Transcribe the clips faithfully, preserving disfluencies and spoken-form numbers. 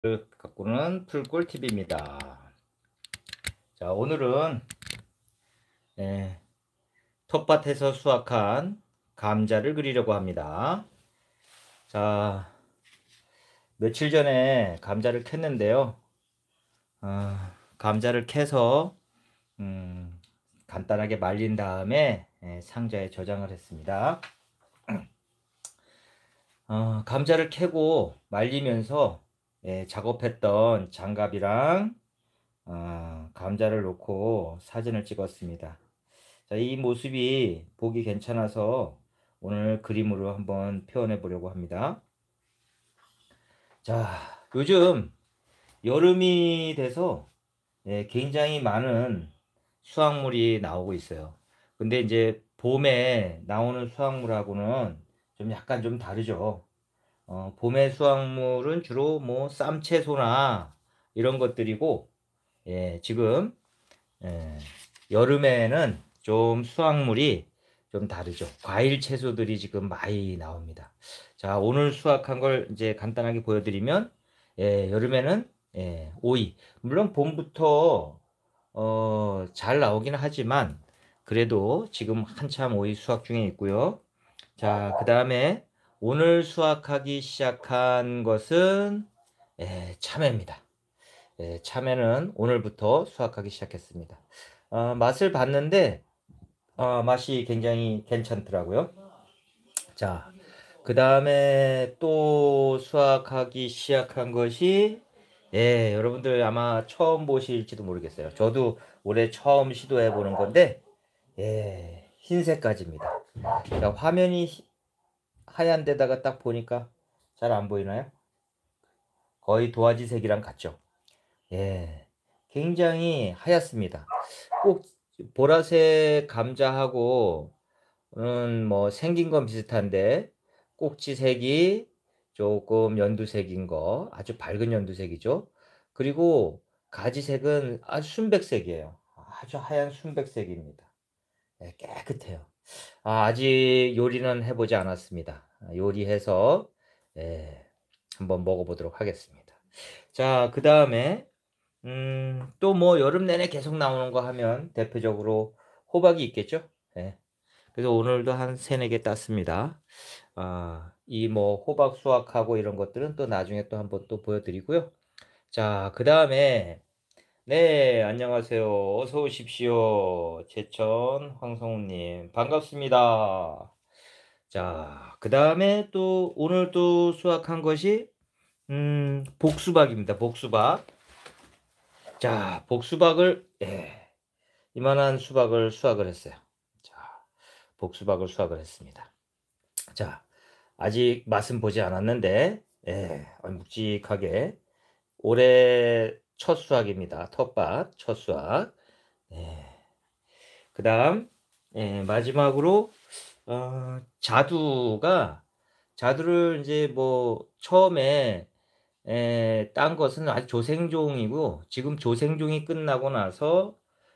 가꾸는 풀꿀팁입니다. 자, 오늘은 예, 텃밭에서 수확한 감자를 그리려고 합니다. 자, 며칠 전에 감자를 캤는데요. 아, 감자를 캐서 음, 간단하게 말린 다음에 예, 상자에 저장을 했습니다. 어, 감자를 캐고 말리면서 예, 작업했던 장갑이랑 아, 감자를 놓고 사진을 찍었습니다. 자, 이 모습이 보기 괜찮아서 오늘 그림으로 한번 표현해 보려고 합니다. 자, 요즘 여름이 돼서 예, 굉장히 많은 수확물이 나오고 있어요. 근데 이제 봄에 나오는 수확물하고는 좀 약간 좀 다르죠. 어, 봄의 수확물은 주로 뭐 쌈채소나 이런 것들이고, 예, 지금 예, 여름에는 좀 수확물이 좀 다르죠. 과일 채소들이 지금 많이 나옵니다. 자, 오늘 수확한 걸 이제 간단하게 보여드리면, 예, 여름에는 예, 오이. 물론 봄부터 어, 잘 나오긴 하지만 그래도 지금 한참 오이 수확 중에 있고요. 자, 그 다음에 오늘 수확하기 시작한 것은 예, 참외입니다. 예, 참외는 오늘부터 수확하기 시작했습니다. 어, 맛을 봤는데 어, 맛이 굉장히 괜찮더라고요. 자, 그 다음에 또 수확하기 시작한 것이 예, 여러분들 아마 처음 보실지도 모르겠어요. 저도 올해 처음 시도해 보는 건데 예, 흰색까지입니다. 자, 화면이 히- 하얀 데다가 딱 보니까 잘 안 보이나요? 거의 도화지색이랑 같죠? 예, 굉장히 하얗습니다. 꼭 보라색 감자하고 음, 뭐 생긴 건 비슷한데 꼭지색이 조금 연두색인 거, 아주 밝은 연두색이죠. 그리고 가지색은 아주 순백색이에요. 아주 하얀 순백색입니다. 예, 깨끗해요. 아, 아직 요리는 해보지 않았습니다. 아, 요리해서 예, 한번 먹어보도록 하겠습니다. 자, 그 다음에 음, 또 뭐 여름 내내 계속 나오는 거 하면 대표적으로 호박이 있겠죠? 예. 그래서 오늘도 한 세네 개 땄습니다. 아, 이 뭐 호박 수확하고 이런 것들은 또 나중에 또 한번 또 보여드리고요. 자, 그 다음에 네, 안녕하세요. 어서 오십시오. 제천 황성우님 반갑습니다. 자, 그 다음에 또 오늘 또 수확한 것이 음, 복수박입니다. 복수박. 자, 복수박을 예, 이만한 수박을 수확을 했어요. 자, 복수박을 수확을 했습니다. 자, 아직 맛은 보지 않았는데 예, 묵직하게 올해 첫 수확입니다. 텃밭 첫 수확. 예. 그다음 예, 마지막으로 어, 자두가 자두를 이제 뭐 처음에 에, 딴 것은 아직 조생종이고 지금 조생종이 끝나고 나서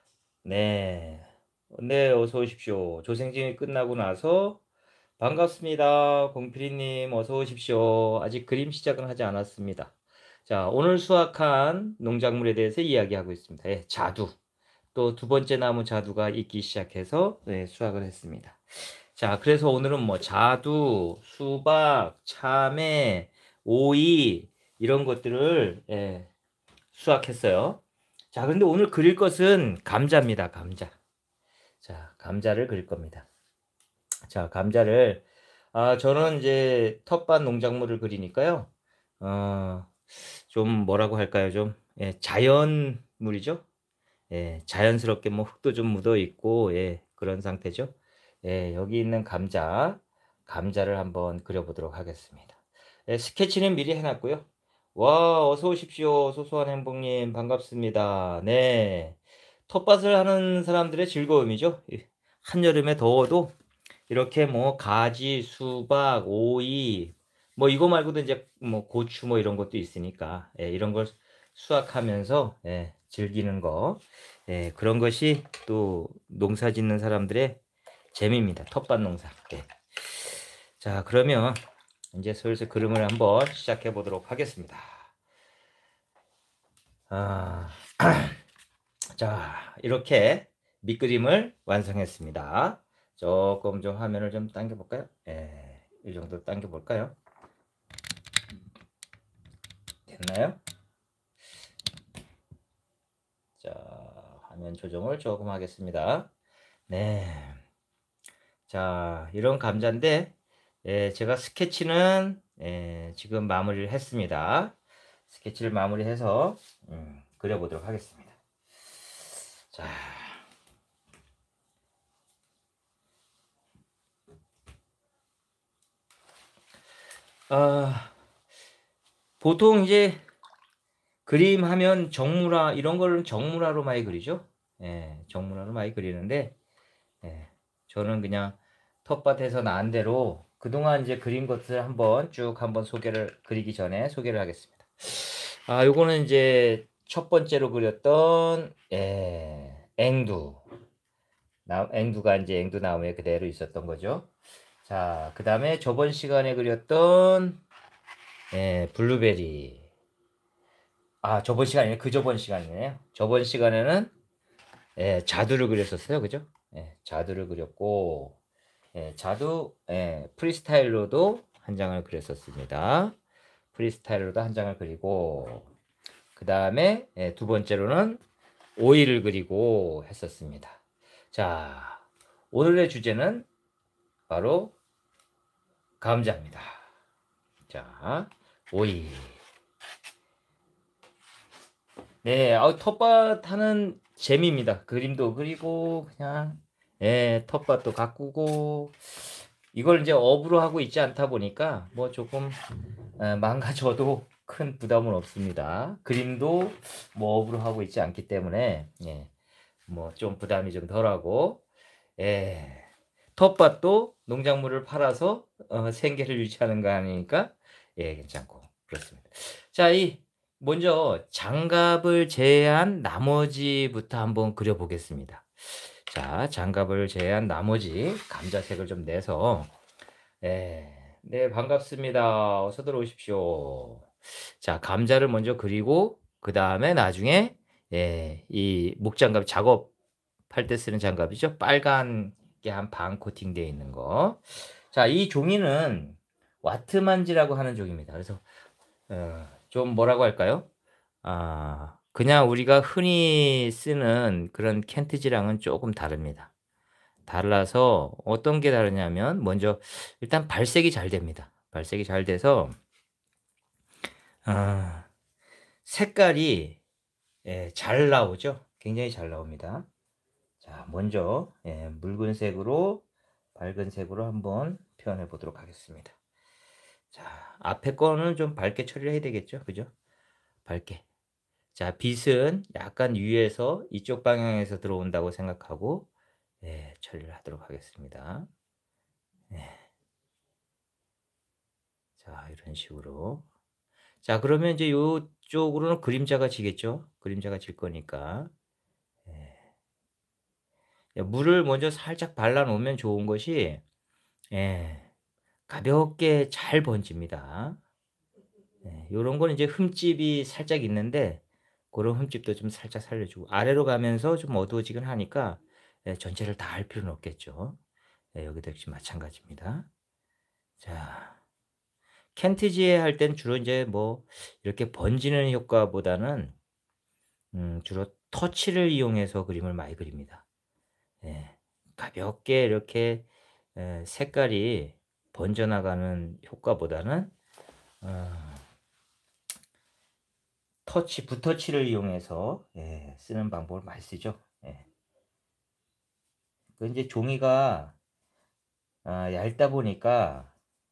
네. 네, 어서 오십시오. 조생징이 끝나고 나서 반갑습니다. 공필이님 어서 오십시오. 아직 그림 시작은 하지 않았습니다. 자, 오늘 수확한 농작물에 대해서 이야기하고 있습니다. 예, 자두. 또 두 번째 나무 자두가 익기 시작해서 네, 수확을 했습니다. 자, 그래서 오늘은 뭐 자두, 수박, 참외, 오이 이런 것들을 예, 수확했어요. 자, 그런데 오늘 그릴 것은 감자입니다. 감자. 자, 감자를 그릴 겁니다. 자, 감자를 아, 저는 이제 텃밭 농작물을 그리니까요. 어, 좀 뭐라고 할까요? 좀 예, 자연물이죠. 예, 자연스럽게 뭐 흙도 좀 묻어 있고 예, 그런 상태죠. 예, 여기 있는 감자, 감자를 한번 그려보도록 하겠습니다. 예, 스케치는 미리 해놨고요. 와, 어서 오십시오. 소소한 행복님 반갑습니다. 네, 텃밭을 하는 사람들의 즐거움이죠. 예, 한여름에 더워도 이렇게 뭐 가지, 수박, 오이 뭐 이거 말고도 이제 뭐 고추 뭐 이런 것도 있으니까 예, 이런 걸 수확하면서 예, 즐기는 거 예, 그런 것이 또 농사 짓는 사람들의 재미입니다. 텃밭 농사. 예. 자, 그러면 이제 슬슬 그림을 한번 시작해 보도록 하겠습니다. 아, 자, 이렇게 밑그림을 완성했습니다. 조금 좀 화면을 좀 당겨 볼까요? 예, 이 정도 당겨 볼까요? 됐나요? 자, 화면 조정을 조금 하겠습니다. 네. 자, 이런 감자인데, 예, 제가 스케치는 예, 지금 마무리를 했습니다. 스케치를 마무리해서 음, 그려보도록 하겠습니다. 자, 아, 보통 이제 그림 하면 정물화 이런 거는 정물화로 많이 그리죠. 예, 정물화로 많이 그리는데 예, 저는 그냥 텃밭에서 난 대로 그동안 이제 그린 것을 한번 쭉 한번 소개를 그리기 전에 소개를 하겠습니다. 아, 요거는 이제 첫 번째로 그렸던 예, 앵두. 나, 앵두가 이제 앵두 나무에 그대로 있었던 거죠. 자, 그 다음에 저번 시간에 그렸던 예, 블루베리. 아, 저번 시간이 아니에요. 그 저번 시간이네요. 저번 시간에는 예, 자두를 그렸었어요. 그죠? 예, 자두를 그렸고 예, 자두 예, 프리스타일로도 한 장을 그렸었습니다. 프리스타일로도 한 장을 그리고 그 다음에 예, 두 번째로는 오이를 그리고 했었습니다. 자, 오늘의 주제는 바로 감자입니다. 자, 오이. 네, 아, 텃밭 하는 재미입니다. 그림도 그리고 그냥 예, 텃밭도 가꾸고 이걸 이제 업으로 하고 있지 않다 보니까 뭐 조금 에, 망가져도 큰 부담은 없습니다. 그림도 뭐 업으로 하고 있지 않기 때문에 예, 뭐 좀 부담이 좀 덜하고 예, 텃밭도 농작물을 팔아서 어, 생계를 유지하는 거 아니니까 예, 괜찮고 그렇습니다. 자, 이 먼저 장갑을 제외한 나머지부터 한번 그려보겠습니다. 자, 장갑을 제외한 나머지 감자색을 좀 내서 예, 네, 반갑습니다. 어서 들어오십시오. 자, 감자를 먼저 그리고 그 다음에 나중에 예, 이 목장갑 작업할 때 쓰는 장갑이죠. 빨간 게 한 반 코팅되어 있는 거. 자, 이 종이는 와트만지라고 하는 종입니다. 그래서 어, 좀 뭐라고 할까요? 아, 그냥 우리가 흔히 쓰는 그런 켄트지랑은 조금 다릅니다. 달라서 어떤 게 다르냐면 먼저 일단 발색이 잘 됩니다. 발색이 잘 돼서 아, 색깔이 예, 잘 나오죠. 굉장히 잘 나옵니다. 자, 먼저 예, 묽은색으로 밝은색으로 한번 표현해 보도록 하겠습니다. 자, 앞에 거는 좀 밝게 처리를 해야 되겠죠. 그죠? 밝게. 자, 빛은 약간 위에서 이쪽 방향에서 들어온다고 생각하고 예, 처리를 하도록 하겠습니다. 예. 자, 이런 식으로. 자, 그러면 이제 요쪽으로는 그림자가 지겠죠? 그림자가 질 거니까. 예. 물을 먼저 살짝 발라 놓으면 좋은 것이 예, 가볍게 잘 번집니다. 예, 요런 거는 이제 흠집이 살짝 있는데 그런 흠집도 좀 살짝 살려주고 아래로 가면서 좀 어두워지긴 하니까 예, 전체를 다 할 필요는 없겠죠. 예, 여기도 역시 마찬가지입니다. 자, 켄트지에 할 땐 주로 이제 뭐 이렇게 번지는 효과보다는 음, 주로 터치를 이용해서 그림을 많이 그립니다. 예, 가볍게 이렇게 에, 색깔이 번져나가는 효과보다는 어, 터치, 붓터치를 이용해서 예, 쓰는 방법을 많이 쓰죠. 예. 그 이제 종이가 아, 얇다 보니까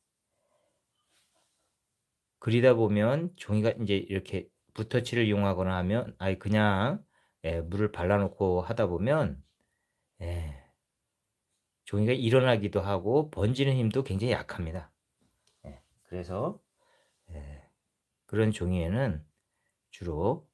그리다 보면 종이가 이제 이렇게 붓터치를 이용하거나 하면 아예 그냥 예, 물을 발라놓고 하다 보면 예, 종이가 일어나기도 하고 번지는 힘도 굉장히 약합니다. 예, 그래서 예, 그런 종이에는 주로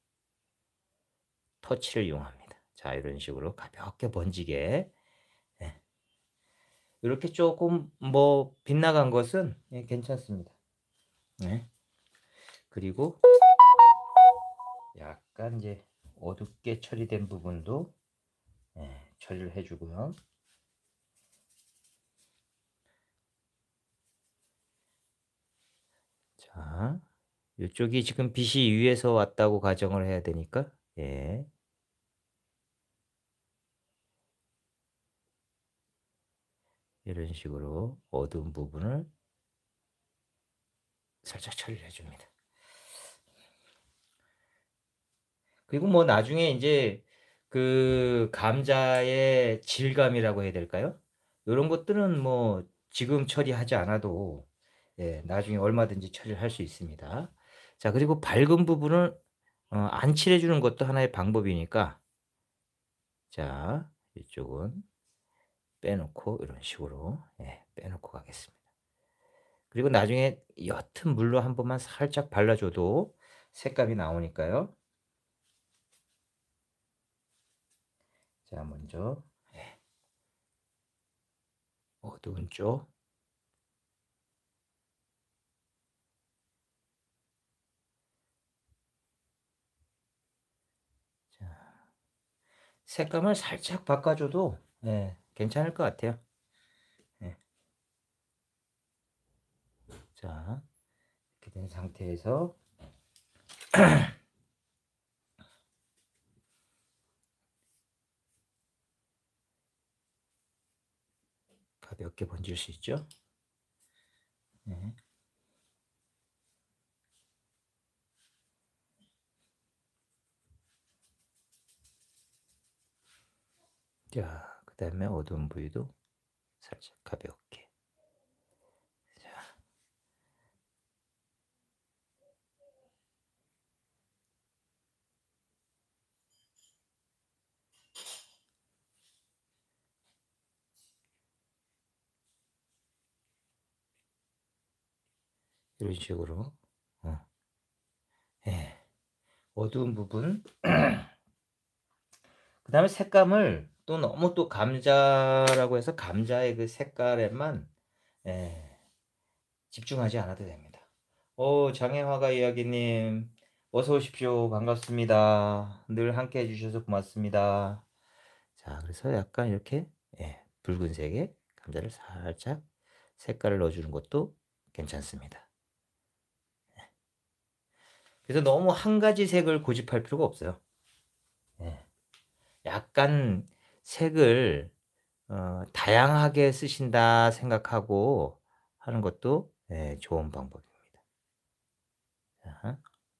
터치를 이용합니다. 자, 이런 식으로 가볍게 번지게 예, 이렇게 조금 뭐 빗나간 것은 예, 괜찮습니다. 예. 그리고 약간 이제 어둡게 처리된 부분도 예, 처리를 해주고요. 자, 이쪽이 지금 빛이 위에서 왔다고 가정을 해야 되니까 예. 이런 식으로 어두운 부분을 살짝 처리를 해줍니다. 그리고 뭐 나중에 이제 그 감자의 질감이라고 해야 될까요? 요런 것들은 뭐 지금 처리하지 않아도 예, 나중에 얼마든지 처리를 할 수 있습니다. 자, 그리고 밝은 부분을 어, 안 칠해 주는 것도 하나의 방법이니까 자, 이쪽은 빼놓고 이런 식으로 예, 빼놓고 가겠습니다. 그리고 나중에 옅은 물로 한 번만 살짝 발라줘도 색감이 나오니까요. 자, 먼저 예, 어두운 쪽 자, 색감을 살짝 바꿔줘도 예, 괜찮을 것 같아요. 예. 자, 이렇게 된 상태에서 가볍게 번질 수 있죠. 예. 자, 그 다음에 어두운 부위도 살짝 가볍게. 자, 이런 식으로 어. 예. 어두운 부분 그 다음에 색감을 또 너무 또 감자라고 해서 감자의 그 색깔에만 예, 집중하지 않아도 됩니다. 오, 장애화가 이야기님 어서 오십시오. 반갑습니다. 늘 함께 해주셔서 고맙습니다. 자, 그래서 약간 이렇게 예, 붉은색의 감자를 살짝 색깔을 넣어주는 것도 괜찮습니다. 그래서 너무 한 가지 색을 고집할 필요가 없어요. 예. 약간 색을 어, 다양하게 쓰신다 생각하고 하는 것도 예, 좋은 방법입니다. 자.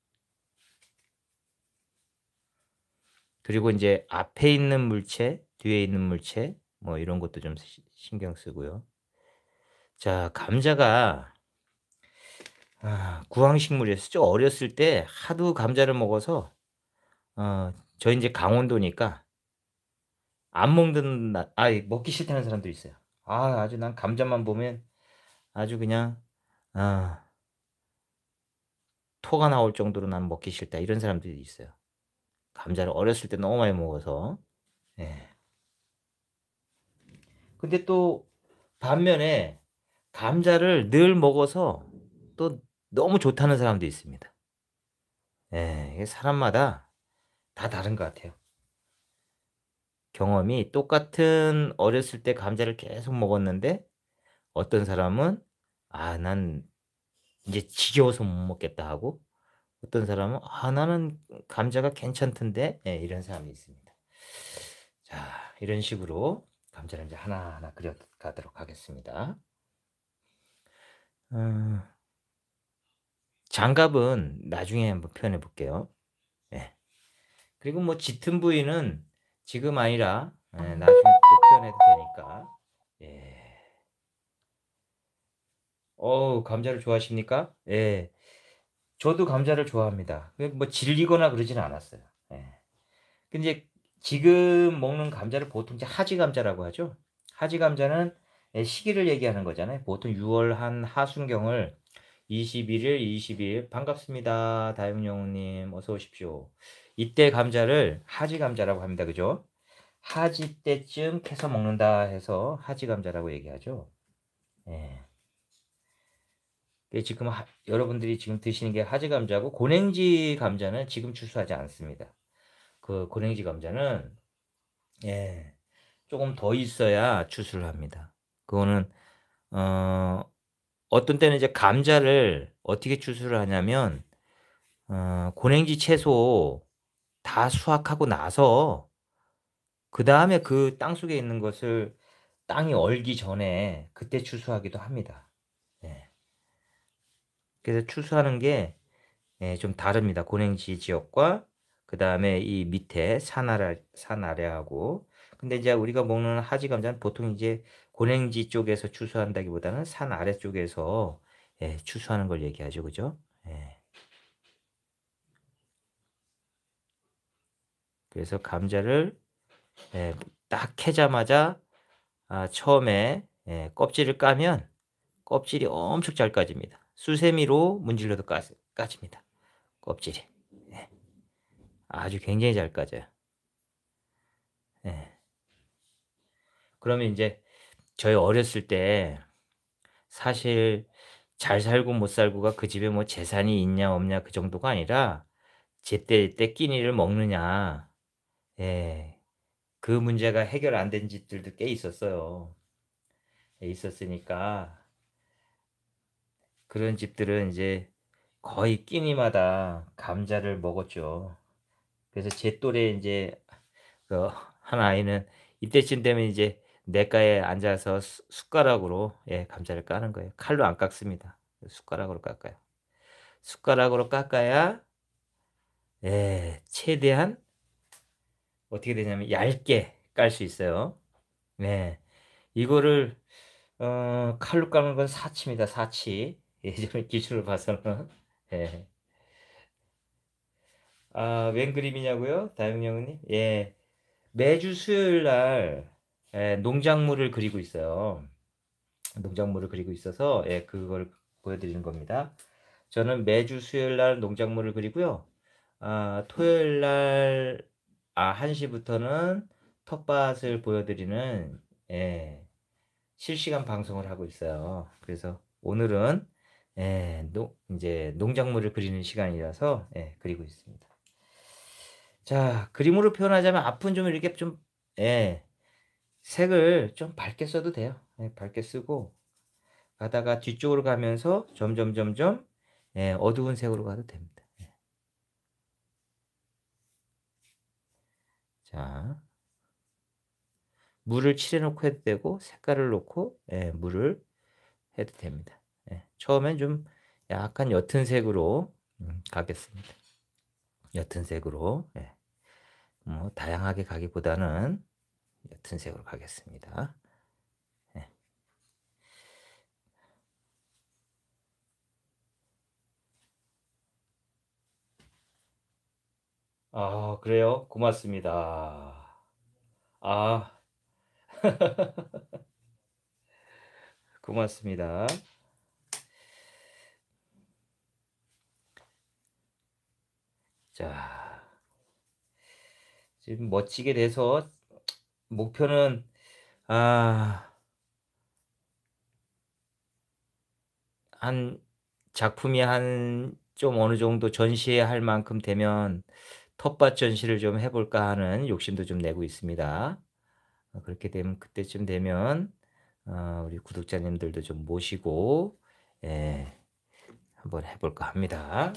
그리고 이제 앞에 있는 물체, 뒤에 있는 물체 뭐 이런 것도 좀 시, 신경 쓰고요. 자, 감자가 아, 구황식물이었죠. 어렸을 때 하도 감자를 먹어서 어, 저 이제 강원도니까 안 먹는 나, 아, 먹기 싫다는 사람도 있어요. 아, 아주 난 감자만 보면 아주 그냥 아, 토가 나올 정도로 난 먹기 싫다 이런 사람들이 있어요. 감자를 어렸을 때 너무 많이 먹어서. 예. 근데 또 반면에 감자를 늘 먹어서 또 너무 좋다는 사람도 있습니다. 예. 이게 사람마다 다 다른 것 같아요. 경험이 똑같은 어렸을 때 감자를 계속 먹었는데 어떤 사람은 '아 난 인제 지겨워서 못 먹겠다.' 하고 어떤 사람은 '아 나는 감자가 괜찮던데.' 예 이런 사람이 있습니다. 자, 이런 식으로 감자를 인제 하나하나 그려 가도록 하겠습니다. 음. 장갑은 나중에 한번 표현해 볼게요. 예. 그리고 뭐 짙은 부위는 지금 아니라 예 나중에 또 표현해도 되니까. 예. 어우, 감자를 좋아하십니까? 예. 저도 감자를 좋아합니다. 그 뭐 질리거나 그러지는 않았어요. 예. 근데 지금 먹는 감자를 보통 이제 하지 감자라고 하죠. 하지 감자는 예 시기를 얘기하는 거잖아요. 보통 유월 한 하순경을 이십일 일, 이십이 일 반갑습니다. 다육영웅님 어서 오십시오. 이때 감자를 하지 감자라고 합니다. 그죠? 하지 때쯤 캐서 먹는다 해서 하지 감자라고 얘기하죠. 예. 지금 하, 여러분들이 지금 드시는 게 하지 감자고, 고랭지 감자는 지금 추수하지 않습니다. 그 고랭지 감자는 예, 조금 더 있어야 추수를 합니다. 그거는 어, 어떤 때는 이제 감자를 어떻게 추수를 하냐면 어, 고랭지 채소 다 수확하고 나서 그 다음에 그 땅속에 있는 것을 땅이 얼기 전에 그때 추수하기도 합니다. 예. 그래서 추수하는 게 예, 좀 다릅니다. 고랭지 지역과 그 다음에 이 밑에 산 아래, 산 아래하고. 근데 이제 우리가 먹는 하지 감자는 보통 이제 고랭지 쪽에서 추수한다기보다는 산 아래 쪽에서 예, 추수하는 걸 얘기하죠. 그죠? 예. 그래서 감자를 예, 딱 캐자마자 아, 처음에 예, 껍질을 까면 껍질이 엄청 잘 까집니다. 수세미로 문질러도 까, 까집니다. 껍질이. 예. 아주 굉장히 잘 까져요. 예. 그러면 이제 저희 어렸을 때 사실 잘 살고 못 살고가 그 집에 뭐 재산이 있냐 없냐 그 정도가 아니라 제때때 끼니를 먹느냐. 예. 그 문제가 해결 안 된 집들도 꽤 있었어요. 예, 있었으니까 그런 집들은 이제 거의 끼니마다 감자를 먹었죠. 그래서 제 또래 이제 그 한 아이는 이때쯤 되면 이제 냇가에 앉아서 숟 숟가락으로 예 감자를 까는 거예요. 칼로 안 깎습니다. 숟가락으로 깎아요. 숟가락으로 깎아야 예 최대한 어떻게 되냐면 얇게 깔 수 있어요. 네. 이거를 어 칼로 까는 건 사치입니다, 사치. 예전의 기준으로 봐서는. 예. 아 웬 그림이냐고요? 다영영님? 예. 매주 수요일 날 예 농작물을 그리고 있어요. 농작물을 그리고 있어서 예 그걸 보여드리는 겁니다. 저는 매주 수요일 날 농작물을 그리고요. 아 토요일 날 아 한 시부터는 텃밭을 보여드리는 예 실시간 방송을 하고 있어요. 그래서 오늘은 예 농 인제 농작물을 그리는 시간이라서 예 그리고 있습니다. 자 그림으로 표현하자면 앞은 좀 이렇게 좀 예 색을 좀 밝게 써도 돼요. 예 밝게 쓰고 가다가 뒤쪽으로 가면서 점점점점 예 어두운 색으로 가도 됩니다. 예. 자 물을 칠해 놓고 해도 되고 색깔을 놓고 예 물을 해도 됩니다. 예. 처음엔 좀 약간 옅은 색으로 음 가겠습니다. 옅은 색으로 예. 뭐 다양하게 가기보다는 옅은 색으로 가겠습니다. 예. 아 그래요? 고맙습니다. 아 고맙습니다. 자 지금 멋지게 돼서 목표는 아 한 작품이 한 좀 어느 정도 전시할 만큼 되면 '텃밭 전시를 좀 해 볼까.' 하는 욕심도 좀 내고 있습니다. 어 그렇게 되면 그때쯤 되면 어 우리 구독자님들도 좀 모시고 예 한번 해 볼까 합니다.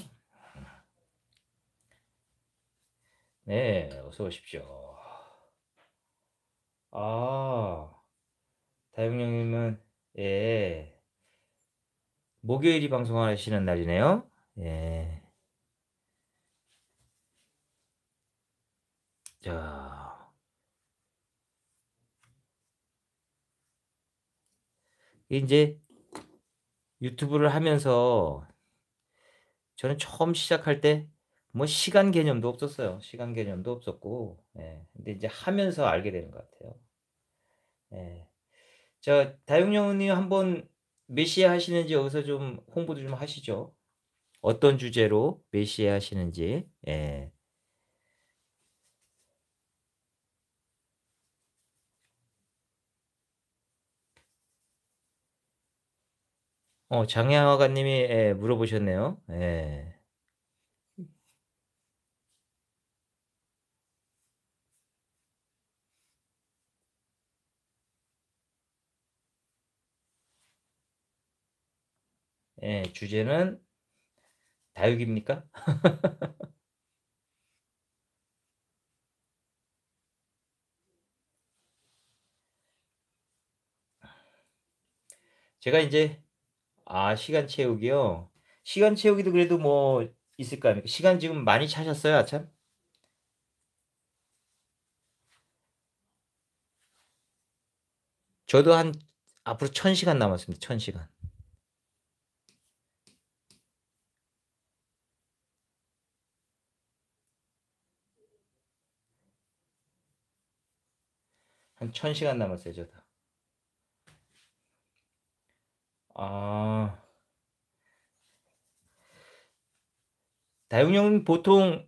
네. 어서 오십시오. 아 다영영 님은 예 목요일이 방송하시는 날이네요. 예. 자 인제 유튜브를 하면서 저는 처음 시작할 때 뭐 시간 개념도 없었어요. 시간 개념도 없었고 예 근데 이제 하면서 알게 되는 것 같아요. 예. 자 다육영훈 님 한번 몇 시에 하시는지 여기서 좀 홍보도 좀 하시죠. 어떤 주제로 몇 시에 하시는지. 예. 어 장혜화가님이 예 물어보셨네요. 예. 예 주제는 다육입니까? 제가 인제 아 시간 채우기요? 시간 채우기도 그래도 뭐 있을 거 아닙니까? 시간 지금 많이 차셨어요 아참? 저도 한 앞으로 천 시간 남았습니다. 천 시간. 한 천 시간 남았어요 저도. 아. 다육용은 보통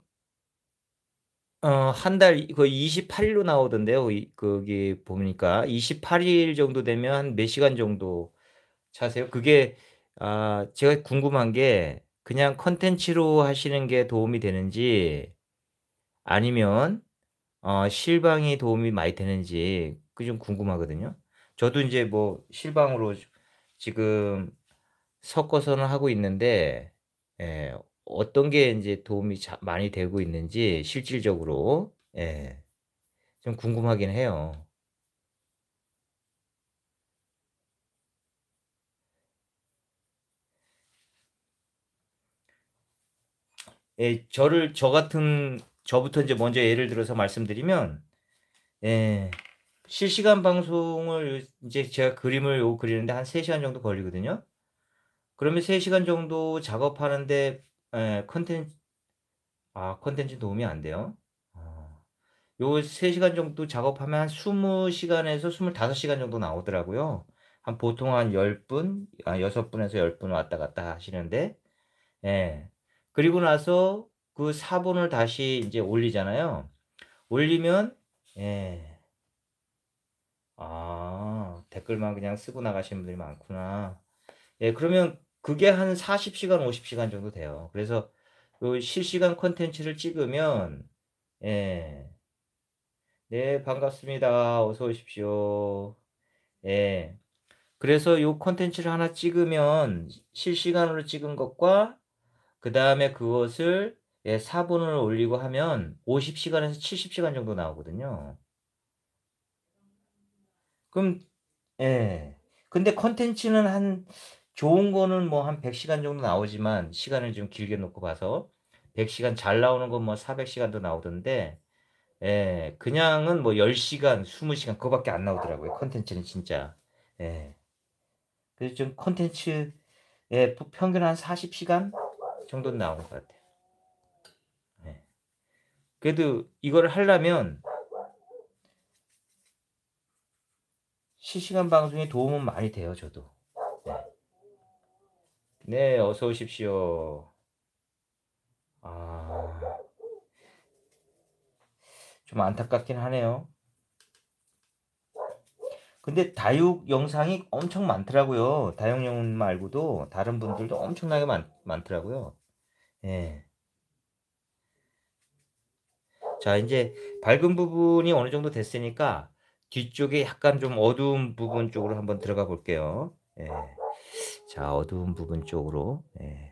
어 한 달 거의 이십팔 일로 나오던데요. 이 거기 보니까 이십팔 일 정도 되면 한 몇 시간 정도 차세요? 그게 아 제가 궁금한 게 그냥 콘텐츠로 하시는 게 도움이 되는지 아니면 어 실방이 도움이 많이 되는지 그게 좀 궁금하거든요. 저도 인제 뭐 실방으로 지금 섞어서는 하고 있는데 예 어떤 게 인제 도움이 자 많이 되고 있는지 실질적으로 예 좀 궁금하긴 해요. 예 저를 저 같은 저부터 인제 먼저 예를 들어서 말씀드리면 예 실시간 방송을 인제 제가 그림을 요 그리는데 한 세 시간 정도 걸리거든요. 그러면 세 시간 정도 작업하는데 예 콘텐 아 콘텐츠 도움이 안 돼요? 어. 요 세 시간 정도 작업하면 한 스무 시간에서 스물다섯 시간 정도 나오더라고요. 한 보통 한 열 분 아 여섯 분에서 열 분 왔다 갔다 하시는데 예. 그리고 나서 그 사 분을 다시 인제 올리잖아요. 올리면 예. 아 댓글만 그냥 쓰고 나가시는 분들이 많구나. 예 그러면 그게 한 사십 시간 오십 시간 정도 돼요. 그래서 요 실시간 콘텐츠를 찍으면 예. 네 반갑습니다. 어서 오십시오. 예. 그래서 요 콘텐츠를 하나 찍으면 시 실시간으로 찍은 것과 그다음에 그것을 예 사 분을 올리고 하면 오십 시간에서 칠십 시간 정도 나오거든요. 그럼 예. 근데 콘텐츠는 한 좋은 거는 뭐 한 백 시간 정도 나오지만 시간을 좀 길게 놓고 봐서 백 시간 잘 나오는 건 뭐 사백 시간도 나오던데 예 그냥은 뭐 열 시간, 스무 시간 그거 밖에 안 나오더라고요 콘텐츠는 진짜. 예. 그래서 좀 콘텐츠 예 프 평균 한 사십 시간 정도는 나오는 것 같아요. 예. 그래도 이거를 하려면 실시간 방송에 도움은 많이 돼요 저도. 네. 네 어서 오십시오. 아. 좀 안타깝긴 하네요. 근데 다육 영상이 엄청 많더라고요. 다육용 말고도 다른 분들도 엄청나게 많 많더라고요. 예. 자 인제 밝은 부분이 어느 정도 됐으니까 뒤쪽에 약간 좀 어두운 부분 쪽으로 한번 들어가 볼게요. 예. 자 어두운 부분 쪽으로 예.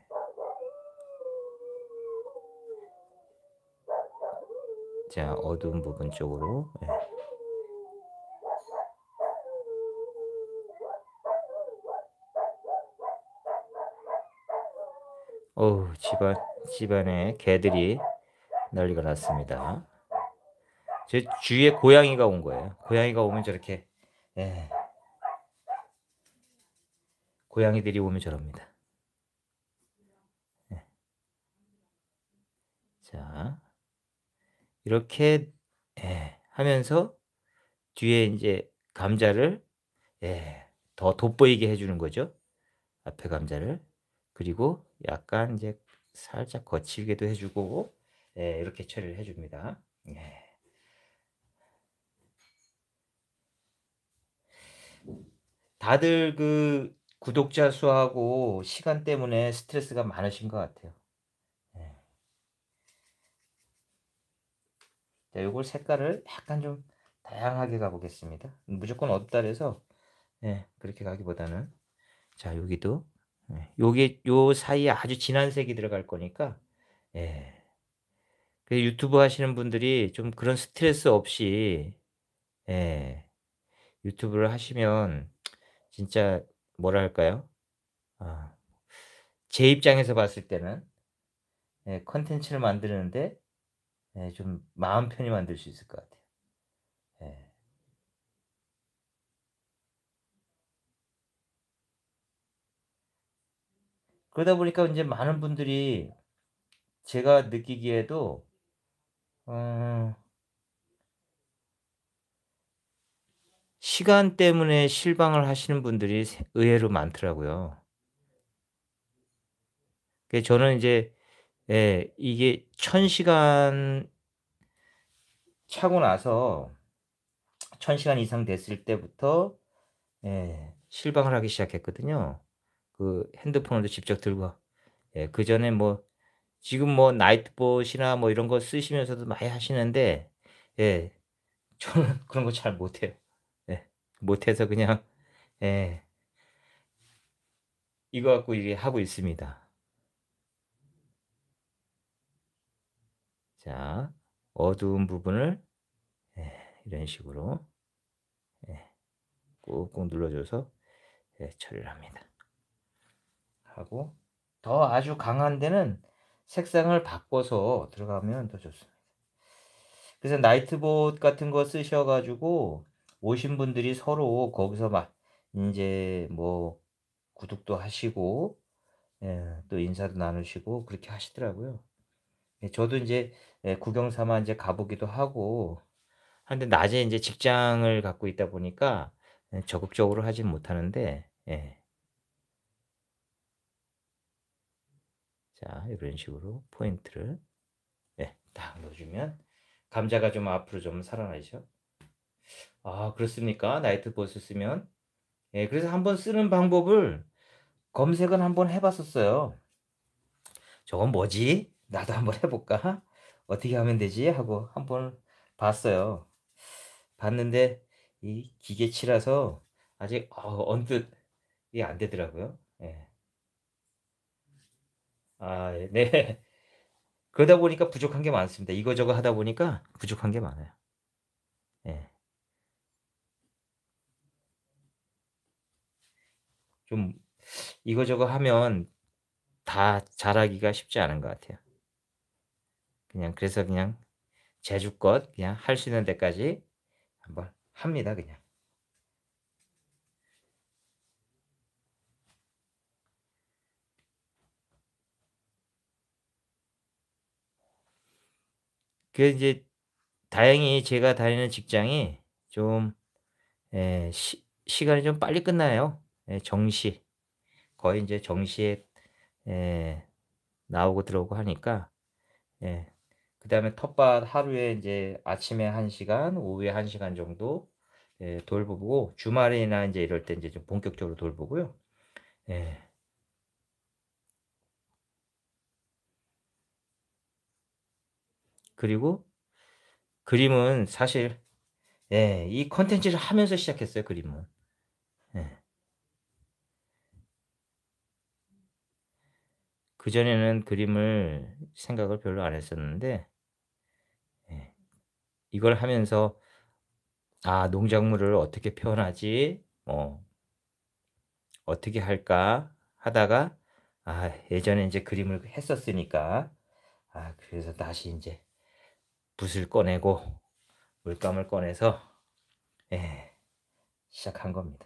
자 어두운 부분 쪽으로 예. 어우 집안 집안에 개들이 난리가 났습니다. 제 주위에 고양이가 온 거예요. 고양이가 오면 저렇게 예. 고양이들이 오면 저럽니다. 예. 자 이렇게 예 하면서 뒤에 인제 감자를 예 더 돋보이게 해 주는 거죠, 앞에 감자를. 그리고 약간 인제 살짝 거칠게도 해 주고 예 이렇게 처리를 해 줍니다. 예. 다들 그 구독자 수하고 시간 때문에 스트레스가 많으신 것 같아요. 예. 자, 요걸 색깔을 약간 좀 다양하게 가 보겠습니다. 무조건 어둡다 그래서 예, 그렇게 가기보다는 자, 여기도 예, 요게 요 사이에 아주 진한 색이 들어갈 거니까 예. 그 유튜브 하시는 분들이 좀 그런 스트레스 없이 예, 유튜브를 하시면 진짜 뭐랄까요? 아, 제 입장에서 봤을 때는 예, 콘텐츠를 만드는데 예, 좀 마음 편히 만들 수 있을 것 같아요. 예. 그러다 보니까 인제 많은 분들이 제가 느끼기에도 어 시간 때문에 실방을 하시는 분들이 세 의외로 많더라고요. 그 저는 인제 예, 이게 천 시간 차고 나서 천 시간 이상 됐을 때부터 예, 실방을 하기 시작했거든요. 그 핸드폰으로 직접 들고 예, 그전에 뭐 지금 뭐 나이트봇이나 뭐 이런 거 쓰시면서도 많이 하시는데 예, 저는 그런 거 잘 못해요. 예. 못해서 그냥 예, 이거 갖고 이게 하고 있습니다. 자, 어두운 부분을 예, 이런 식으로 예, 꾹꾹 눌러 줘서 예, 처리를 합니다. 하고 더 아주 강한 데는 색상을 바꿔서 들어가면 더 좋습니다. 그래서 나이트봇 같은 거 쓰셔 가지고 오신 분들이 서로 거기서 막 인제 뭐 구독도 하시고 예, 또 인사도 나누시고 그렇게 하시더라고요. 예, 저도 인제 예, 구경 삼아 인제 가 보기도 하고 하는데 낮에 인제 직장을 갖고 있다 보니까 예, 적극적으로 하진 못하는데 예. 자, 요런 식으로 포인트를 예, 딱 넣어 주면 감자가 좀 앞으로 좀 살아나죠. 아, 그렇습니까? 나이트봇을 쓰면? 예, 그래서 한번 쓰는 방법을 검색은 한번 해 봤었어요. '저건 뭐지? 나도 한번 해 볼까? 어떻게 하면 되지?' 하고 한번 봤어요. 봤는데 이 기계치라서 아직 어 언뜻 이게 안 되더라고요. 예. 아, 예, 네. 그러다 보니까 부족한 게 많습니다. 이거저거 하다 보니까 부족한 게 많아요. 예. 좀 이거저거 하면 다 잘하기가 쉽지 않은 것 같아요. 그냥 그래서 그냥 재주껏 그냥 할 수 있는 데까지 한번 합니다 그냥. 그 이제 다행히 제가 다니는 직장이 좀 예, 시 시간이 좀 빨리 끝나요. 예, 정시. 거의 인제 정시에 예, 나오고 들어오고 하니까 예. 그다음에 텃밭 하루에 인제 아침에 한 시간, 오후에 한 시간 정도 예, 돌보고 주말이나 인제 이럴 때 인제 좀 본격적으로 돌보고요. 예. 그리고 그림은 사실 예, 이 콘텐츠를 하면서 시작했어요 그림은. 예. 그전에는 그림을 생각을 별로 안 했었는데 예, 이걸 하면서 '아, 농작물을 어떻게 표현하지? 뭐 어떻게 할까?' 하다가 아, 예전에 인제 그림을 했었으니까 아, 그래서 다시 인제 붓을 꺼내고 물감을 꺼내서 예, 시작한 겁니다.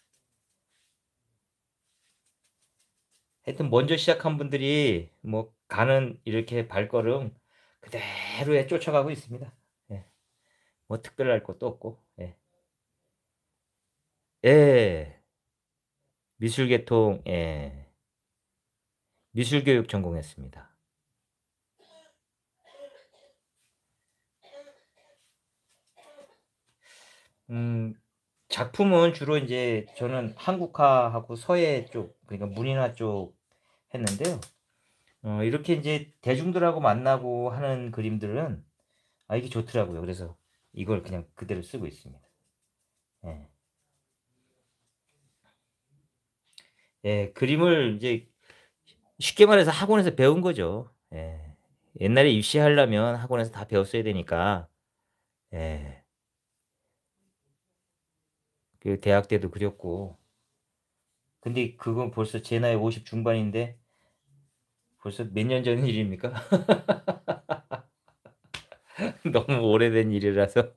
하여튼 먼저 시작한 분들이 뭐 가는 이렇게 발걸음 그대로에 쫓아가고 있습니다. 예. 뭐 특별할 것도 없고. 예. 예. 미술 계통 예. 미술 교육 전공했습니다. 음 작품은 주로 이제 저는 한국화하고 서예 쪽, 그러니까 문인화 쪽 했는데요. 어 이렇게 이제 대중들하고 만나고 하는 그림들은 아 이게 좋더라고요. 그래서 이걸 그냥 그대로 쓰고 있습니다. 예. 예. 그림을 이제 쉽게 말해서 학원에서 배운 거죠. 예. 옛날에 입시하려면 학원에서 다 배웠어야 되니까. 예. 그 대학 때도 그렸고. 근데 그건 벌써 제 나이 오십 중반인데 벌써 몇 년 전 일입니까? 너무 오래된 일이라서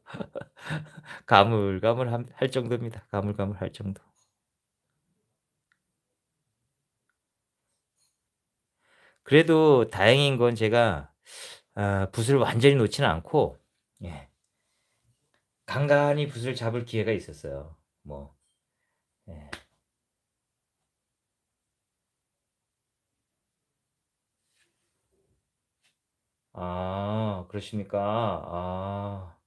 가물가물함 할 정도입니다. 가물가물할 정도. 그래도 다행인 건 제가 아 붓을 완전히 놓지는 않고 예 간간히 붓을 잡을 기회가 있었어요. 뭐 예. 아 그러십니까? 아.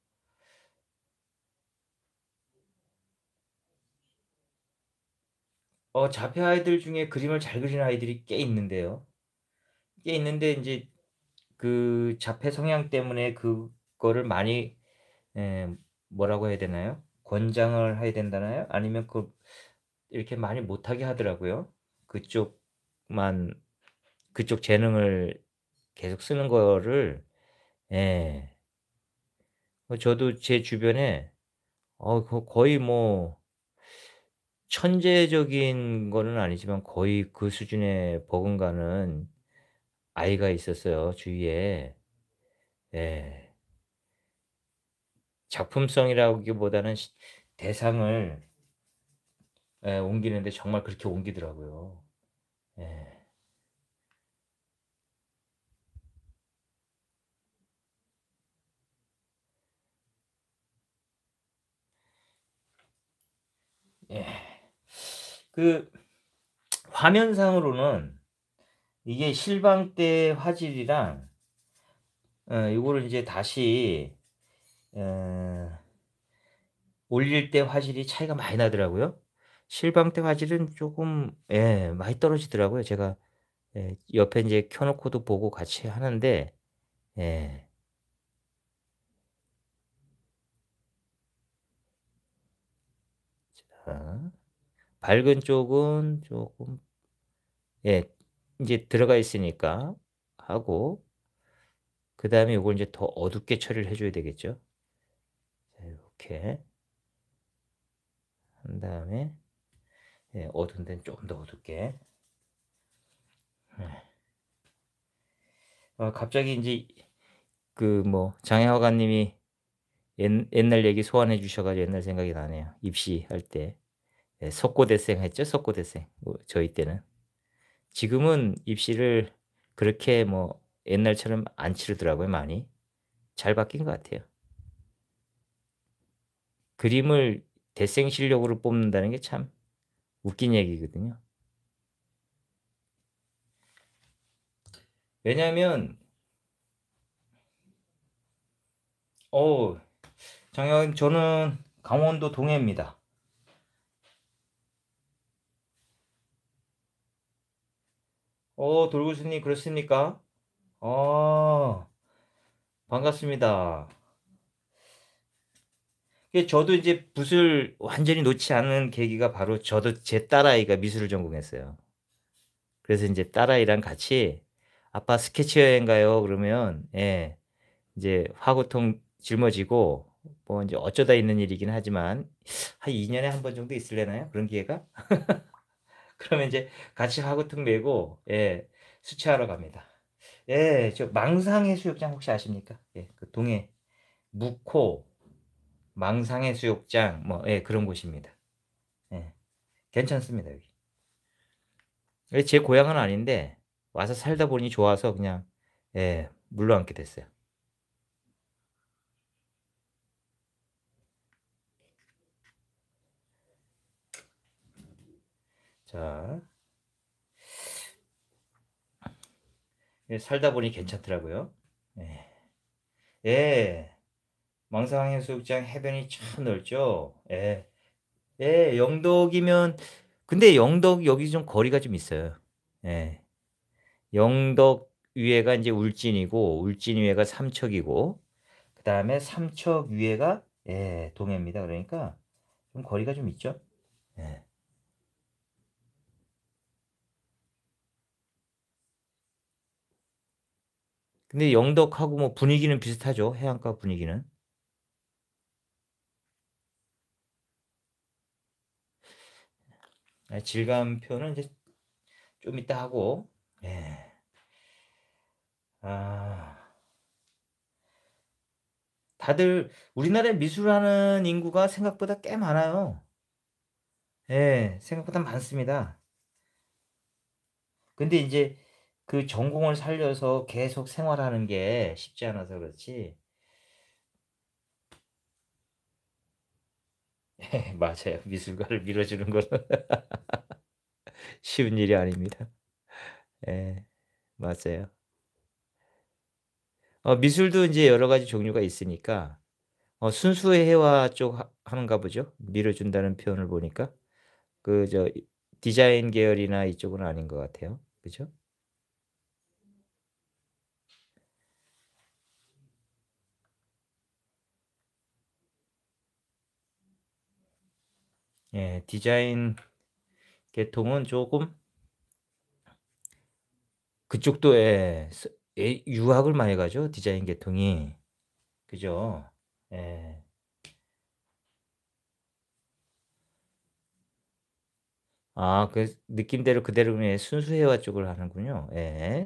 어 자폐 아이들 중에 그림을 잘 그리는 아이들이 꽤 있는데요. 꽤 있는데 인제 그 자폐 성향 때문에 그거를 많이 예 뭐라고 해야 되나요? 권장을 해야 된다나요? 아니면 그 이렇게 많이 못하게 하더라고요. 그쪽만 그쪽 재능을 계속 쓰는 거를 예. 어 저도 제 주변에 어 거 거의 뭐 천재적인 거는 아니지만 거의 그 수준에 버금가는 아이가 있었어요, 주위에. 예. 작품성이라기보다는 시 대상을 예 옮기는데 정말 그렇게 옮기더라고요. 예. 예. 그 화면상으로는 이게 실방 때 화질이랑 어 요거를 인제 다시 어 올릴 때 화질이 차이가 많이 나더라고요. 실방 때 화질은 쪼금 예 많이 떨어지더라고요. 제가 예 옆에 인제 켜 놓고도 보고 같이 하는데 예. 자 밝은 쪽은 쪼금 예 인제 들어가 있으니까 하고 그다음에 요걸 인제 더 어둡게 처리를 해 줘야 되겠죠. 자 요렇게 한 다음에 예 어두운 데는 쪼금 더 어둡게. 예. 어 갑자기 인제 그 뭐 장애 화가님이 옛 옛날 얘기 소환해 주셔 가지고 옛날 생각이 나네요. 입시할 때. 예 속고대생 했죠, 속고대생. 뭐 저희 때는. 지금은 입시를 그렇게 뭐 옛날처럼 안 치르더라고요, 많이. 잘 바뀐 것 같아요. 그림을 대생 실력으로 뽑는다는 게 참 웃긴 얘기거든요. 왜냐하면 어 장애인 저는 강원도 동해입니다. 어 돌고수님 그렇습니까? 아 반갑습니다. 그 저도 이제 붓을 완전히 놓지 않은 계기가 바로 저도 제 딸아이가 미술을 전공했어요. 그래서 인제 딸아이랑 같이 "아빠 스케치 여행 가요." 그러면 예 인제 화구통 짊어지고 뭐 인제 어쩌다 있는 일이긴 하지만 한 이 년에 한 번 정도 있을래나요? 그런 기회가? 그러면 인제 같이 화구통 메고 예 수채화로 갑니다. 예. 저 망상해수욕장 혹시 아십니까? 예. 그 동해 묵호 망상해수욕장 뭐 예 그런 곳입니다. 예. 괜찮습니다 여기. 예 제 고향은 아닌데 와서 살다 보니 좋아서 그냥 예 물러앉게 됐어요. 자. 예 살다 보니 괜찮더라고요. 예. 예. 망상해수욕장 해변이 참 넓죠. 예. 예, 영덕이면 근데 영덕 여기 좀 거리가 좀 있어요. 예. 영덕 위에가 인제 울진이고 울진 위에가 삼척이고 그다음에 삼척 위에가 예 동해입니다. 그러니까 좀 거리가 좀 있죠. 예. 근데 영덕하고 뭐 분위기는 비슷하죠, 해안가 분위기는. 예, 질감표는 이제 좀 이따 하고 예. 아. 다들 우리나라에 미술하는 인구가 생각보다 꽤 많아요. 예. 생각보다 많습니다. 근데 인제 그 전공을 살려서 계속 생활하는 게 쉽지 않아서 그렇지 예 맞아요. 미술가를 밀어주는 거는 쉬운 일이 아닙니다. 예. 맞아요. 어 미술도 인제 여러 가지 종류가 있으니까 어 순수회화 쪽 하 하는가 보죠? 밀어준다는 표현을 보니까. 그 저 이 디자인 계열이나 이쪽은 아닌 것 같아요. 그죠? 예. 디자인 계통은 쪼금 그쪽도 예. 스 예 유학을 많이 가죠, 디자인 계통이. 그죠? 예. 아 그 느낌대로 그대로 그냥 순수회화 쪽을 하는군요. 예.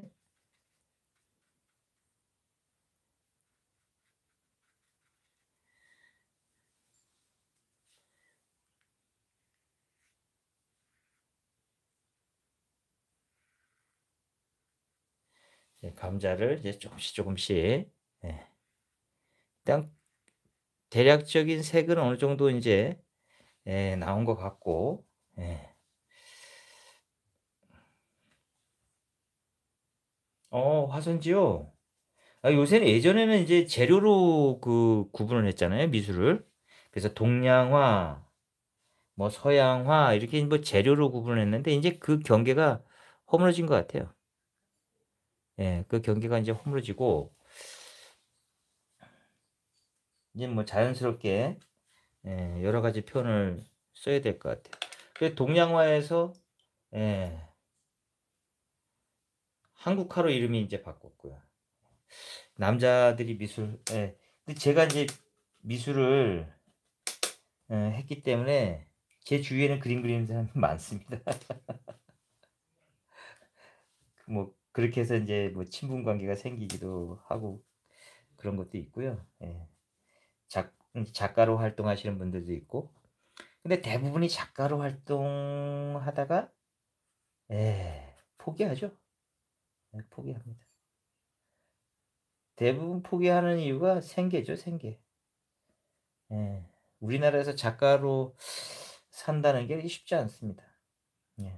예 감자를 이제 조금씩 조금씩 예. 일단 대략적인 색은 어느 정도 인제 예 나온 것 같고 예. 어 화선지요? 아 요새는 예전에는 인제 재료로 그 구분을 했잖아요, 미술을. 그래서 동양화 뭐 서양화 이렇게 뭐 재료로 구분을 했는데 인제 그 경계가 허물어진 것 같아요. 예. 그 경계가 인제 허물어지고 이제 뭐 자연스럽게 예 여러 가지 표현을 써야 될 것 같아요. 그 동양화에서 예 한국화로 이름이 인제 바꿨고요. 남자들이 미술 예. 근데 제가 인제 미술을 예 했기 때문에 제 주위에는 그림 그리는 사람이 많습니다. 뭐 그렇게 해서 인제 뭐 친분 관계가 생기기도 하고 그런 것도 있고요. 예. 작 음 작가로 활동하시는 분들도 있고. 근데 대부분이 작가로 활동하다가 예 포기하죠. 예 포기합니다. 대부분 포기하는 이유가 생계죠, 생계. 예. 우리나라에서 작가로 산다는 게 쉽지 않습니다. 예.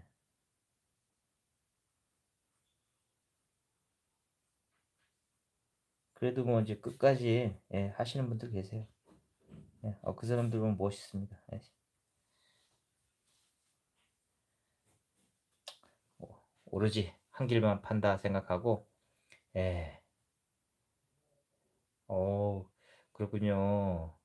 그래도 뭐 인제 끝까지 예 하시는 분들 계세요. 예. 어 그 사람들 보면 멋있습니다. 예. 오 오로지 '한 길만 판다.' 생각하고 예. 어 그렇군요.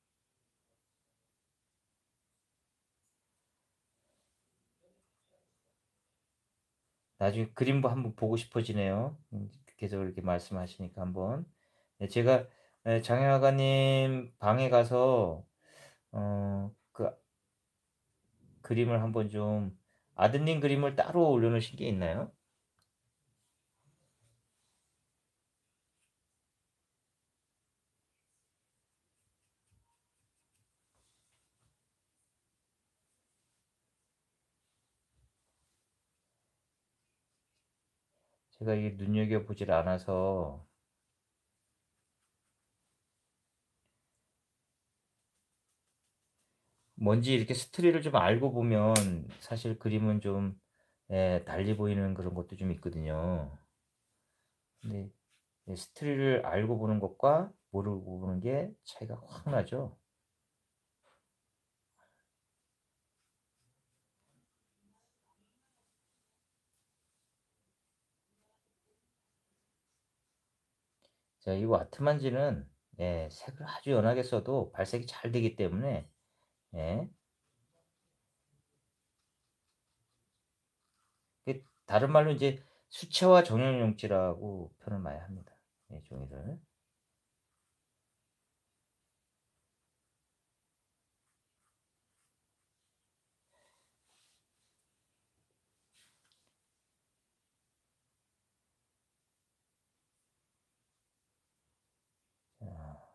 나중에 그림도 한번 보고 싶어지네요. 음 계속 이렇게 말씀하시니까 한번. 예 제가 예 장혜화가님 방에 가서 어 그 그림을 한번 좀 아드님 그림을 따로 올려 놓으신 게 있나요? 제가 이게 눈여겨 보질 않아서 뭔지 이렇게 스토리를 좀 알고 보면 사실 그림은 좀 예 달리 보이는 그런 것도 좀 있거든요. 근데 이 스토리를 알고 보는 것과 모르고 보는 게 차이가 확 나죠. 자, 이 와트만지는 예, 색을 아주 연하게 써도 발색이 잘 되기 때문에 예. 그 다른 말로 이제 수채화 정형용지라고 표현을 많이 합니다. 이 종이를. 자,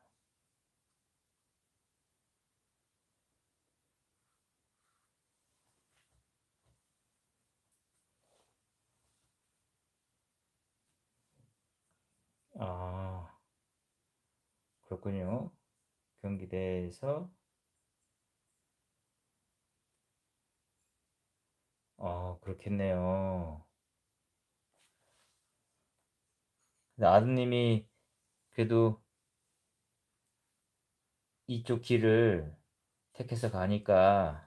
아, 그렇군요. 경기대에서 아, 그렇겠네요. 근데 아드님이 그래도 이쪽 길을 택해서 가니까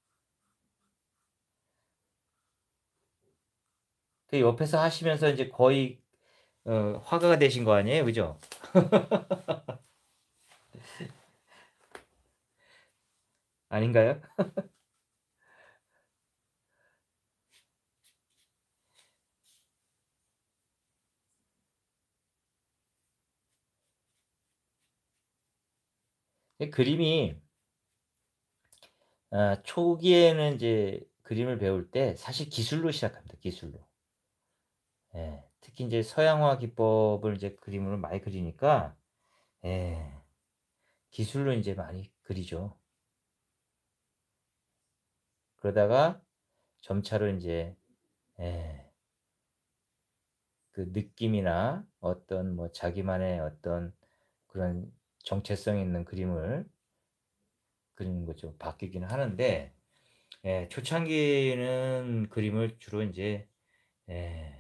그 옆에서 하시면서 이제 거의 어, 화가가 되신 거 아니에요, 그죠? 아닌가요? 이 그림이 아, 초기에는 이제 그림을 배울 때 사실 기술로 시작합니다. 기술로. 예. 특히 이제 서양화 기법을 이제 그림으로 많이 그리니까 예. 기술로 이제 많이 그리죠. 그러다가 점차로 인제 예. 그 느낌이나 어떤 뭐 자기만의 어떤 그런 정체성 있는 그림을 그리는 거죠. 바뀌기는 하는데 예, 초창기는 그림을 주로 인제 예,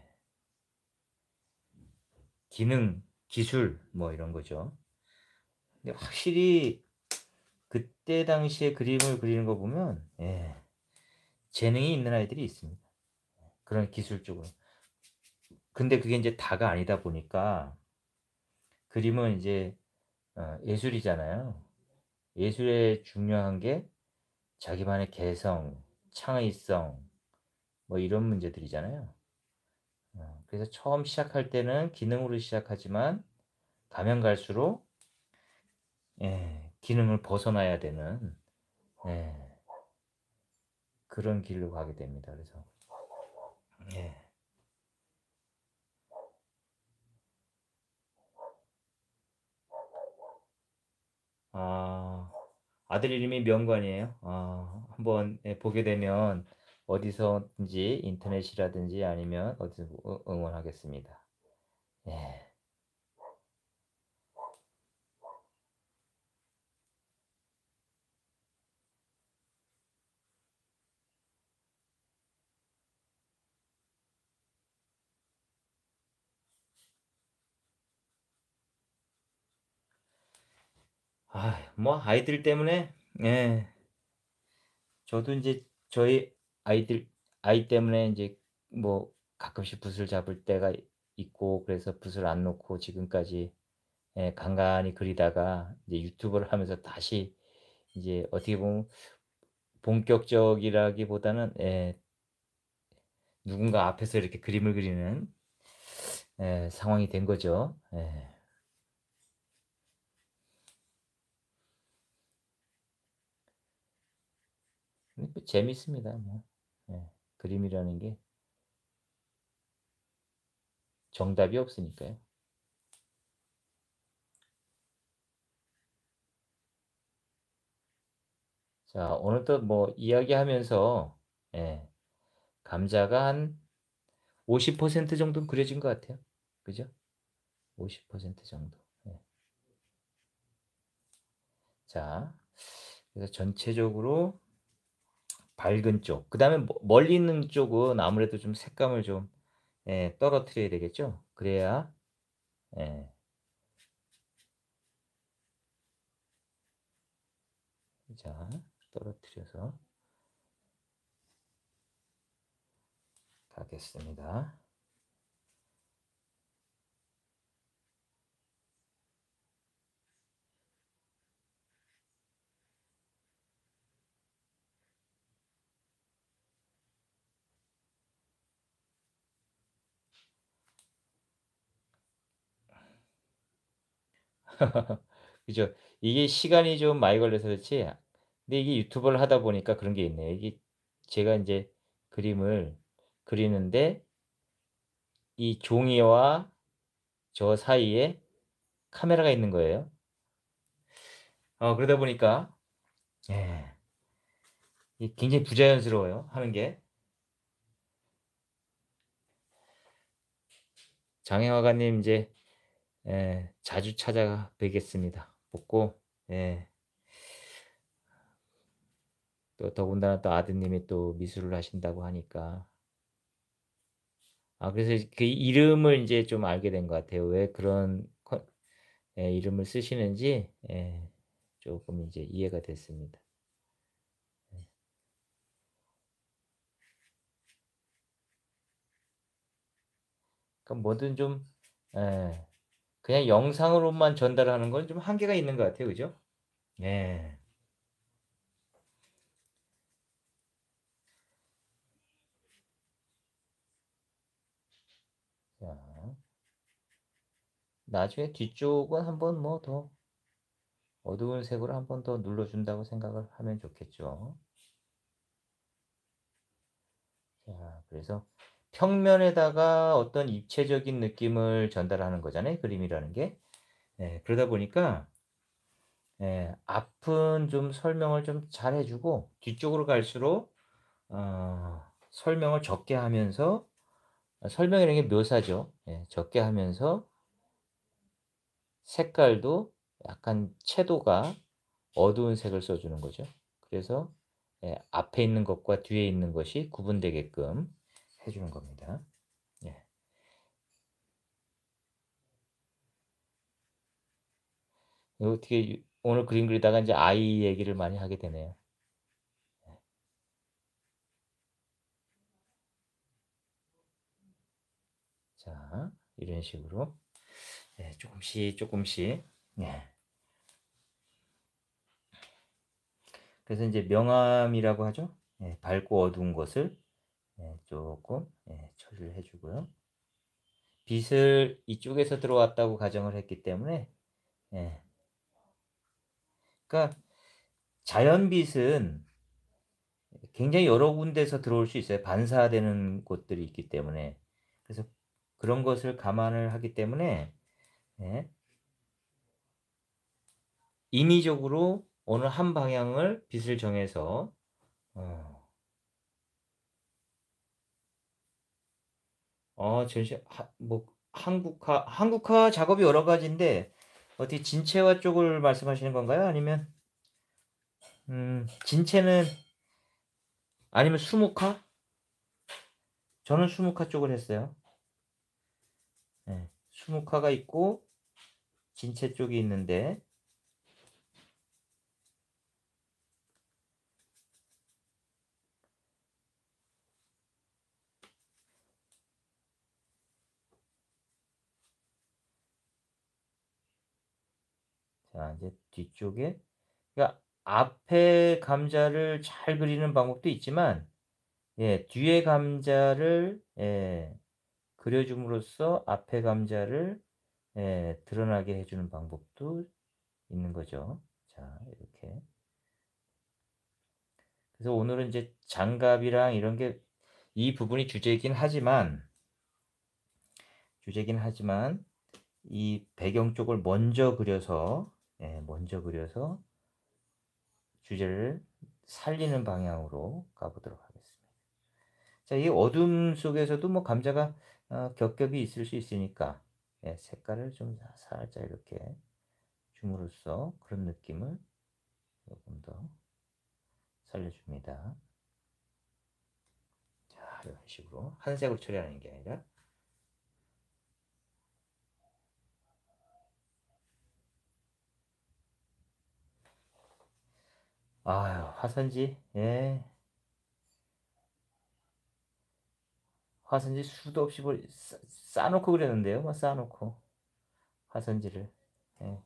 기능, 기술 뭐 이런 거죠. 근데 확실히 그때 당시에 그림을 그리는 거 보면 예, 재능이 있는 아이들이 있습니다. 그런 기술적으로. 근데 그게 인제 다가 아니다 보니까 그림은 인제 어 예술이잖아요. 예술의 중요한 게 자기만의 개성, 창의성 뭐 이런 문제들이잖아요. 어 그래서 처음 시작할 때는 기능으로 시작하지만 가면 갈수록 예 기능을 벗어나야 되는 예 그런 길로 가게 됩니다. 그래서 예. 아 아들 이름이 명관이에요? 아 한번 예 보게 되면 어디서든지 인터넷이라든지 아니면 어디서 응 응원하겠습니다. 예. 아 뭐 아이들 때문에 예 저도 인제 저희 아이들 아이 때문에 인제 뭐 가끔씩 붓을 잡을 때가 있고 그래서 붓을 안 놓고 지금까지 예 간간히 그리다가 이제 유튜브를 하면서 다시 이제 어떻게 보면 본격적이라기보다는 예 누군가 앞에서 이렇게 그림을 그리는 예 상황이 된 거죠. 예. 근데 또 재밌습니다 뭐. 예. 그림이라는 게 정답이 없으니까요. 자 오늘 또 뭐 이야기하면서 예 감자가 한 오십 퍼센트 정도는 그려진 것 같아요. 그죠? 오십 퍼센트 정도. 예. 자 그래서 전체적으로 밝은 쪽 그다음에 머 멀리 있는 쪽은 아무래도 좀 색감을 좀 예 떨어뜨려야 되겠죠? 그래야 예 자 떨어뜨려서 가겠습니다. 그죠. 이게 시간이 좀 많이 걸려서 그렇지 근데 이게 유튜브를 하다 보니까 그런 게 있네요. 이게 제가 인제 그림을 그리는데 이 종이와 저 사이에 카메라가 있는 거예요. 어 그러다 보니까 예. 이 굉장히 부자연스러워요, 하는 게. 장애 화가님 인제 예 자주 찾아뵈겠습니다. 뵙고 예. 또 더군다나 또 아드님이 또 미술을 하신다고 하니까. 아 그래서 이제 그 이름을 인제 좀 알게 된 것 같아요. 왜 그런 컨 예 이름을 쓰시는지 예 쪼끔 인제 이해가 됐습니다. 네. 그러니까 뭐든 좀 예 그냥 영상으로만 전달하는 건 좀 한계가 있는 것 같아요. 그죠? 예. 자 나중에 뒤쪽은 한번 뭐 더 어두운 색으로 한 번 더 눌러 준다고 생각을 하면 좋겠죠. 자 그래서 평면에다가 어떤 입체적인 느낌을 전달하는 거잖아요, 그림이라는 게. 예 그러다 보니까 예 앞은 좀 설명을 좀 잘 해 주고 뒤쪽으로 갈수록 어 설명을 적게 하면서 아 설명이라는 게 묘사죠. 예 적게 하면서 색깔도 약간 채도가 어두운 색을 써 주는 거죠. 그래서 예 앞에 있는 것과 뒤에 있는 것이 구분되게끔 해 주는 겁니다. 예. 어떻게 오늘 그림 그리다가 인제 아이 얘기를 많이 하게 되네요. 예. 자 이런 식으로 예 쪼끔씩 쪼끔씩 예. 그래서 인제 명암이라고 하죠. 예 밝고 어두운 것을 예 쪼끔 예 처리를 해 주고요. 빛을 이쪽에서 들어왔다고 가정을 했기 때문에 예. 그러니까 자연빛은 굉장히 여러 군데서 들어올 수 있어요, 반사되는 곳들이 있기 때문에. 그래서 그런 것을 감안을 하기 때문에 예. 인위적으로 어느 한 방향을 빛을 정해서 어 어 전시 하 뭐 한국화 한국화 작업이 여러 가지인데 어떻게 진체화 쪽을 말씀하시는 건가요? 아니면 음 진체는 아니면 수묵화? 저는 수묵화 쪽을 했어요. 예. 수묵화가 있고 진체 쪽이 있는데 자 인제 뒤쪽에 그러니까 앞에 감자를 잘 그리는 방법도 있지만 예 뒤에 감자를 예 그려 줌으로써 앞에 감자를 예 드러나게 해 주는 방법도 있는 거죠. 자 이렇게. 그래서 오늘은 인제 장갑이랑 이런 게 이 부분이 주제이긴 하지만 주제긴 하지만 이 배경 쪽을 먼저 그려서 예 먼저 그려서 주제를 살리는 방향으로 가 보도록 하겠습니다. 자 이 어둠 속에서도 뭐 감자가 어 겹겹이 있을 수 있으니까 예 색깔을 좀 사 살짝 이렇게 줌으로써 그런 느낌을 조금 더 살려 줍니다. 자 이런 식으로 한색으로 처리하는 게 아니라 아유 화선지 예. 화선지 수도 없이 뭐 쌓 쌓아 놓고 그랬는데요. 뭐 쌓아 놓고 화선지를. 예.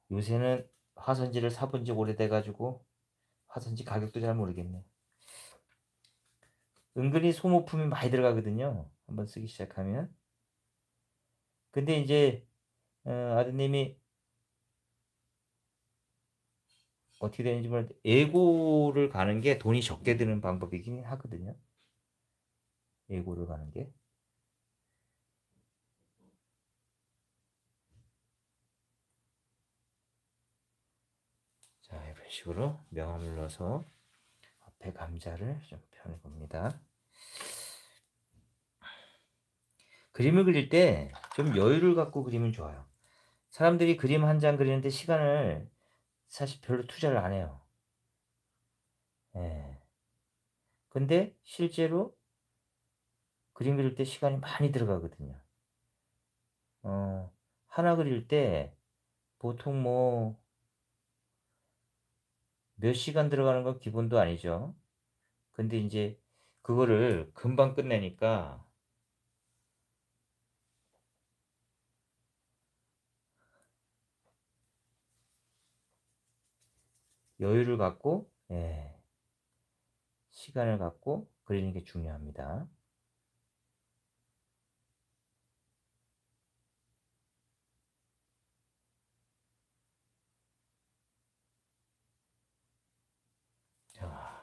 요새는 화선지를 사본 지 오래돼 가지고 화선지 가격도 잘 모르겠네. 은근히 소모품이 많이 들어가거든요, 한번 쓰기 시작하면. 근데 인제 어 아드님이 어떻게 되는지 모르는데 에고를 가는 게 돈이 적게 드는 방법이긴 하거든요. 에고를 가는 게. 자, 이런 식으로 명암을 넣어서 앞에 감자를 좀 펴내 봅니다. 그림을 그릴 때 좀 여유를 갖고 그리면 좋아요. 사람들이 그림 한 장 그리는데 시간을 사실 별로 투자를 안 해요. 예. 근데 실제로 그림 그릴 때 시간이 많이 들어가거든요. 어 하나 그릴 때 보통 뭐 몇 시간 들어가는 건 기본도 아니죠. 근데 인제 그거를 금방 끝내니까 여유를 갖고, 예, 시간을 갖고 그리는 게 중요합니다. 자.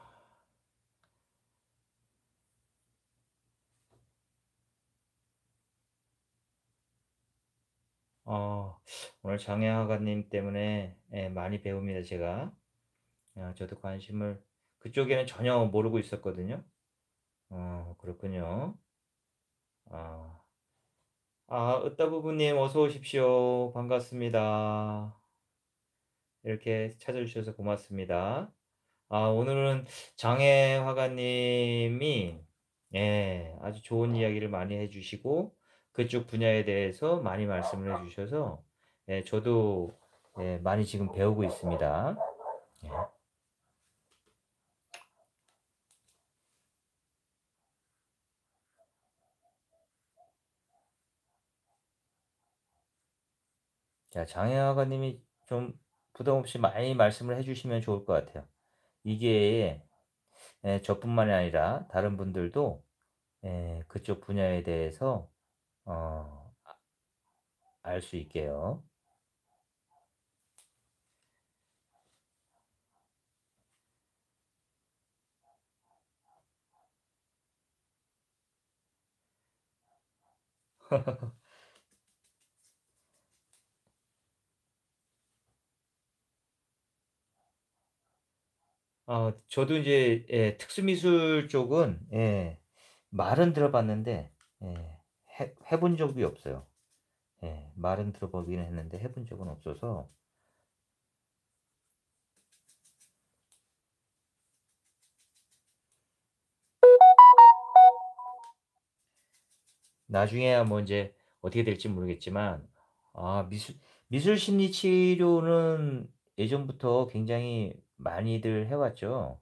어 오늘 장애화가님 때문에 예 많이 배웁니다 제가. 아 저도 관심을 그쪽에는 전혀 모르고 있었거든요. 어 그렇군요. 아. 아 으따부부님 어서 오십시오. 반갑습니다. 이렇게 찾아주셔서 고맙습니다. 아 오늘은 장애 화가님이 예 아주 좋은 이야기를 많이 해 주시고 그쪽 분야에 대해서 많이 말씀을 해 주셔서 예 저도 예 많이 지금 배우고 있습니다. 예. 자, 장애 화가님이 좀 부담 없이 많이 말씀을 해 주시면 좋을 것 같아요. 이게 예 저뿐만이 아니라 다른 분들도 예 그쪽 분야에 대해서 어 알 수 있게요. 아 저도 인제 예 특수미술 쪽은 예 말은 들어 봤는데 예 해 해 본 적이 없어요. 예 말은 들어 보기는 했는데 해본 적은 없어서 나중에야 뭐 인제 어떻게 될지 모르겠지만 아 미술 미술 심리 치료는 예전부터 굉장히 많이들 해 왔죠.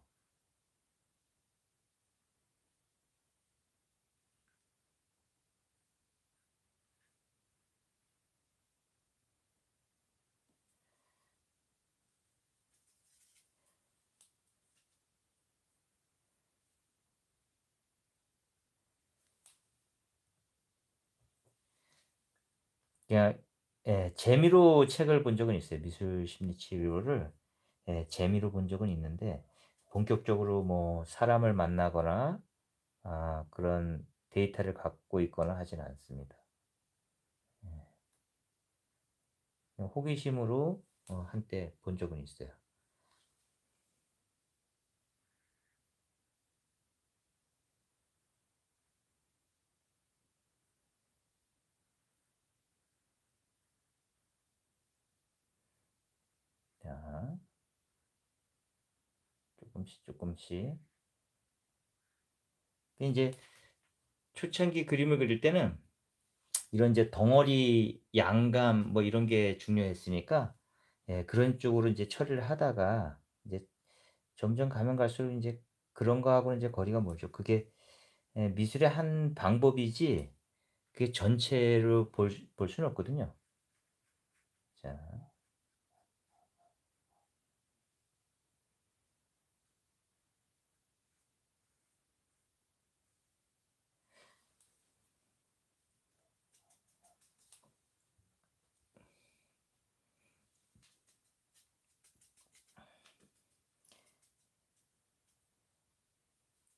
그냥 예 재미로 책을 본 적은 있어요. 미술 심리 치료를 예 재미로 본 적은 있는데 본격적으로 뭐 사람을 만나거나 아 그런 데이터를 갖고 있거나 하진 않습니다. 예. 그냥 호기심으로 어 한때 본 적은 있어요. 자, 쪼끔씩 쪼끔씩. 그 인제 초창기 그림을 그릴 때는 이런 이제 덩어리 양감 뭐 이런 게 중요했으니까 예 그런 쪽으로 인제 처리를 하다가 이제 점점 가면 갈수록 인제 그런 거하고는 이제 거리가 멀죠. 그게 예 미술의 한 방법이지 그게 전체로 볼 볼 수는 없거든요. 자.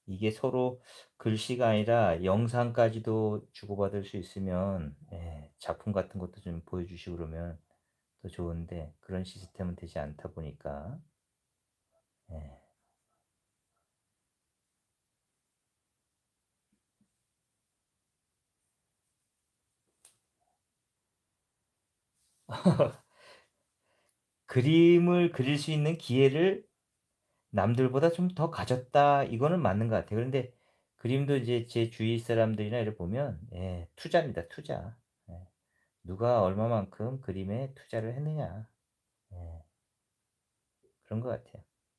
이게 서로 글씨가 아니라 영상까지도 주고받을 수 있으면 예 작품 같은 것도 좀 보여주시고 그러면 더 좋은데 그런 시스템은 되지 않다 보니까 예. 그림을 그릴 수 있는 기회를 남들보다 좀 더 가졌다 이거는 맞는 것 같아요. 그런데 그림도 이제 제 주위 사람들이나 이렇게 보면 예 투자입니다, 투자. 예. 누가 얼마만큼 그림에 투자를 했느냐. 예. 그런 것 같아요.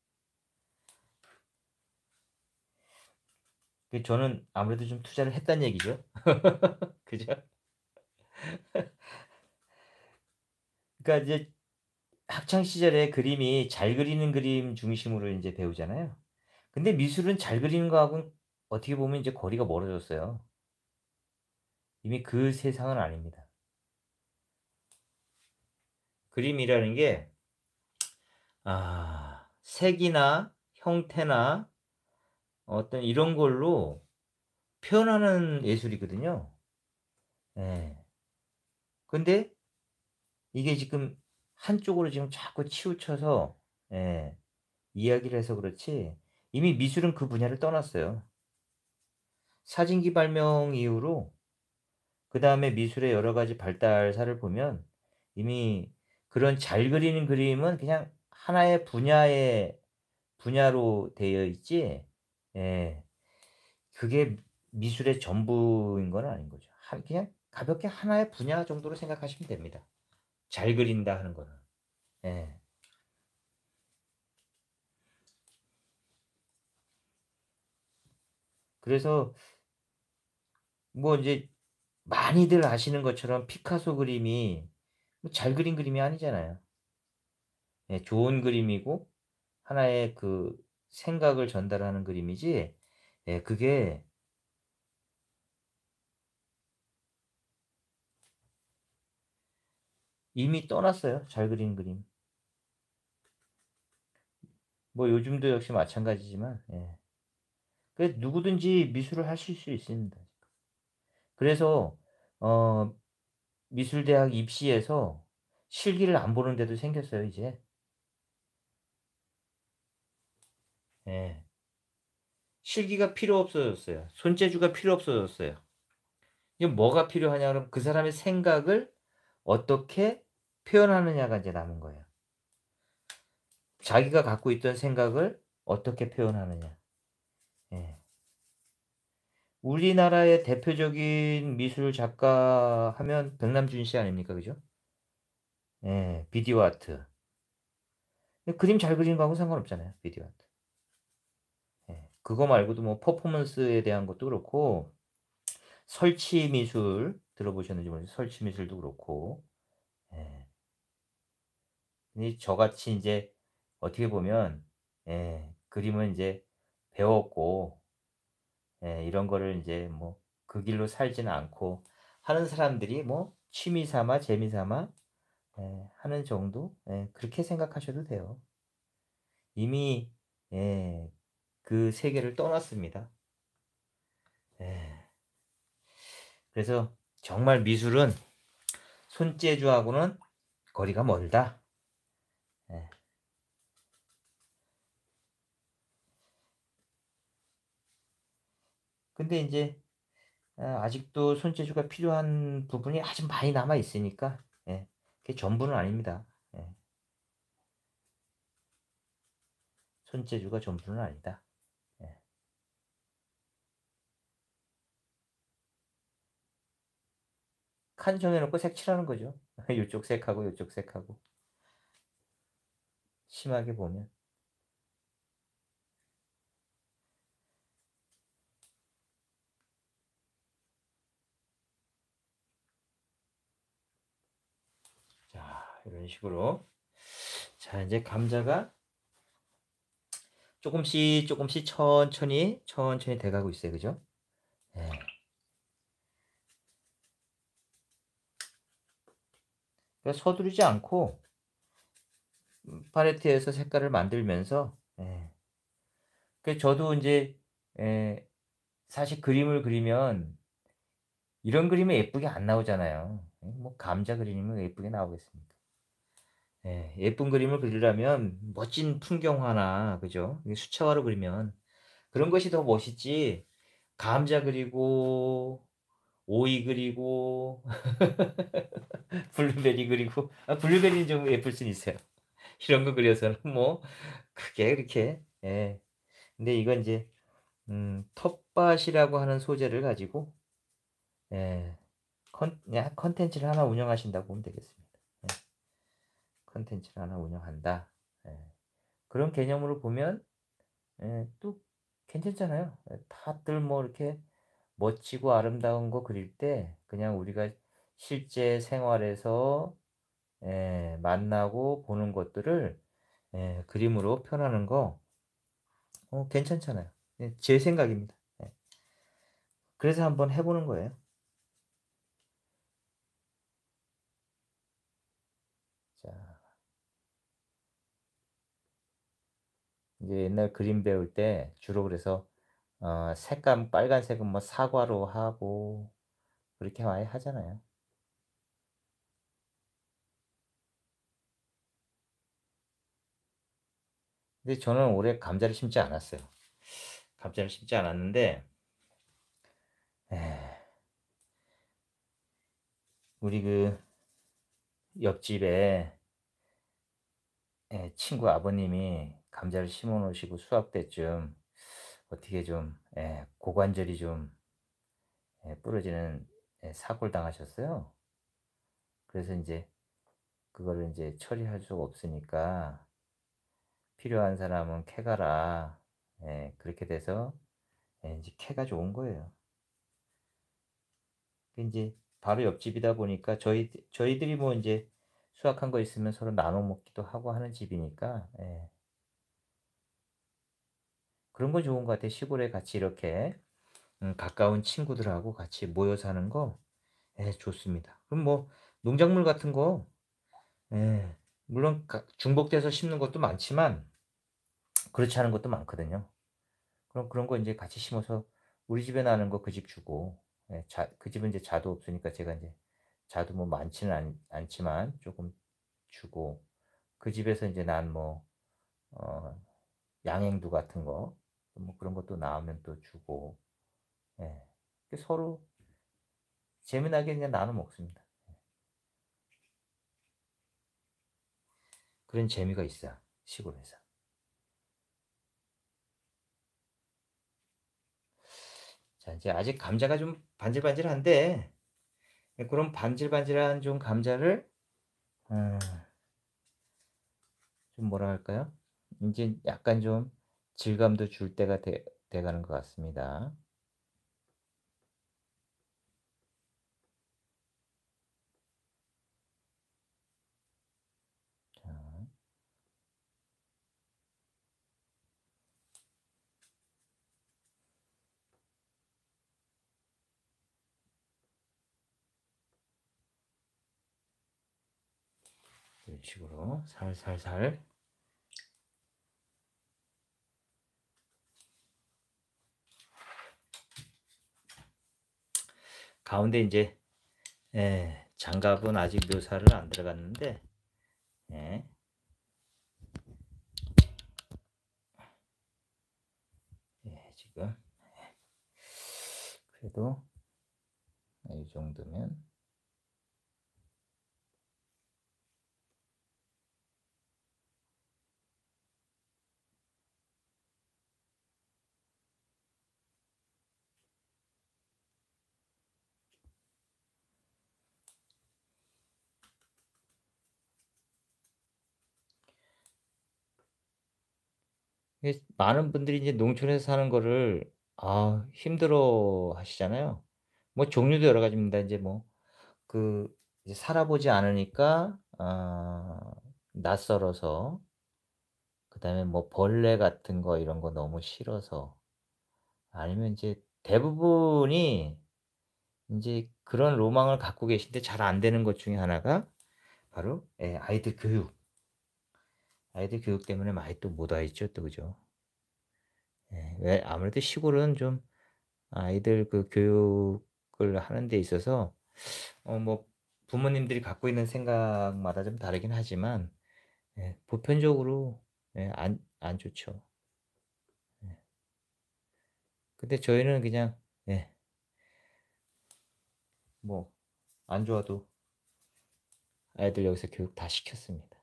그 저는 아무래도 좀 투자를 했다는 얘기죠. 그죠? 그러니까 이제 학창 시절에 그림이 잘 그리는 그림 중심으로 인제 배우잖아요. 근데 미술은 잘 그리는 거하고는 어떻게 보면 이제 거리가 멀어졌어요. 이미 그 세상은 아닙니다. 그림이라는 게 아 색이나 형태나 어떤 이런 걸로 표현하는 예술이거든요. 예. 근데 이게 지금 한쪽으로 지금 자꾸 치우쳐서 예 이야기를 해서 그렇지 이미 미술은 그 분야를 떠났어요. 사진기 발명 이후로 그다음에 미술의 여러 가지 발달사를 보면 이미 그런 잘 그리는 그림은 그냥 하나의 분야의 분야로 되어 있지 예 그게 미술의 전부인 건 아닌 거죠. 한 그냥 가볍게 하나의 분야 정도로 생각하시면 됩니다. 잘 그린다 하는 거는. 예. 그래서 뭐 인제 많이들 아시는 것처럼 피카소 그림이 뭐 잘 그린 그림이 아니잖아요. 예 좋은 그림이고 하나의 그 생각을 전달하는 그림이지 예 그게 이미 떠났어요, 잘 그리는 그림. 뭐 요즘도 역시 마찬가지지만 예. 그 누구든지 미술을 하실 수 있습니다. 그래서 어 미술대학 입시에서 실기를 안 보는 데도 생겼어요, 이제. 예. 실기가 필요 없어졌어요. 손재주가 필요 없어졌어요. 이게 뭐가 필요하냐 그러면 그 사람의 생각을 어떻게 표현하느냐가 이제 남은 거예요. 자기가 갖고 있던 생각을 어떻게 표현하느냐. 예. 우리나라의 대표적인 미술 작가 하면 백남준 씨 아닙니까? 그죠? 예. 비디오 아트. 그 그림 잘 그리는 거하고는 상관없잖아요, 비디오 아트. 예. 그거 말고도 뭐 퍼포먼스에 대한 것도 그렇고 설치 미술 들어보셨는지 모르겠어요. 설치 미술도 그렇고. 예. 이 저같이 인제 어떻게 보면 예 그림을 인제 배웠고 예 이런 거를 인제 뭐 그 길로 살지는 않고 하는 사람들이 뭐 취미 삼아 재미 삼아 예 하는 정도? 예 그렇게 생각하셔도 돼요. 이미 예 그 세계를 떠났습니다. 예. 그래서 정말 미술은 손재주하고는 거리가 멀다. 예. 근데 인제 아 아직도 손재주가 필요한 부분이 아직 많이 남아 있으니까 예 그게 전부는 아닙니다. 예. 손재주가 전부는 아니다. 예. 칸 정해 놓고 색칠하는 거죠. 요쪽 색하고 요쪽 색하고. 심하게 보면. 자 이런 식으로. 자 인제 감자가 쪼금씩 쪼금씩 천천히, 천천히 돼 가고 있어요. 그죠? 예. 그러니까 서두르지 않고 음 팔레트에서 색깔을 만들면서 예. 그 저도 인제 예 사실 그림을 그리면 이런 그림은 예쁘게 안 나오잖아요. 예 뭐 감자 그리면 예쁘게 나오겠습니까? 예. 예쁜 그림을 그리려면 멋진 풍경화나 그죠? 이게 수채화로 그리면 그런 것이 더 멋있지 감자 그리고 오이 그리고 블루베리 그리고 아 블루베리는 좀 예쁠 수는 있어요. 이런 거 그려서는 뭐 크게 그렇게 예. 근데 이건 인제 음 텃밭이라고 하는 소재를 가지고 예 컨 그냥 콘텐츠를 하나 운영하신다고 보면 되겠습니다. 예. 콘텐츠를 하나 운영한다. 예. 그런 개념으로 보면 예 또 괜찮잖아요. 예 다들 뭐 이렇게 멋지고 아름다운 거 그릴 때 그냥 우리가 실제 생활에서 예 만나고 보는 것들을 예 그림으로 표현하는 거 어 괜찮잖아요. 예 제 생각입니다. 예. 그래서 한번 해 보는 거예요. 자 이제 옛날 그림 배울 때 주로 그래서 어 색감 빨간색은 뭐 사과로 하고 그렇게 많이 하잖아요. 근데 저는 올해 감자를 심지 않았어요. 감자를 심지 않았는데 예 우리 그 옆집에 예 친구 아버님이 감자를 심어 놓으시고 수확 때쯤 어떻게 좀 예 고관절이 좀 예 부러지는 예 사고를 당하셨어요. 그래서 인제 그거를 인제 처리할 수가 없으니까 "필요한 사람은 캐 가라." 예 그렇게 돼서 예 인제 캐 가지고 온 거예요. 그 인제 바로 옆집이다 보니까 저희 저희들이 뭐 인제 수확한 거 있으면 서로 나눠 먹기도 하고 하는 집이니까 예. 그런 건 좋은 것 같아요. 시골에 같이 이렇게 음 가까운 친구들하고 같이 모여 사는 거 예 좋습니다. 그럼 뭐 농작물 같은 거 예 물론 가 중복돼서 심는 것도 많지만 그렇지 않은 것도 많거든요. 그럼 그런 거 인제 같이 심어서 우리 집에 나는 거 그 집 주고 예 자 그 집은 이제 자두 없으니까 제가 인제 자두 뭐 많지는 않 않지만 쪼금 주고 그 집에서 인제 난 뭐 어 양행두 같은 거 뭐 그런 것도 나오면 또 주고 예. 그 서로 재미나게 그냥 나눠 먹습니다. 그런 재미가 있어요, 시골에서. 자 인제 아직 감자가 좀 반질반질한데 예 그런 반질반질한 좀 감자를 음 좀 뭐라 할까요? 인제 약간 좀 질감도 줄 때가 돼 돼 가는 것 같습니다. 자 이런 식으로 살살살 가운데 인제 예 장갑은 아직 묘사를 안 들어갔는데 예. 예 지금 그래도 이 정도면 이게 많은 분들이 이제 농촌에서 사는 거를 아 힘들어하시잖아요. 뭐 종류도 여러 가지입니다. 인제 뭐 그 이제 살아 보지 않으니까 아 낯설어서 그다음에 뭐 벌레 같은 거 이런 거 너무 싫어서 아니면 인제 대부분이 인제 그런 로망을 갖고 계신데 잘 안 되는 것 중에 하나가 바로 예 아이들 교육. 아이들 교육 때문에 많이 또 못 와 있죠 또 그죠? 예. 예. 왜 아무래도 시골은 좀 아이들 그 교육을 하는 데 있어서 어 뭐 부모님들이 갖고 있는 생각마다 좀 다르긴 하지만 예 보편적으로 예 안 안 좋죠. 예. 근데 저희는 그냥 예 뭐 안 좋아도 아이들 여기서 교육 다 시켰습니다.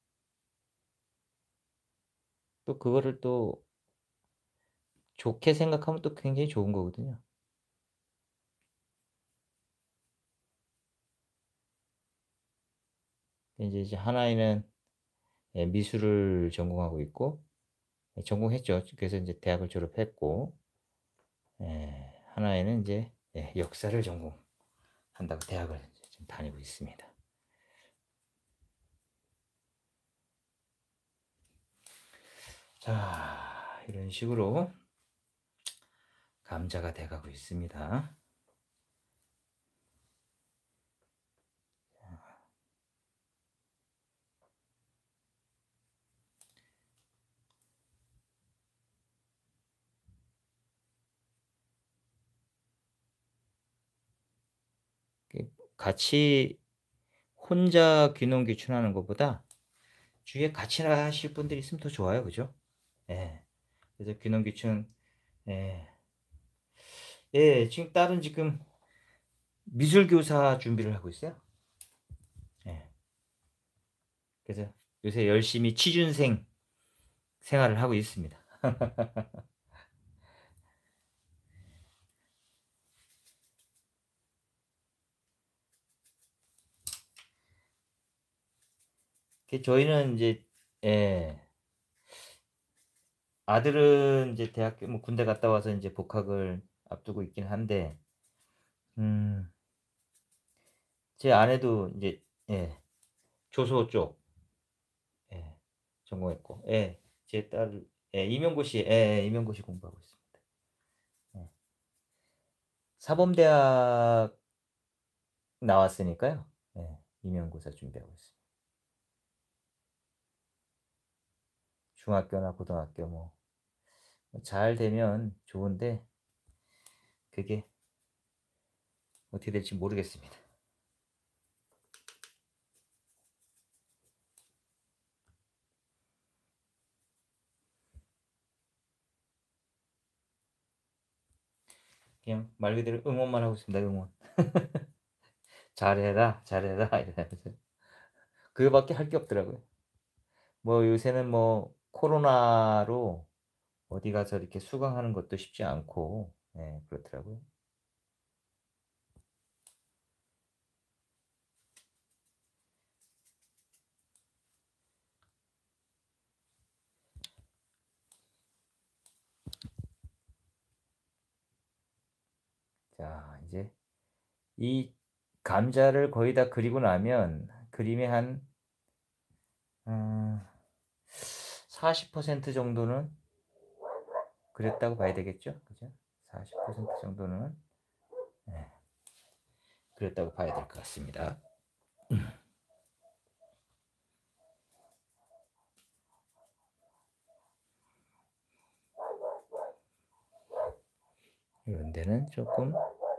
또 그거를 또 좋게 생각하면 또 굉장히 좋은 거거든요. 이제 이제 하나이는 예 미술을 전공하고 있고 예 전공했죠. 그래서 인제 대학을 졸업했고 예 하나이는 인제 예 역사를 전공한다고 대학을 이제 지금 다니고 있습니다. 자 이런 식으로 감자가 돼 가고 있습니다. 그 같이 혼자 귀농귀촌하는 것보다 주위에 같이 하실 분들이 있으면 더 좋아요. 그죠? 예. 그래서 귀농귀촌 예. 예. 지금 딸은 지금 미술교사 준비를 하고 있어요. 예. 그래서 요새 열심히 취준생 생활을 하고 있습니다. 그 저희는 인제 예. 아들은 이제 대학교 뭐 군대 갔다 와서 인제 복학을 앞두고 있긴 한데 음 제 아내도 인제 예 조소 쪽 예 전공했고 예 제 딸 예 임용고시 예예 임용고시 공부하고 있습니다. 예. 사범대학 나왔으니까요. 예. 임용고사 준비하고 있습니다. 중학교나 고등학교 뭐 잘 되면 좋은데 그게 어떻게 될지 모르겠습니다. 그냥 말 그대로 응원만 하고 있습니다, 응원. "잘해라, 잘해라." 이러면서. 그거밖에 할 게 없더라고요. 뭐 요새는 뭐 코로나로 어디 가서 이렇게 수강하는 것도 쉽지 않고 예 그렇더라고요. 자 이제 이 감자를 거의 다 그리고 나면 그림의 한 음 사십 퍼센트 정도는 그렸다고 봐야 되겠죠? 그죠? 사십 퍼센트 정도는 예 그렸다고 봐야 될 것 같습니다. 이런 데는 쪼끔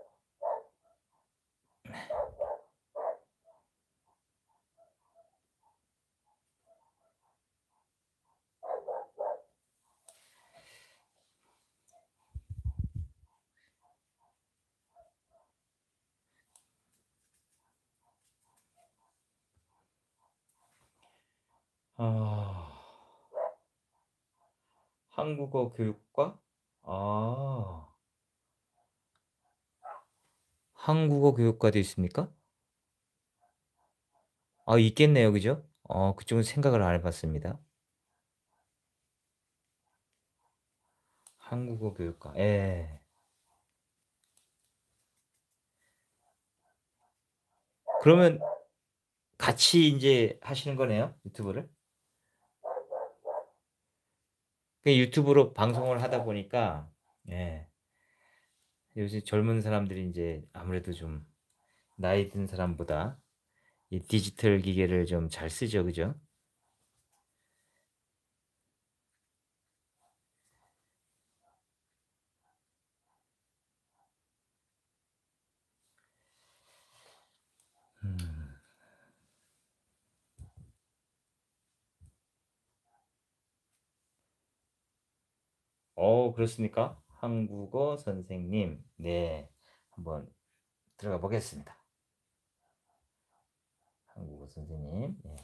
아 한국어 교육과? 아 한국어 교육과도 있습니까? 아 있겠네요. 그죠? 어 그쪽은 생각을 안 해 봤습니다. 한국어 교육과. 예. 그러면 같이 인제 하시는 거네요, 유튜브를? 그 유튜브로 방송을 하다 보니까 예 요새 젊은 사람들이 인제 아무래도 좀 나이 든 사람보다 이 디지털 기계를 좀 잘 쓰죠. 그죠? 어 그렇습니까? 한국어 선생님. 네. 한번 들어가 보겠습니다. 한국어 선생님. 네.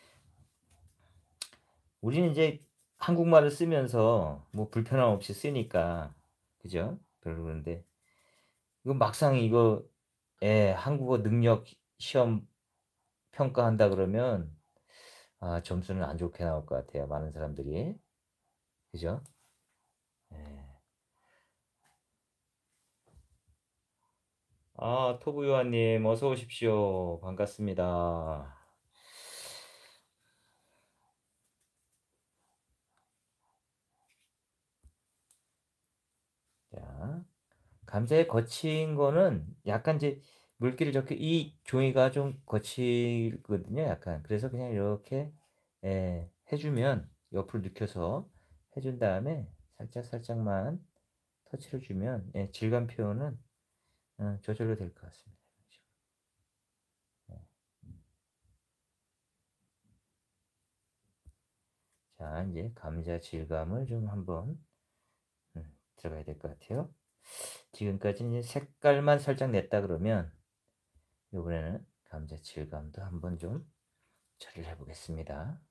우리는 이제 한국말을 쓰면서 뭐 불편함 없이 쓰니까 그죠? 별로 그런데 이거 막상 이거 예 한국어 능력 시험 평가한다 그러면 아 점수는 안 좋게 나올 것 같아요, 많은 사람들이. 그죠? 예. 아 토부 요한님 어서 오십시오. 반갑습니다. 자. 감자에 거친 거는 약간 이제 물기를 적게 이 종이가 좀 거칠거든요 약간. 그래서 그냥 이렇게 예 해 주면 옆으로 눕혀서 해준 다음에 살짝 살짝만 터치를 주면 예 질감 표현은 어 저절로 될 것 같습니다. 이런 식으로. 네. 자 인제 감자 질감을 좀 한번 음 들어가야 될 것 같아요. 지금까지는 이제 색깔만 살짝 냈다 그러면 요번에는 감자 질감도 한번 좀 처리를 해 보겠습니다.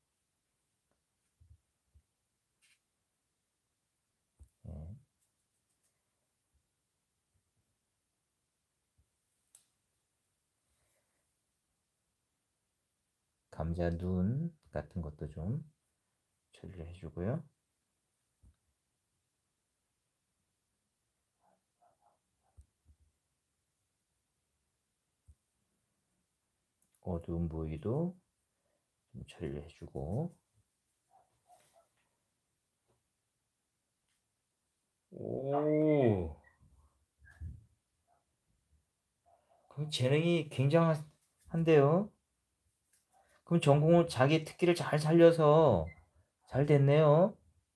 예. 감자 눈 같은 것도 좀 처리를 해 주고요. 어두운 부위도 좀 처리를 해 주고. 오. 그럼 재능이 굉장한데요. 그럼 전공을 자기 특기를 잘 살려서 잘 됐네요.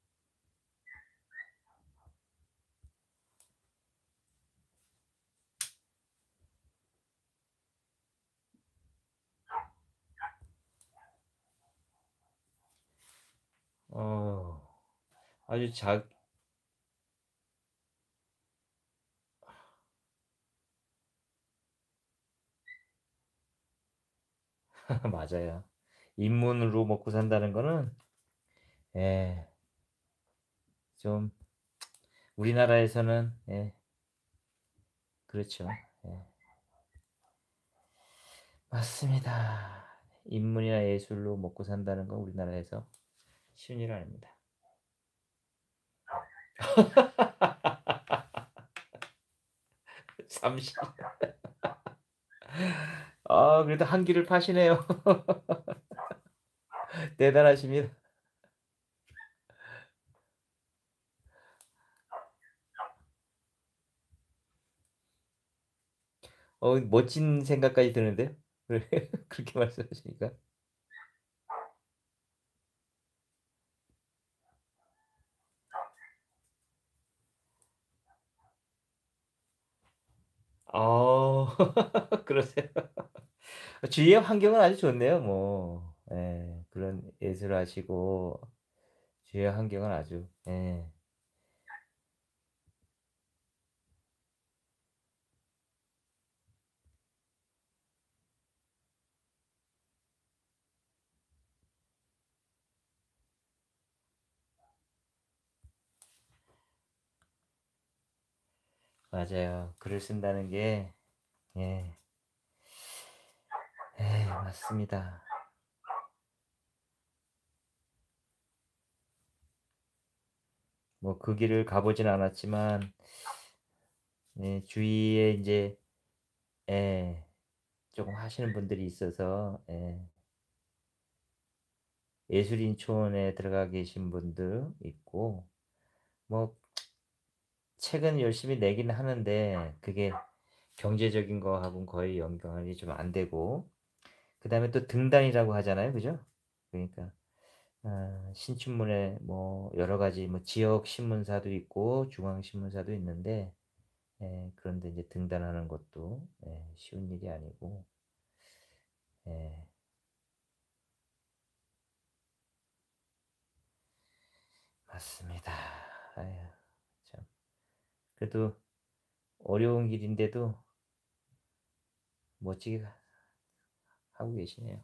어. 아주 작 맞아요. 입문으로 먹고 산다는 거는 예 좀 우리나라에서는 예 그렇죠. 예. 맞습니다. 인문이나 예술로 먹고 산다는 건 우리나라에서 쉬운 일 아닙니다. 삼십 아 그래도 한 끼를 파시네요. 대단하십니다. 어 멋진 생각까지 드는데요. 그렇게 말씀하시니까. 어 그러세요. 주위의 환경은 아주 좋네요. 뭐 예 그런 예술하시고 주위의 환경은 아주 예 맞아요. 글을 쓴다는 게 예. 예 맞습니다. 뭐 그 길을 가 보진 않았지만 예 주위에 인제 예 쪼금 하시는 분들이 있어서 예 예술인 촌에 들어가 계신 분들 있고 뭐 책은 열심히 내긴 하는데 그게 경제적인 거하고는 거의 연관이 좀 안 되고 그다음에 또 등단이라고 하잖아요. 그죠? 그러니까 아 신춘문예 뭐 여러 가지 뭐 지역 신문사도 있고 중앙 신문사도 있는데 예 그런데 이제 등단하는 것도 예 쉬운 일이 아니고 예 맞습니다. 아유. 그래도 어려운 길인데도 멋지게 하고 계시네요.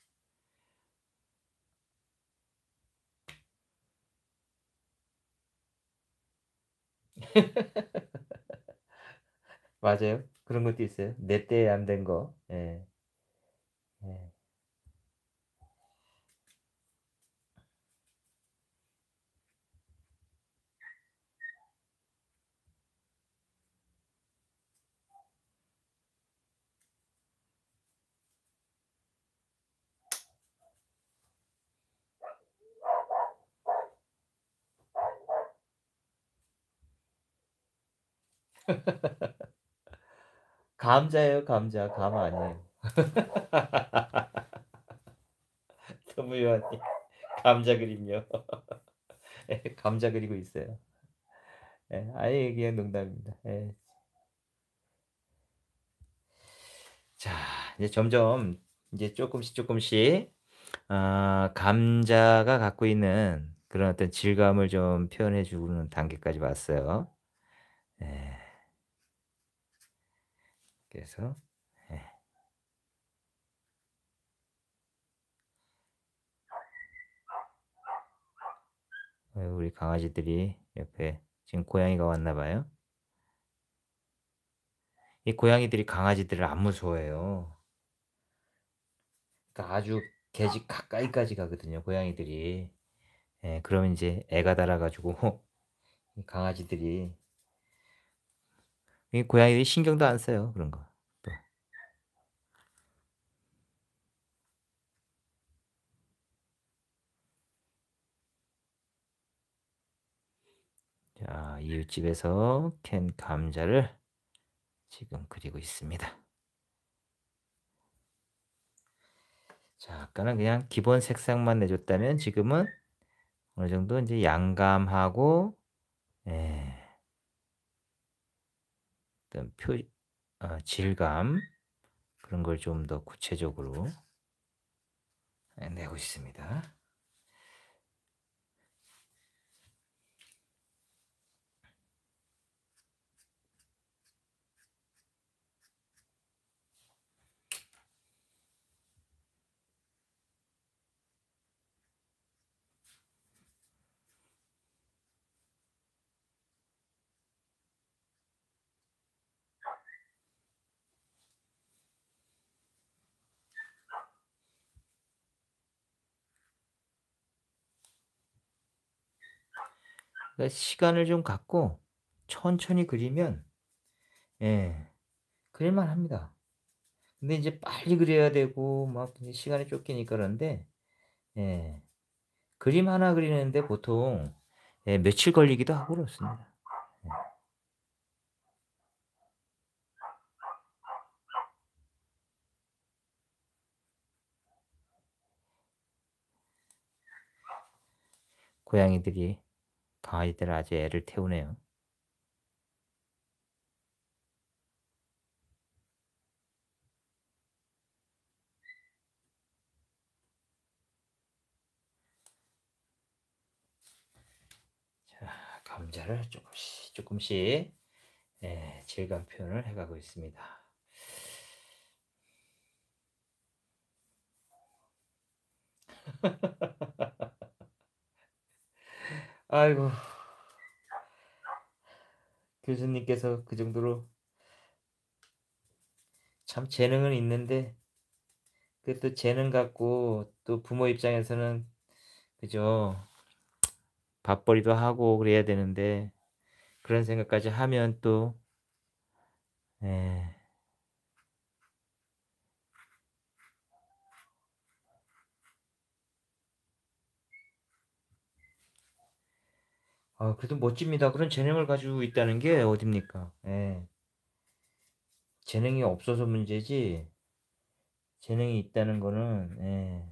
맞아요. 그런 것도 있어요. 내 때에 안 된 거. 예. 예. 감자예요, 감자. 감 아니에요. 터무요한님 감자 그림요. 예, 감자 그리고 있어요. 예. 아예 그냥 농담입니다. 예. 자, 이제 점점 이제 쪼끔씩 쪼끔씩 아 감자가 갖고 있는 그런 어떤 질감을 좀 표현해 주는 단계까지 왔어요. 예. 그래서 예. 어 우리 강아지들이 옆에 지금 고양이가 왔나 봐요. 이 고양이들이 강아지들을 안 무서워해요. 그러니까 아주 계집 가까이까지 가거든요, 고양이들이. 예, 그러면 인제 애가 달아 가지고 이 강아지들이 이 고양이들이 신경도 안 써요, 그런 거 또. 자, 이웃집에서 캔 감자를 지금 그리고 있습니다. 자, 아까는 그냥 기본 색상만 내줬다면 지금은 어느 정도 인제 양감하고 예. 어떤 표 어 질감 그런 걸 좀 더 구체적으로 예 내고 있습니다. 그러니까 시간을 좀 갖고 천천히 그리면 예 그릴 만합니다. 근데 인제 빨리 그려야 되고 막 이제 시간이 쫓기니까 그런데 예 그림 하나 그리는데 보통 예 며칠 걸리기도 하고 그렇습니다. 예. 고양이들이 강아지들을 아주 애를 태우네요. 자, 감자를 쪼끔씩 쪼끔씩 예 질감 표현을 해 가고 있습니다. 아이고. 교수님께서 그 정도로 참 재능은 있는데 그 또 재능 갖고 또 부모 입장에서는 그죠. 밥벌이도 하고 그래야 되는데 그런 생각까지 하면 또 예. 아 그래도 멋집니다. 그런 재능을 가지고 있다는 게 어딥니까. 예. 재능이 없어서 문제지 재능이 있다는 거는 예.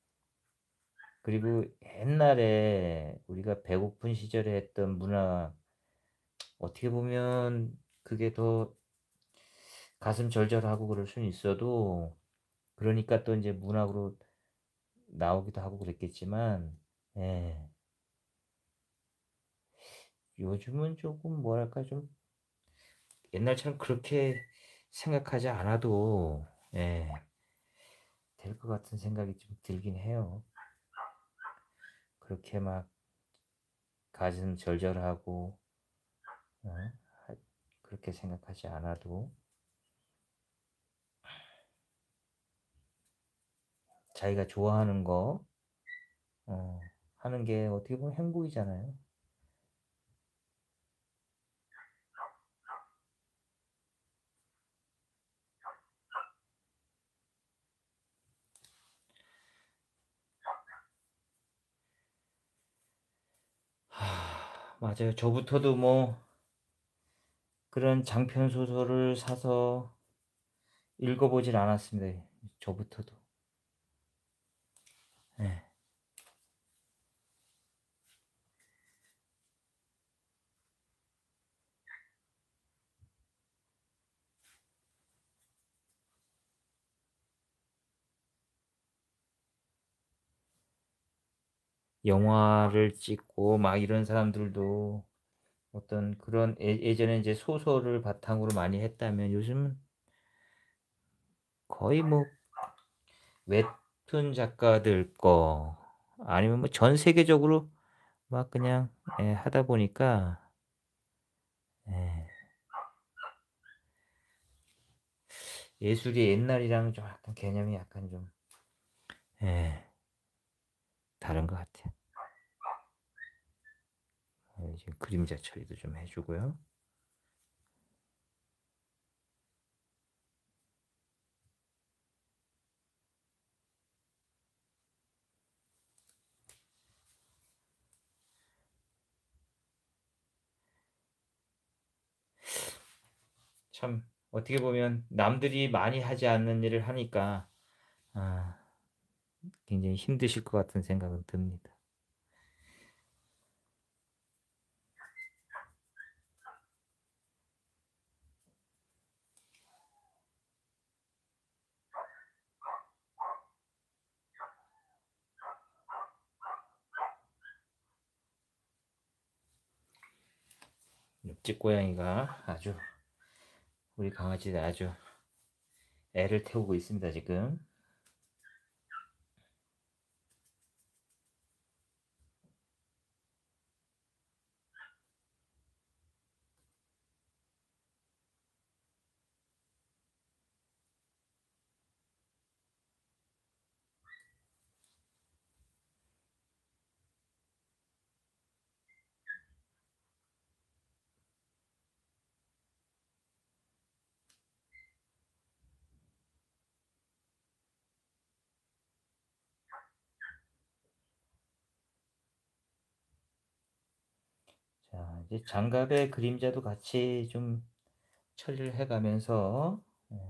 그리고 옛날에 우리가 배고픈 시절에 했던 문화 어떻게 보면 그게 더 가슴 절절하고 그럴 수는 있어도 그러니까 또 인제 문학으로 나오기도 하고 그랬겠지만 예. 요즘은 쪼금 뭐랄까 좀 옛날처럼 그렇게 생각하지 않아도 예, 될 것 같은 생각이 좀 들긴 해요. 그렇게 막 가슴 절절하고 어? 하- 그렇게 생각하지 않아도 자기가 좋아하는 거 어, 하는 게 어떻게 보면 행복이잖아요. 하, 맞아요. 저부터도 뭐 그런 장편 소설을 사서 읽어보질 않았습니다. 저부터도. 예. 영화를 찍고 막 이런 사람들도 어떤 그런 예, 예전에 이제 소설을 바탕으로 많이 했다면 요즘은 거의 뭐 웹툰 작가들 거 아니면 뭐 전 세계적으로 막 그냥 예, 하다 보니까 예, 예술이 옛날이랑 좀 약간 개념이 약간 좀 예, 다른 것 같아요. 예, 지금 그림자 처리도 좀 해주고요. 참 어떻게 보면 남들이 많이 하지 않는 일을 하니까 아, 굉장히 힘드실 것 같은 생각은 듭니다. 옆집 고양이가 아주 우리 강아지를 아주 애를 태우고 있습니다 지금. 자 이제 장갑의 그림자도 같이 좀 처리를 해가면서 예,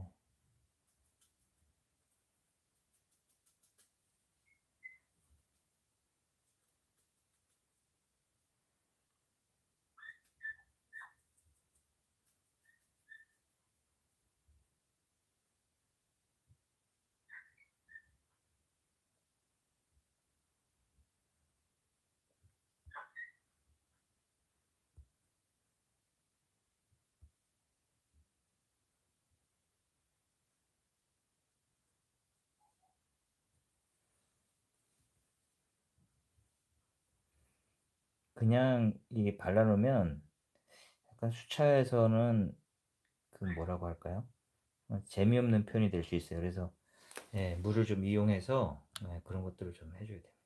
그냥 이게 발라놓으면 약간 수차에서는 그 뭐라고 할까요? 어, 재미없는 표현이 될 수 있어요. 그래서 예, 물을 좀 이용해서 예, 그런 것들을 좀 해줘야 돼요.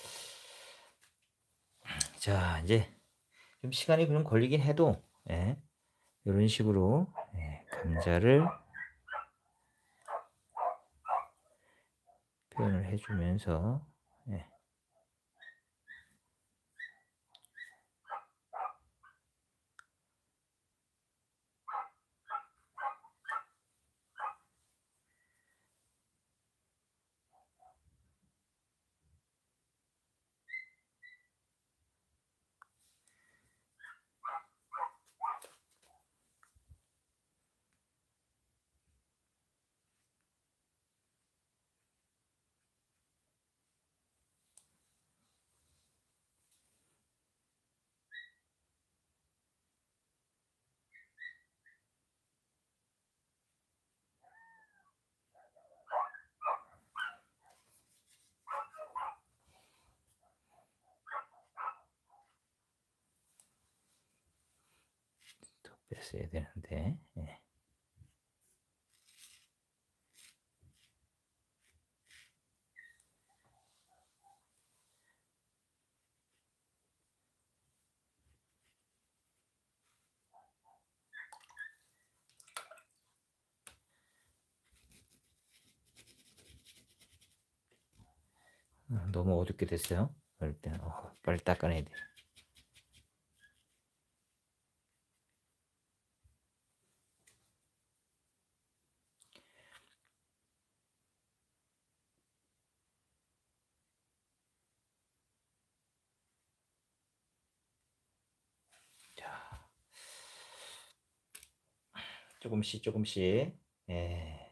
자 이제 좀 시간이 그럼 걸리긴 해도 예, 이런 식으로 예, 감자를 표현을 해주면서 예, 뺐어야 되는데. 예. 어, 너무 어둡게 됐어요. 일단 어, 빨리 닦아내야 돼. 자, 조금씩 조금씩. 예.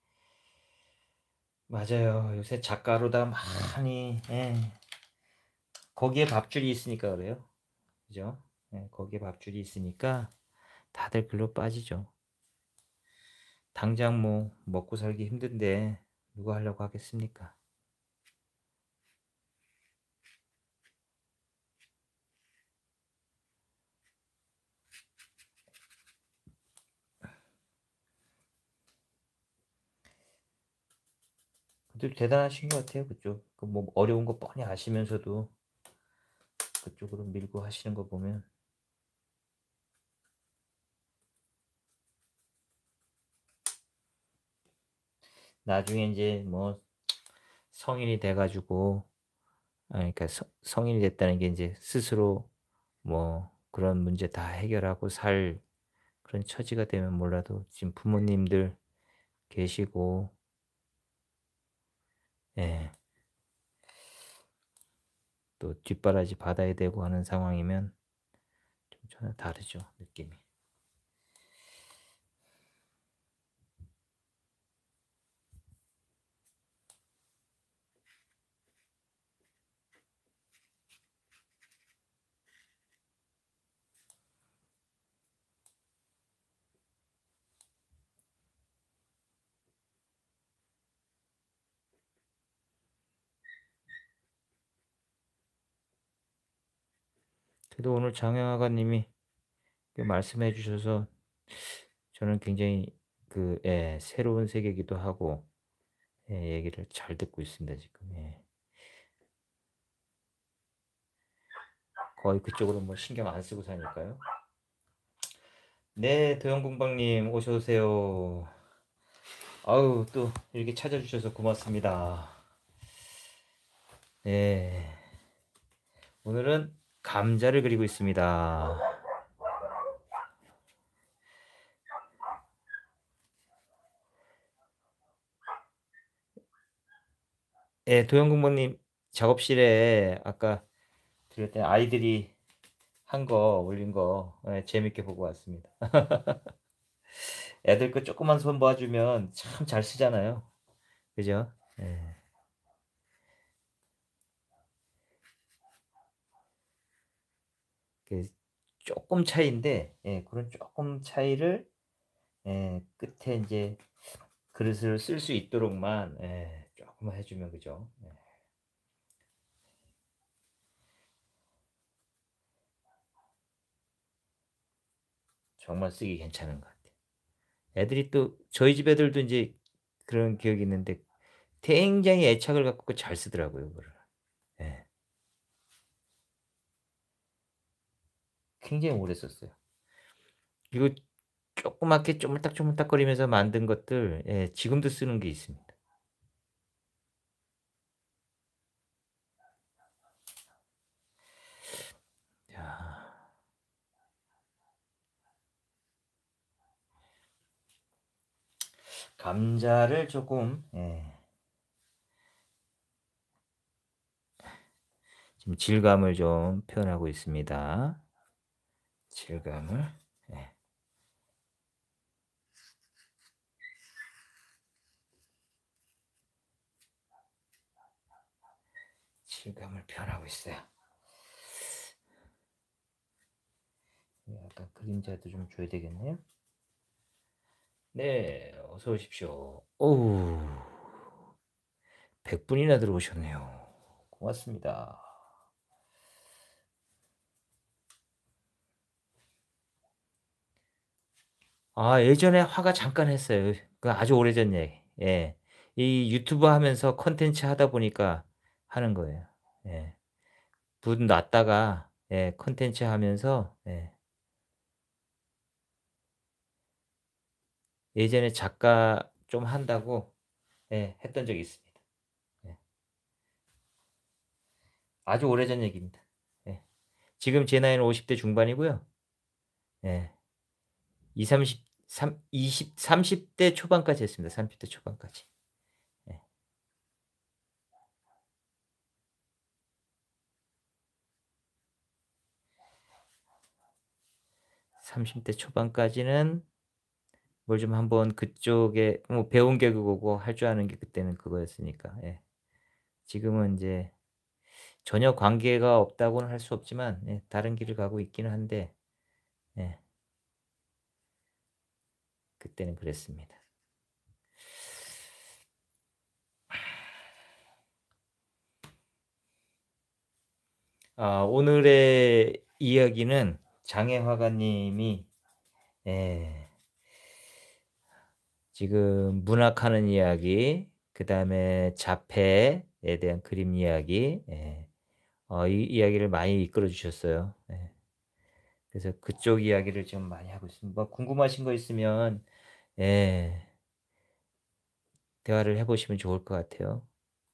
맞아요. 요새 작가로다 많이, 예. 거기에 밥줄이 있으니까 그래요. 그죠? 예, 거기에 밥줄이 있으니까 다들 글로 빠지죠. 당장 뭐 먹고 살기 힘든데 누가 하려고 하겠습니까? 그래도 대단하신 것 같아요. 그쪽 그 뭐 어려운 거 뻔히 아시면서도 그쪽으로 밀고 하시는 거 보면. 나중에 이제 뭐 성인이 돼 가지고, 아 그러니까 서 성인이 됐다는 게 인제 스스로 뭐 그런 문제 다 해결하고 살 그런 처지가 되면 몰라도 지금 부모님들 계시고, 예, 또 뒷바라지 받아야 되고 하는 상황이면 좀 전혀 다르죠, 느낌이. 그래도 오늘 장영아가 님이 그 말씀해 주셔서 저는 굉장히 그, 예, 새로운 세계이기도 하고, 예, 얘기를 잘 듣고 있습니다 지금. 예. 거의 그쪽으로 뭐 신경 안 쓰고 사니까요. 네, 도영공방님 오셔 오세요. 아우, 또 이렇게 찾아주셔서 고맙습니다. 네, 오늘은 감자를 그리고 있습니다. 예, 도영공방님 작업실에 아까 들을 때 아이들이 한 거 올린 거, 예, 재밌게 보고 왔습니다. 애들 거 조금만 손 봐주면 참 잘 쓰잖아요. 그죠? 예. 그 조금 차이인데, 예, 그런 조금 차이를, 예, 끝에 이제 그릇을 쓸 수 있도록만, 예, 조금만 해주면, 그죠? 예. 정말 쓰기 괜찮은 것 같아요. 애들이 또 저희 집 애들도 이제 그런 기억이 있는데 굉장히 애착을 갖고 잘 쓰더라고요, 그거를. 예. 굉장히 오래 썼어요. 그리고 조그맣게 쪼물딱쪼물딱거리면서 만든 것들, 예, 지금도 쓰는 게 있습니다. 야. 감자를 조금, 예, 지금 질감을 좀 표현하고 있습니다. 질감을. 예. 질감을 표현하고 있어요. 약간 그림자도 좀 줘야 되겠네요. 네, 어서 오십시오. 어우, 백 분이나 들어오셨네요. 고맙습니다. 아 예전에 화가 잠깐 했어요. 그 아주 오래전 얘기. 예. 이 유튜브 하면서 콘텐츠 하다 보니까 하는 거예요. 예. 분 놨다가 예 콘텐츠 하면서 예 예전에 작가 좀 한다고 예 했던 적이 있습니다. 예. 아주 오래전 얘기입니다. 예. 지금 제 나이는 오십 대 중반이고요. 예. 이삼십 삼 이십 삼십 대 초반까지 했습니다. 삼십 대 초반까지. 예. 삼십 대 초반까지는 뭘 좀 한번 그쪽에 뭐 배운 게 그거고 할 줄 아는 게 그때는 그거였으니까. 예. 지금은 인제 전혀 관계가 없다고는 할 수 없지만 예 다른 길을 가고 있기는 한데 예 그때는 그랬습니다. 아 오늘의 이야기는 장혜 화가님이 예 지금 문학하는 이야기 그다음에 자폐에 대한 그림 이야기 예 어 이 이야기를 많이 이끌어 주셨어요. 예. 그래서 그쪽 이야기를 좀 많이 하고 있습니다. 뭐 궁금하신 거 있으면 예 대화를 해 보시면 좋을 것 같아요.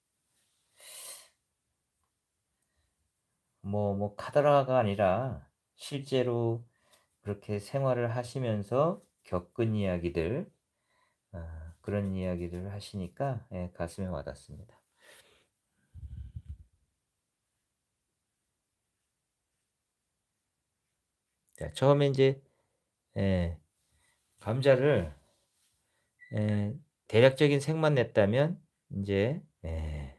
뭐 뭐 카더라가 아니라 실제로 그렇게 생활을 하시면서 겪은 이야기들 아 그런 이야기들을 하시니까 예 가슴에 와 닿습니다. 자 처음에 인제 예 감자를 예 대략적인 색만 냈다면 인제 예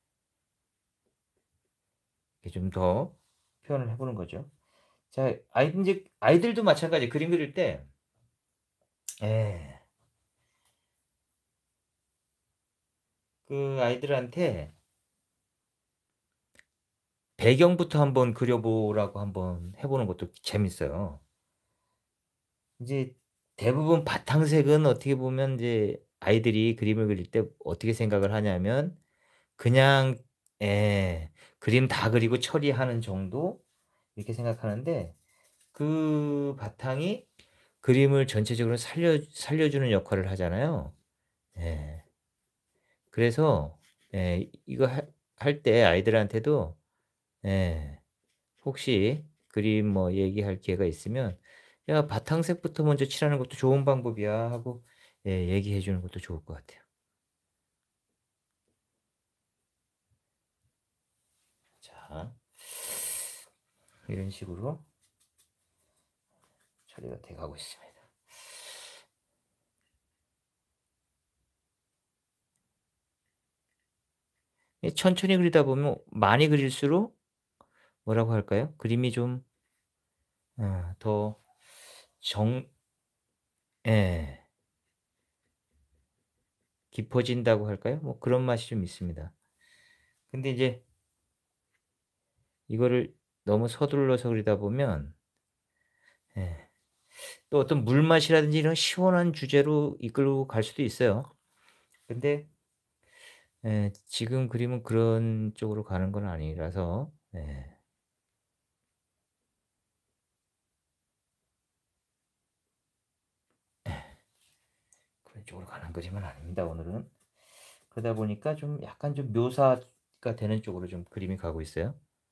이렇게 좀 더 표현을 해 보는 거죠. 자 아이 인제 아이들도 마찬가지 그림 그릴 때 예 그 아이들한테 배경부터 한번 그려 보라고 한번 해 보는 것도 재밌어요. 인제 대부분 바탕색은 어떻게 보면 인제 아이들이 그림을 그릴 때 어떻게 생각을 하냐면 그냥 예 그림 다 그리고 처리하는 정도 이렇게 생각하는데 그 바탕이 그림을 전체적으로 살려 살려주는 역할을 하잖아요. 예. 그래서 예 이거 할 할 때 아이들한테도 예 혹시 그림 뭐 얘기할 기회가 있으면 "야 바탕색부터 먼저 칠하는 것도 좋은 방법이야." 하고 예 얘기해 주는 것도 좋을 것 같아요. 자 이런 식으로 처리가 돼 가고 있습니다. 이 천천히 그리다 보면 많이 그릴수록 뭐라고 할까요? 그림이 좀 어 더 정 예 깊어진다고 할까요? 뭐 그런 맛이 좀 있습니다. 근데 이제 이거를 너무 서둘러서 그리다 보면 예 또 어떤 물맛이라든지 이런 시원한 주제로 이끌고 갈 수도 있어요. 근데 예 지금 그림은 그런 쪽으로 가는 건 아니라서 예 그런 쪽으로 가는 그림은 아닙니다 오늘은. 그러다 보니까 좀 약간 좀 묘사가 되는 쪽으로 좀 그림이 가고 있어요.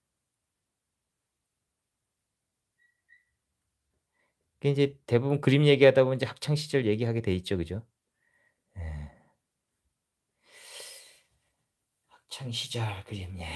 그게 인제 대부분 그림 얘기하다 보면 이제 학창 시절 얘기하게 돼 있죠. 그죠? 예. 학창 시절 그림 예.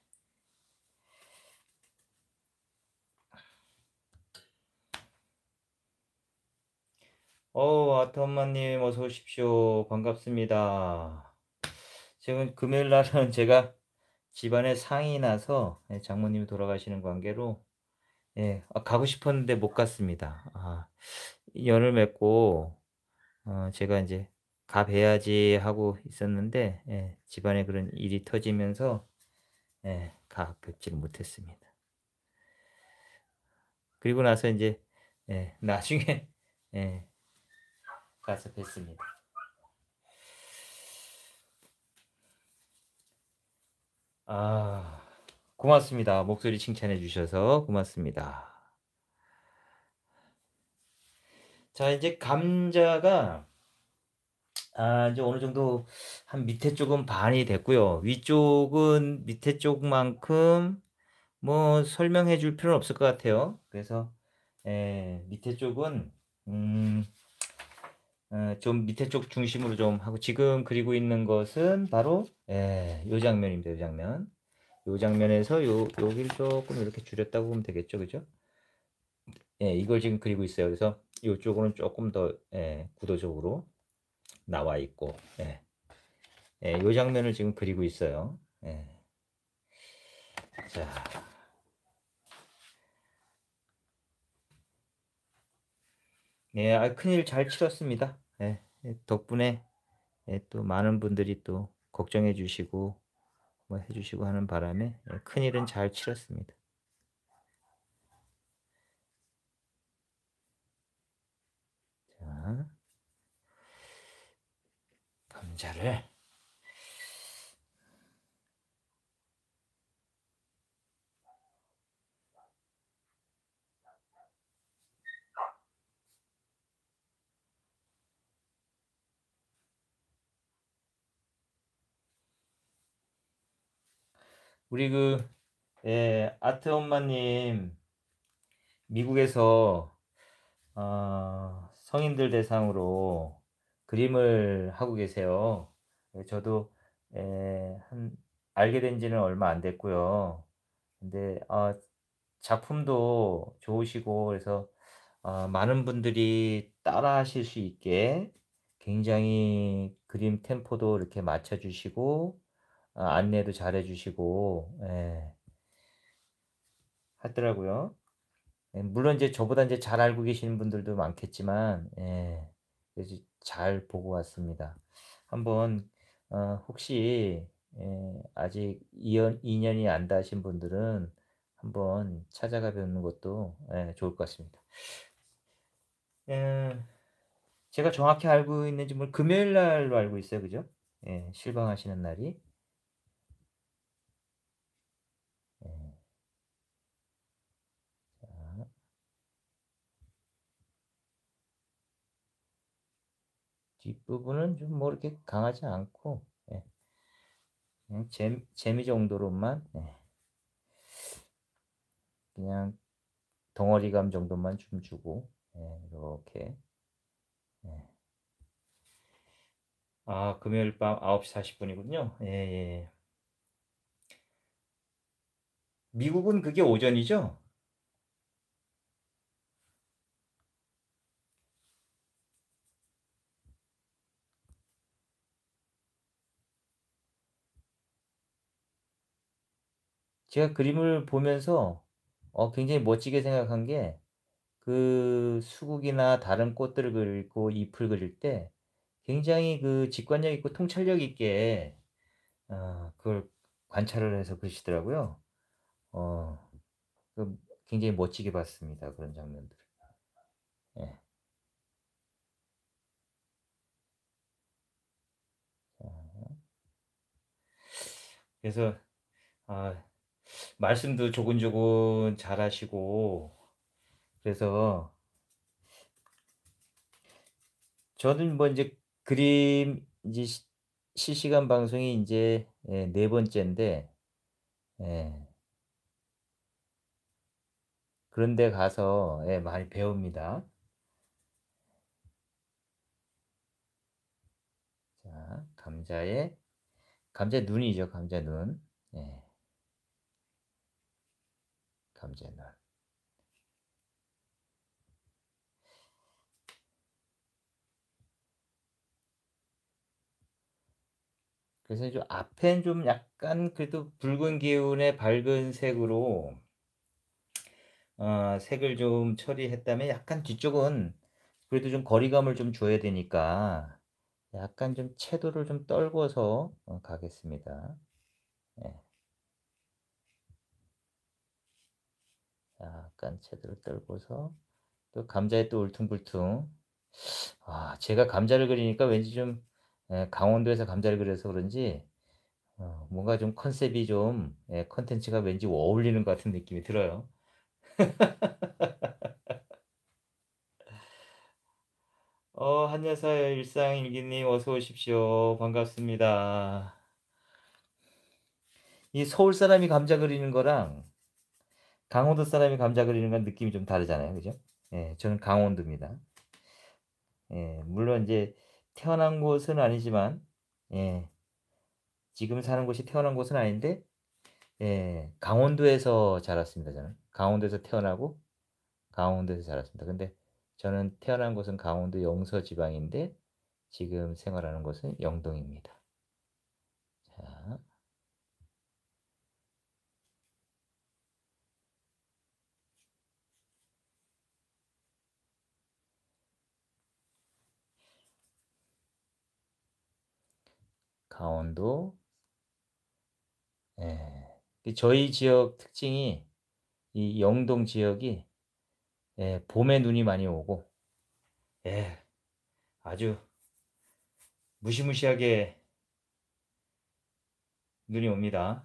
어 아토엄마님 어서 오십시오. 반갑습니다. 지금 금요일 날은 제가 집안에 상이 나서 예 장모님이 돌아가시는 관계로 예 아 가고 싶었는데 못 갔습니다. 아 연을 맺고 어 제가 인제 '가 뵈야지.' 하고 있었는데 예 집안에 그런 일이 터지면서 예 가 뵙지를 못했습니다. 그리고 나서 인제 예 나중에 예 가서 뵀습니다. 아, 고맙습니다. 목소리 칭찬해 주셔서 고맙습니다. 자, 이제 감자가 아, 이제 어느 정도 한 밑에 쪽은 반이 됐고요. 위쪽은 밑에 쪽만큼 뭐 설명해 줄 필요는 없을 것 같아요. 그래서 예, 밑에 쪽은 음, 어, 좀 밑에 쪽 중심으로 좀 하고 지금 그리고 있는 것은 바로 예, 요 장면입니다. 요 장면. 요 장면에서 요 여기를 조금 이렇게 줄였다고 보면 되겠죠, 그죠? 예, 이걸 지금 그리고 있어요. 그래서 이쪽으로는 조금 더 예, 구도적으로 나와 있고, 예, 예, 요 장면을 지금 그리고 있어요. 예. 자, 예, 아, 큰일 잘 치렀습니다. 예, 예, 덕분에 예, 또 많은 분들이 또 걱정해 주시고 뭐 해주시고 하는 바람에 예, 큰일은 잘 치렀습니다. 자, 감자를 우리 그 예, 아트 엄마님 미국에서 어, 성인들 대상으로 그림을 하고 계세요. 예, 저도 예, 한 알게 된 지는 얼마 안 됐고요. 근데 아, 작품도 좋으시고 그래서 어, 많은 분들이 따라 하실 수 있게 굉장히 그림 템포도 이렇게 맞춰 주시고 어, 안내도 잘해 주시고 예, 하더라고요. 예, 물론 이제 저보다 이제 잘 알고 계시는 분들도 많겠지만 예, 그래서 잘 보고 왔습니다. 한번 어, 혹시 예, 아직 이연, 인연이 안 닿으신 분들은 한번 찾아가 뵙는 것도 예, 좋을 것 같습니다. 예, 제가 정확히 알고 있는지 뭐 금요일 날로 알고 있어요, 그죠? 예, 실방하시는 날이. 예, 자, 뒷부분은 좀 뭐 이렇게 강하지 않고 예, 그냥 재미, 재미 정도로만 예, 그냥 덩어리감 정도만 좀 주고 예, 이렇게 예. 아, 금요일 밤 아홉 시 사십 분이군요. 예, 예. 미국은 그게 오전이죠? 제가 그림을 보면서 어, 굉장히 멋지게 생각한 게 그 수국이나 다른 꽃들을 그리고 잎을 그릴 때 굉장히 그 직관력 있고 통찰력 있게 어, 그걸 관찰을 해서 그리시더라고요. 어, 그 굉장히 멋지게 봤습니다. 그런 장면들. 예. 자, 그래서 아, 말씀도 조곤조곤 잘하시고 그래서 저는 뭐 이제 그림 이제 시- 실시간 방송이 이제 예, 네 번째인데 예, 그런데 가서 예, 많이 배웁니다. 자, 감자의 감자 눈이죠, 감자 눈. 예, 감자 눈. 그래서 좀 앞엔 좀 약간 그래도 붉은 기운의 밝은 색으로 어, 색을 좀 처리했다면 약간 뒤쪽은 그래도 좀 거리감을 좀 줘야 되니까 약간 좀 채도를 좀 떨궈서 어, 가겠습니다. 예, 약간 채도를 떨궈서 또 감자에 또 울퉁불퉁. 아 제가 감자를 그리니까 왠지 좀 예 강원도에서 감자를 그려서 그런지 어 뭔가 좀 컨셉이 좀 예 콘텐츠가 왠지 어울리는 것 같은 느낌이 들어요. 어 한여사의 일상일기님 어서 오십시오. 반갑습니다. 이 서울 사람이 감자 그리는 거랑 강원도 사람이 감자 그리는 건 느낌이 좀 다르잖아요. 그죠? 예 저는 강원도입니다. 예 물론 인제 태어난 곳은 아니지만 예 지금 사는 곳이 태어난 곳은 아닌데 예 강원도에서 자랐습니다 저는. 강원도에서 태어나고 강원도에서 자랐습니다. 근데 저는 태어난 곳은 강원도 영서 지방인데 지금 생활하는 곳은 영동입니다. 자. 강원도 예. 이 저희 지역 특징이 이 영동 지역이 예 봄에 눈이 많이 오고 예 아주 무시무시하게 눈이 옵니다.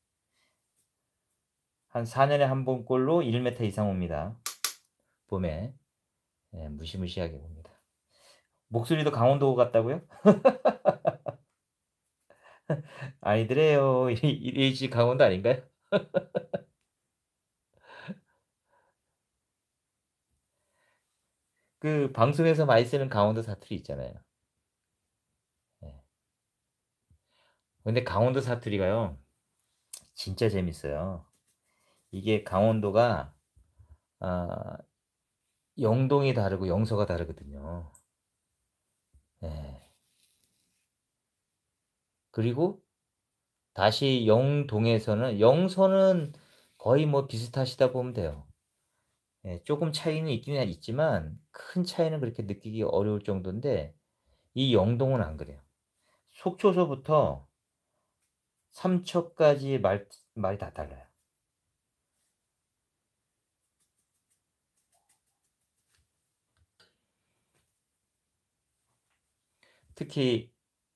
한 사 년에 한 번꼴로 일 미터 이상 옵니다 봄에. 예 무시무시하게 옵니다. 목소리도 강원도 같다고요? 아니더래요. 이 일시 강원도 아닌가요? 그 방송에서 많이 쓰는 강원도 사투리 있잖아요. 예. 근데 강원도 사투리가요 진짜 재밌어요. 이게 강원도가 아 영동이 다르고 영서가 다르거든요. 예. 그리고 다시 영동에서는 영서는 거의 뭐 비슷하시다 보면 돼요. 예 쪼금 차이는 있기는 있지만 큰 차이는 그렇게 느끼기 어려울 정도인데 이 영동은 안 그래요. 속초서부터 삼척까지 말 말이 다 달라요. 특히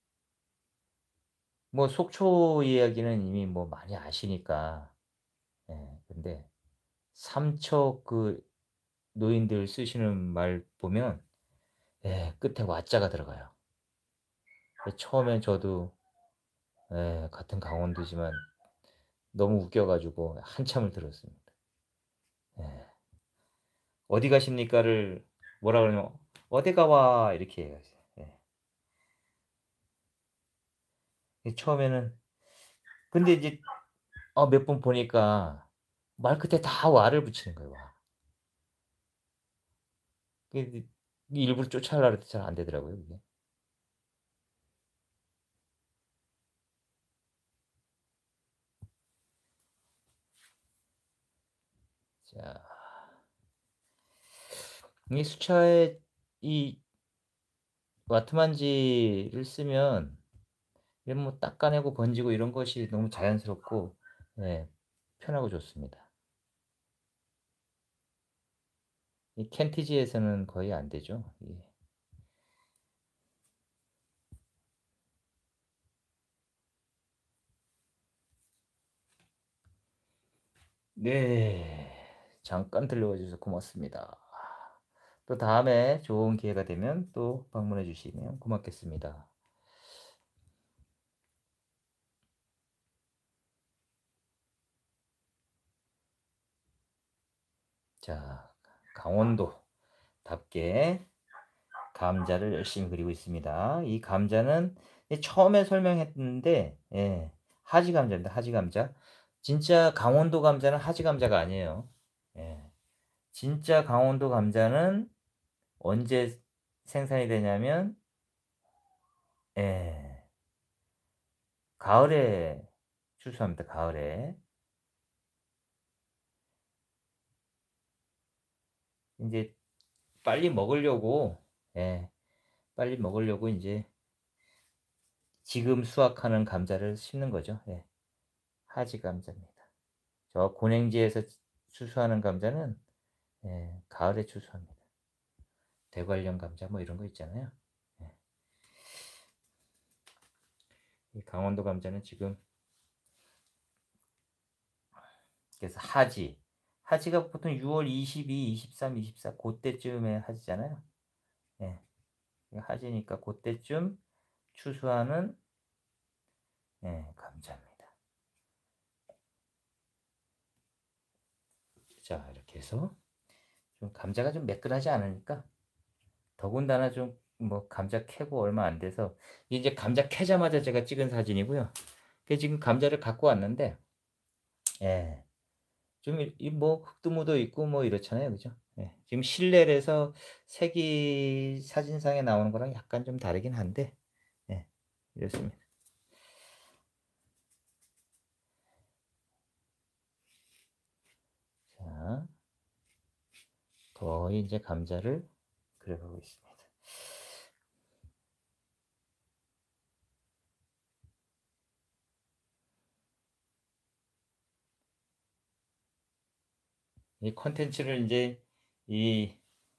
뭐 속초 이야기는 이미 뭐 많이 아시니까 예 근데 삼척 그 노인들 쓰시는 말 보면 예 끝에 와자가 들어가요. 그 처음엔 저도 예 같은 강원도지만 너무 웃겨 가지고 한참을 들었습니다. 예. "어디 가십니까?"를 뭐라 그러냐면 "어디 가와." 이렇게 해요 이제. 예. 이 처음에는 근데 이제 어 몇 번 보니까 말 끝에 다 와를 붙이는 거예요 와. 그게 이제 일부러 쫓아가려고 해도 잘 안 되더라고요 그게. 자. 이 수차에 이 와트만지를 쓰면 이게 뭐 닦아내고 번지고 이런 것이 너무 자연스럽고 예 편하고 좋습니다. 이 켄티지에서는 거의 안 되죠 이게. 네. 잠깐 들러와 주셔서 고맙습니다. 또 다음에 좋은 기회가 되면 또 방문해 주시면 고맙겠습니다. 자 강원도답게 감자를 열심히 그리고 있습니다. 이 감자는 이 처음에 설명했는데 예 하지 감자입니다, 하지 감자. 진짜 강원도 감자는 하지 감자가 아니에요. 예. 진짜 강원도 감자는 언제 생산이 되냐면 예. 가을에 출소합니다, 가을에. 인제 빨리 먹으려고 예 빨리 먹으려고 인제 지금 수확하는 감자를 심는 거죠. 예. 하지 감자입니다. 저 고랭지에서 추수하는 감자는 예 가을에 추수합니다. 대관령 감자 뭐 이런 거 있잖아요. 예. 이 강원도 감자는 지금 그래서 하지 하지가 보통 유월 이십이, 이십삼, 이십사 그때쯤에 하지잖아요. 예. 하지니까 그때쯤 추수하는 예, 감자입니다. 자, 이렇게 해서 좀 감자가 좀 매끈하지 않으니까 더군다나 좀 뭐 감자 캐고 얼마 안 돼서 이제 감자 캐자마자 제가 찍은 사진이고요. 그 지금 감자를 갖고 왔는데 예. 좀 이 뭐 흙도 묻어 있고 뭐 이렇잖아요. 그죠? 예. 지금 실내라서 색이 사진상에 나오는 거랑 약간 좀 다르긴 한데 예. 이렇습니다. 자. 거의 이제 감자를 그려가고 있습니다. 이 콘텐츠를 이제 이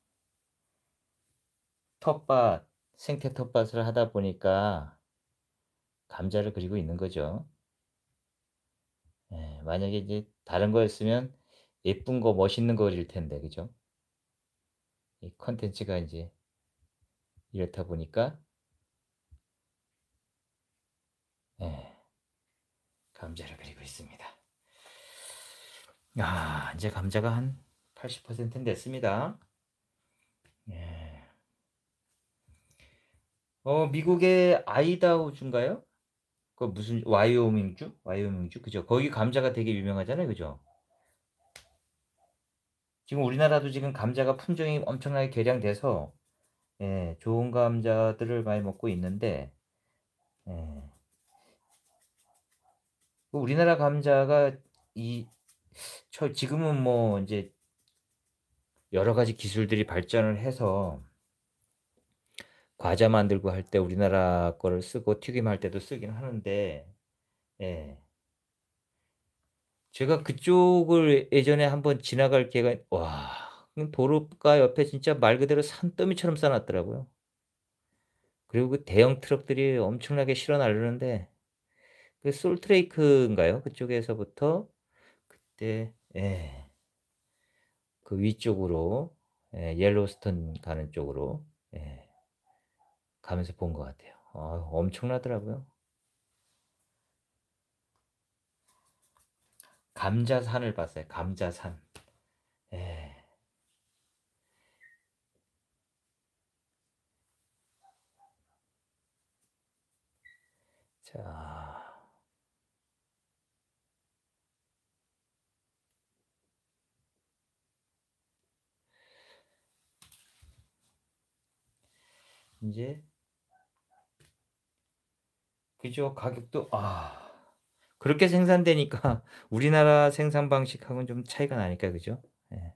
텃밭, 생태 텃밭을 하다 보니까 감자를 그리고 있는 거죠. 예, 만약에 이제 다른 거였으면 예쁜 거, 멋있는 거 그릴 텐데, 그죠? 이 콘텐츠가 이제 이렇다 보니까 예, 감자를 그리고 있습니다. 아, 이제 감자가 한 팔십 퍼센트는 됐습니다. 예. 어, 미국의 아이다호주인가요? 그 무슨 와이오밍주? 와이오밍주? 그죠? 거기 감자가 되게 유명하잖아요. 그죠? 지금 우리나라도 지금 감자가 품종이 엄청나게 개량돼서 예, 좋은 감자들을 많이 먹고 있는데 예, 그 우리나라 감자가 이 저 지금은 뭐 이제 여러 가지 기술들이 발전을 해서 과자 만들고 할 때 우리나라 거를 쓰고 튀김할 때도 쓰긴 하는데 예. 제가 그쪽을 예전에 한번 지나갈 기회가 와, 도로가 옆에 진짜 말 그대로 산더미처럼 쌓아 놨더라고요. 그리고 그 대형 트럭들이 엄청나게 실어 나르는데 그 솔트레이크인가요? 그쪽에서부터 그때 예. 그 위쪽으로 예, 옐로스톤 가는 쪽으로 예, 가면서 본 것 같아요. 아, 엄청나더라고요. 감자산을 봤어요. 감자산. 예. 자, 이제 그죠? 가격도 아, 그렇게 생산되니까 우리나라 생산 방식하고는 좀 차이가 나니까 그죠? 예.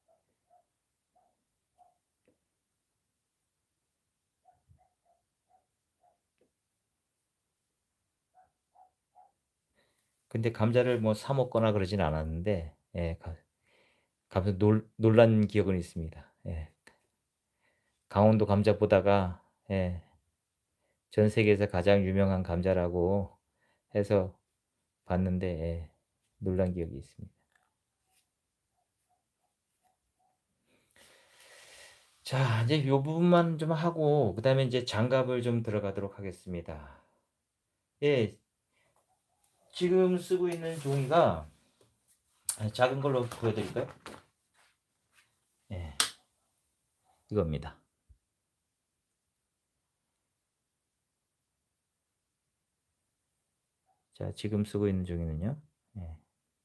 근데 감자를 뭐 사 먹거나 그러진 않았는데 예, 가 가면서 놀 놀란 기억은 있습니다. 예. 강원도 감자 보다가 예. 전 세계에서 가장 유명한 감자라고 해서 봤는데 예, 놀란 기억이 있습니다. 자, 이제 요 부분만 좀 하고 그다음에 이제 장갑을 좀 들어가도록 하겠습니다. 예. 지금 쓰고 있는 종이가 아, 작은 걸로 보여 드릴까요? 예. 이겁니다. 자, 지금 쓰고 있는 종이는요. 예.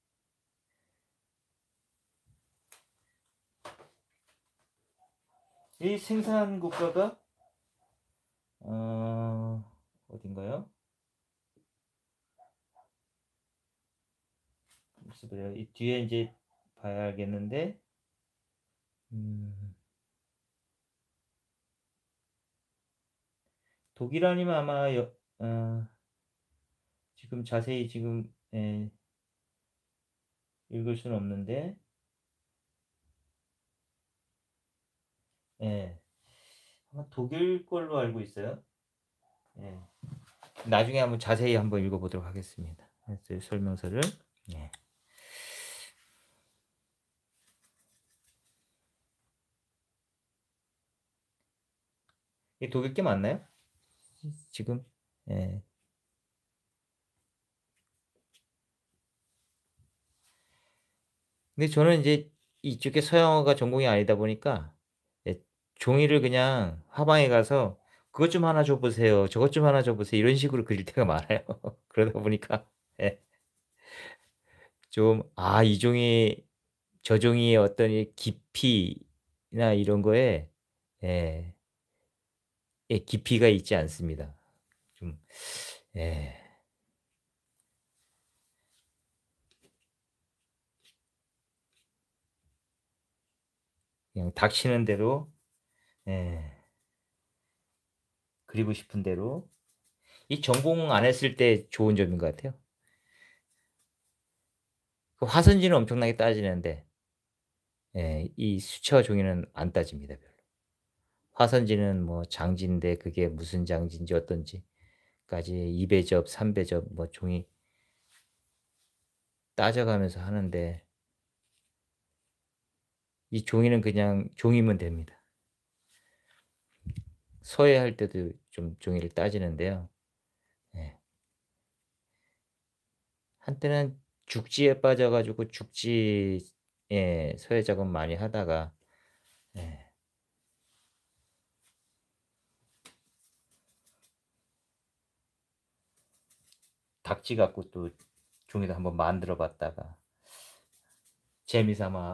이 생산 국가가 어, 어딘가요? 이 뒤에 이제 봐야 알겠는데 음, 독일 아니면 아마 여, 어, 지금 자세히 지금 예, 읽을 수는 없는데 예. 아마 독일 걸로 알고 있어요. 예. 나중에 한번 자세히 한번 읽어보도록 하겠습니다. 그 설명서를. 예. 이 독일 게 맞나요? 지금? 예. 근데 저는 이제 이쪽에 서양어가 전공이 아니다 보니까 예, 종이를 그냥 화방에 가서 "그것 좀 하나 줘 보세요. 저것 좀 하나 줘 보세요." 이런 식으로 그릴 때가 많아요. 그러다 보니까 예. 좀 아 이 종이 저 종이의 어떤 이 깊이나 이런 거에 예. 예 깊이가 있지 않습니다. 좀 예. 그냥 닥치는 대로 예. 그리고 싶은 대로 이 전공 안 했을 때 좋은 점인 것 같아요. 그 화선지는 엄청나게 따지는데 예 이 수채화 종이는 안 따집니다 별로. 화선지는 뭐 장지인데 그게 무슨 장지인지 어떤지까지 이 배접, 삼 배접 뭐 종이 따져가면서 하는데 이 종이는 그냥 종이면 됩니다. 서예할 때도 좀 종이를 따지는데요. 예. 한때는 죽지에 빠져 가지고 죽지 예 서예 작업 많이 하다가 예 닥지 갖고 또 종이도 한번 만들어 봤다가 재미 삼아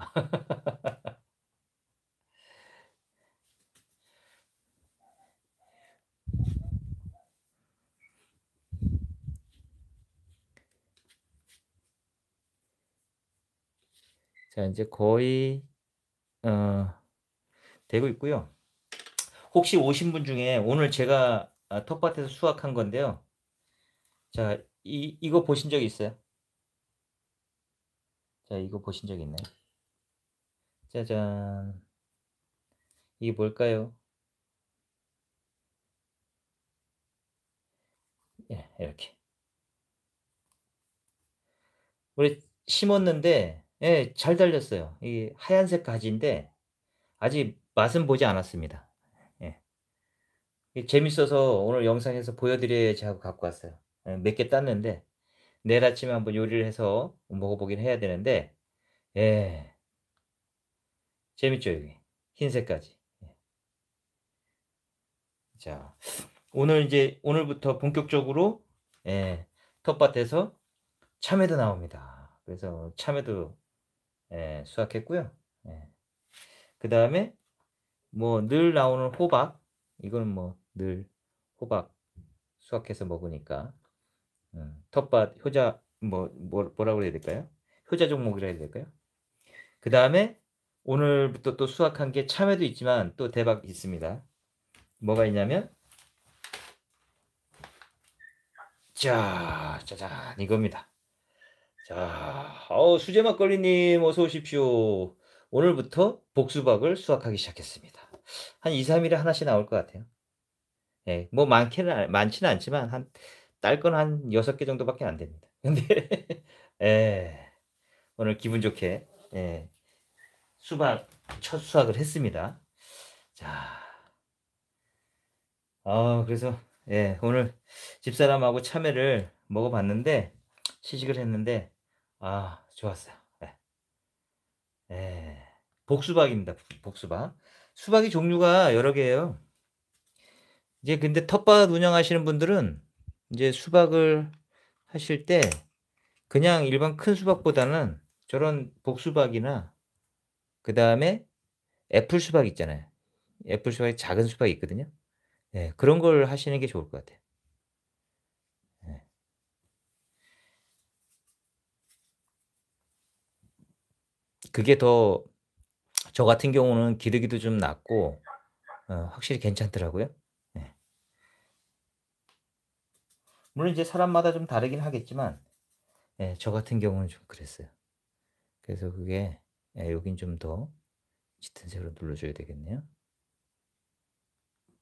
자 인제 거의 어 되고 있고요. 혹시 오신 분 중에 오늘 제가 아 텃밭에서 수확한 건데요. 자 이 이거 보신 적 있어요? 자 이거 보신 적 있나요? 짜잔. 이게 뭘까요? 예 이렇게. 우리 심었는데 예 잘 달렸어요. 이 하얀색 가지인데 아직 맛은 보지 않았습니다. 예. 이게 재밌어서 오늘 영상에서 보여 드려야지 하고 갖고 왔어요. 예 몇 개 땄는데 내일 아침에 한번 요리를 해서 먹어 보긴 해야 되는데 예 재밌죠 이게. 흰색까지. 예. 자 오늘 인제 오늘부터 본격적으로 예 텃밭에서 참외도 나옵니다. 그래서 참외도 예 수확했고요. 예. 그다음에 뭐 늘 나오는 호박 이거는 뭐 늘 호박 수확해서 먹으니까 음 텃밭 효자 뭐 뭐 뭐라 그래야 될까요? 효자 종목이라 해야 될까요? 그다음에 오늘부터 또 수확한 게 참외도 있지만 또 대박 있습니다. 뭐가 있냐면 자 짜잔 이겁니다. 자 어우 수제 막걸리님 어서 오십시오. 오늘부터 복수박을 수확하기 시작했습니다. 한 이삼 일에 하나씩 나올 것 같아요. 예. 뭐 많기는 아 많지는 않지만 한 딸 건 한 여섯 개 정도밖에 안 됩니다. 근데 예. 오늘 기분 좋게 예 수박 첫 수확을 했습니다. 자 아 그래서 예 오늘 집사람하고 참외를 먹어 봤는데 시식을 했는데 아 좋았어요. 예. 예. 복수박입니다, 복수박. 수박이 종류가 여러 개예요. 이제 근데 텃밭 운영하시는 분들은 인제 수박을 하실 때 그냥 일반 큰 수박보다는 저런 복수박이나 그다음에 애플 수박 있잖아요. 애플 수박이 작은 수박이 있거든요. 예 그런 걸 하시는 게 좋을 것 같아요. 예. 그게 더 저 같은 경우는 기르기도 좀 낫고 어 확실히 괜찮더라고요. 예. 물론 이제 사람마다 좀 다르긴 하겠지만 예 저 같은 경우는 좀 그랬어요. 그래서 그게 예 여긴 좀 더 짙은 색으로 눌러 줘야 되겠네요.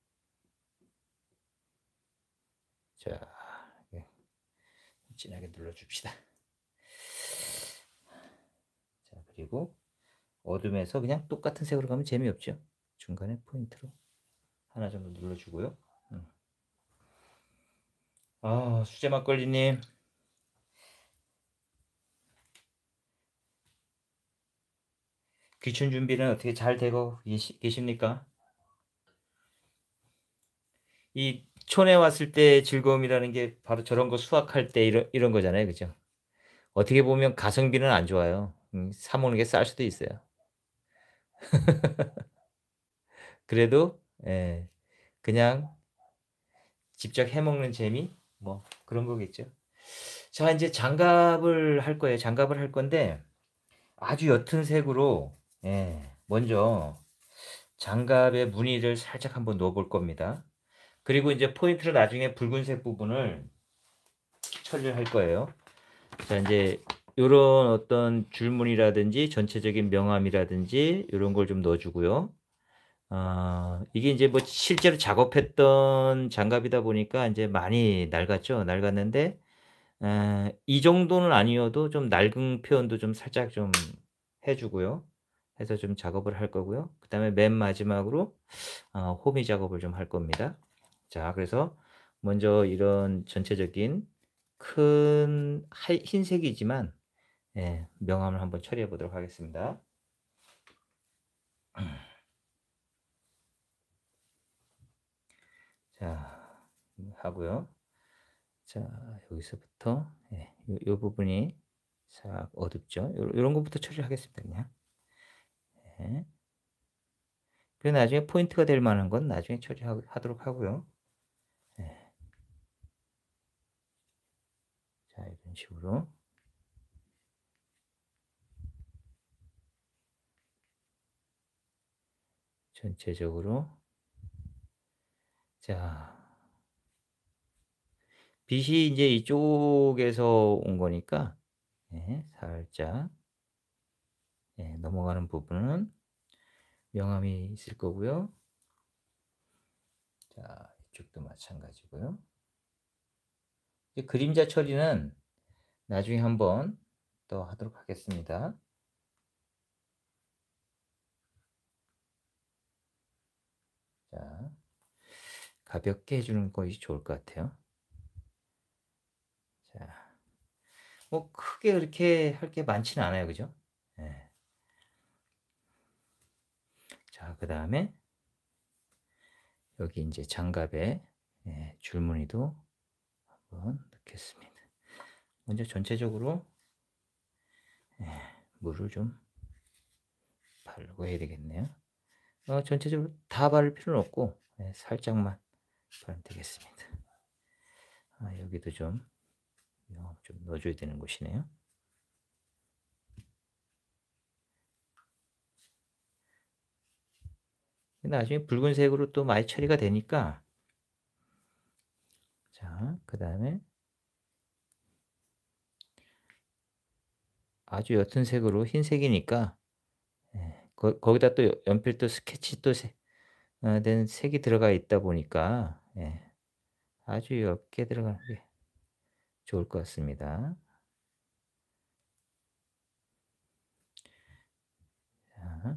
자, 예, 진하게 눌러줍시다. 자, 그리고 어둠에서 그냥 똑같은 색으로 가면 재미없죠. 중간에 포인트로 하나 정도 눌러주고요. 음. 아, 수제 막걸리님. 귀춘 준비는 어떻게 잘 되고 계시, 계십니까? 이 촌에 왔을 때 즐거움이라는 게 바로 저런 거 수확할 때 이런, 이런 거잖아요. 그죠? 어떻게 보면 가성비는 안 좋아요. 음, 사 먹는 게 쌀 수도 있어요. 그래도 예, 그냥 직접 해 먹는 재미 뭐 그런 거겠죠. 자, 이제 장갑을 할 거예요. 장갑을 할 건데 아주 옅은 색으로 예, 먼저 장갑의 무늬를 살짝 한번 넣어 볼 겁니다. 그리고 이제 포인트로 나중에 붉은색 부분을 처리를 할 거예요. 자, 이제 요런 어떤 줄무늬라든지 전체적인 명암이라든지 요런 걸 좀 넣어 주고요. 아, 이게 이제 뭐 실제로 작업했던 장갑이다 보니까 인제 많이 낡았죠. 낡았는데 에, 이 정도는 아니어도 좀 낡은 표현도 좀 살짝 좀 해 주고요. 해서 좀 작업을 할 거고요. 그다음에 맨 마지막으로 어 호미 작업을 좀 할 겁니다. 자, 그래서 먼저 이런 전체적인 큰 하이 흰색이지만 예, 명암을 한번 처리해 보도록 하겠습니다. 자, 하고요. 자, 여기서부터 예, 요, 요 부분이 싹 어둡죠. 요, 요런 것부터 처리하겠습니다. 그냥. 예. 그리고 나중에 포인트가 될 만한 건 나중에 처리하도록 하고요. 예. 자, 이런 식으로. 전체적으로. 자, 빛이 이제 이쪽에서 온 거니까 예, 살짝 예, 넘어가는 부분은 명암이 있을 거고요. 자, 이쪽도 마찬가지고요. 이제 그림자 처리는 나중에 한번 더 하도록 하겠습니다. 자, 가볍게 해주는 것이 좋을 것 같아요. 자, 뭐 크게 그렇게 할 게 많지는 않아요, 그죠? 예. 자, 그 다음에 여기 이제 장갑에 예, 줄무늬도 한번 넣겠습니다. 먼저 전체적으로 예, 물을 좀 바르고 해야 되겠네요. 어, 전체적으로 다 바를 필요는 없고 예, 살짝만 바르면 되겠습니다. 아, 여기도 좀, 좀 넣어줘야 되는 곳이네요. 나중에 붉은색으로 또 많이 처리가 되니까 자, 그 다음에 아주 옅은 색으로 흰색이니까 예, 거, 거기다 또 연필 또 스케치 또 세, 어, 된 색이 들어가 있다 보니까 예, 아주 옅게 들어가는 게 좋을 것 같습니다. 자,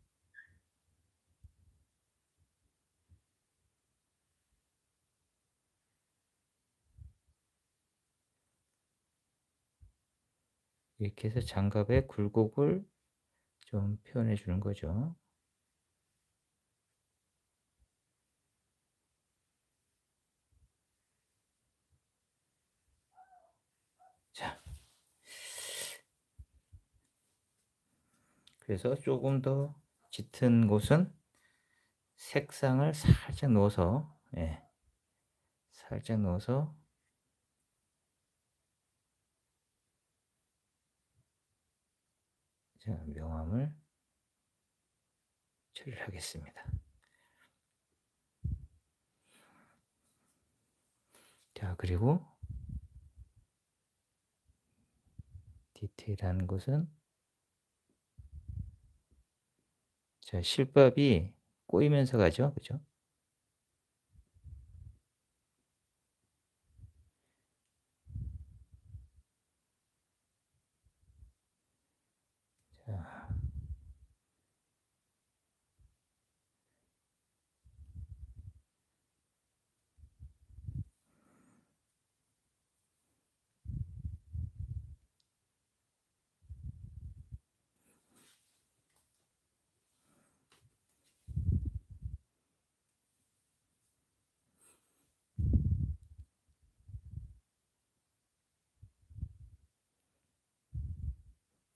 이렇게 해서 장갑의 굴곡을 좀 표현해 주는 거죠. 자, 그래서 조금 더 짙은 곳은 색상을 살짝 넣어서 예, 살짝 넣어서 자, 명암을 처리를 하겠습니다. 자, 그리고 디테일한 곳은 자, 실밥이 꼬이면서 가죠. 그죠?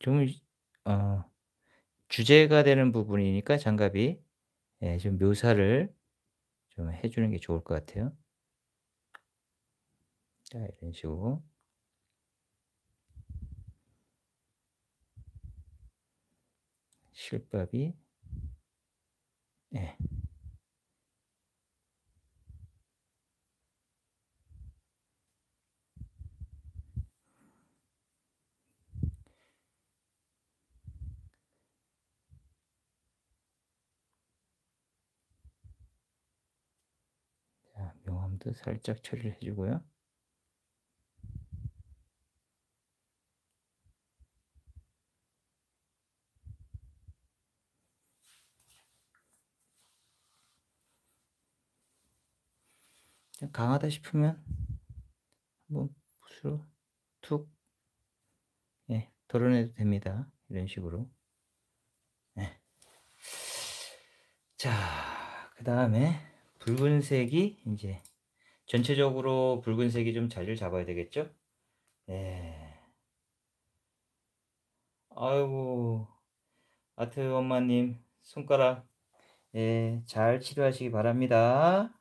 좀 어 주제가 되는 부분이니까 장갑이 예 좀 묘사를 좀 해 주는 게 좋을 것 같아요. 자 이런 식으로. 실밥이 예. 자 명암도 살짝 처리를 해 주고요. 좀 강하다 싶으면 한번 붓으로 툭 예 덜어내도 됩니다. 이런 식으로. 예. 자 그다음에 붉은색이 인제 전체적으로 붉은색이 좀 자리를 잡아야 되겠죠? 예. 아이고 아트 엄마님 손가락 예 잘 치료하시기 바랍니다.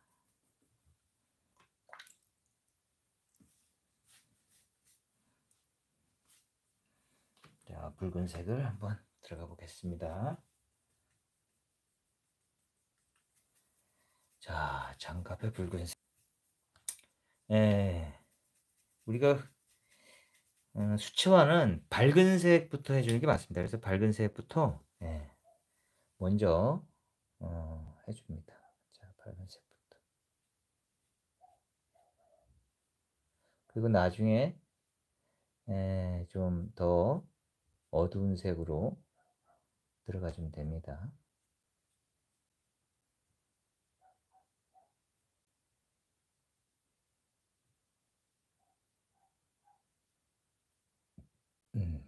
자 붉은색을 한번 들어가 보겠습니다. 자 장갑의 붉은색. 예. 우리가 어 수채화는 밝은 색부터 해 주는 게 맞습니다. 그래서 밝은 색부터 예 먼저 어 해 줍니다. 자 밝은 색부터. 그리고 나중에 예 좀 더 어두운 색으로 들어가 주면 됩니다. 음.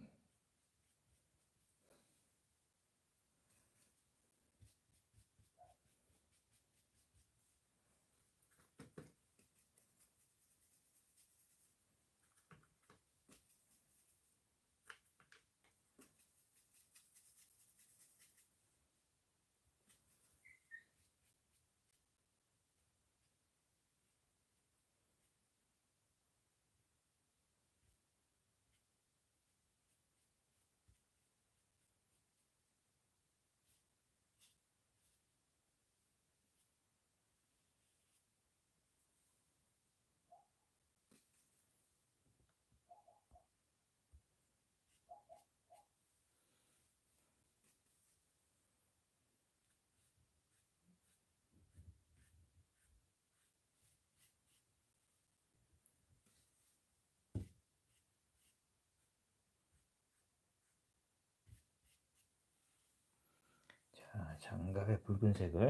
자 장갑의 붉은색을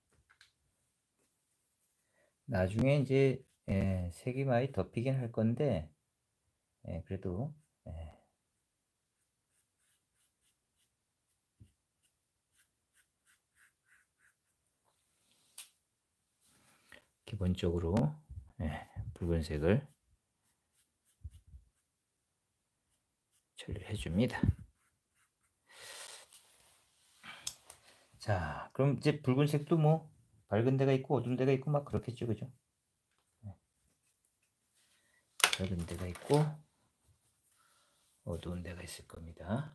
나중에 인제 예 색이 많이 덮이긴 할 건데 예 그래도 예 기본적으로 예 붉은색을 처리를 해 줍니다. 자 그럼 이제 붉은색도 뭐 밝은 데가 있고 어두운 데가 있고 막 그렇겠죠. 그죠? 예. 밝은 데가 있고 어두운 데가 있을 겁니다.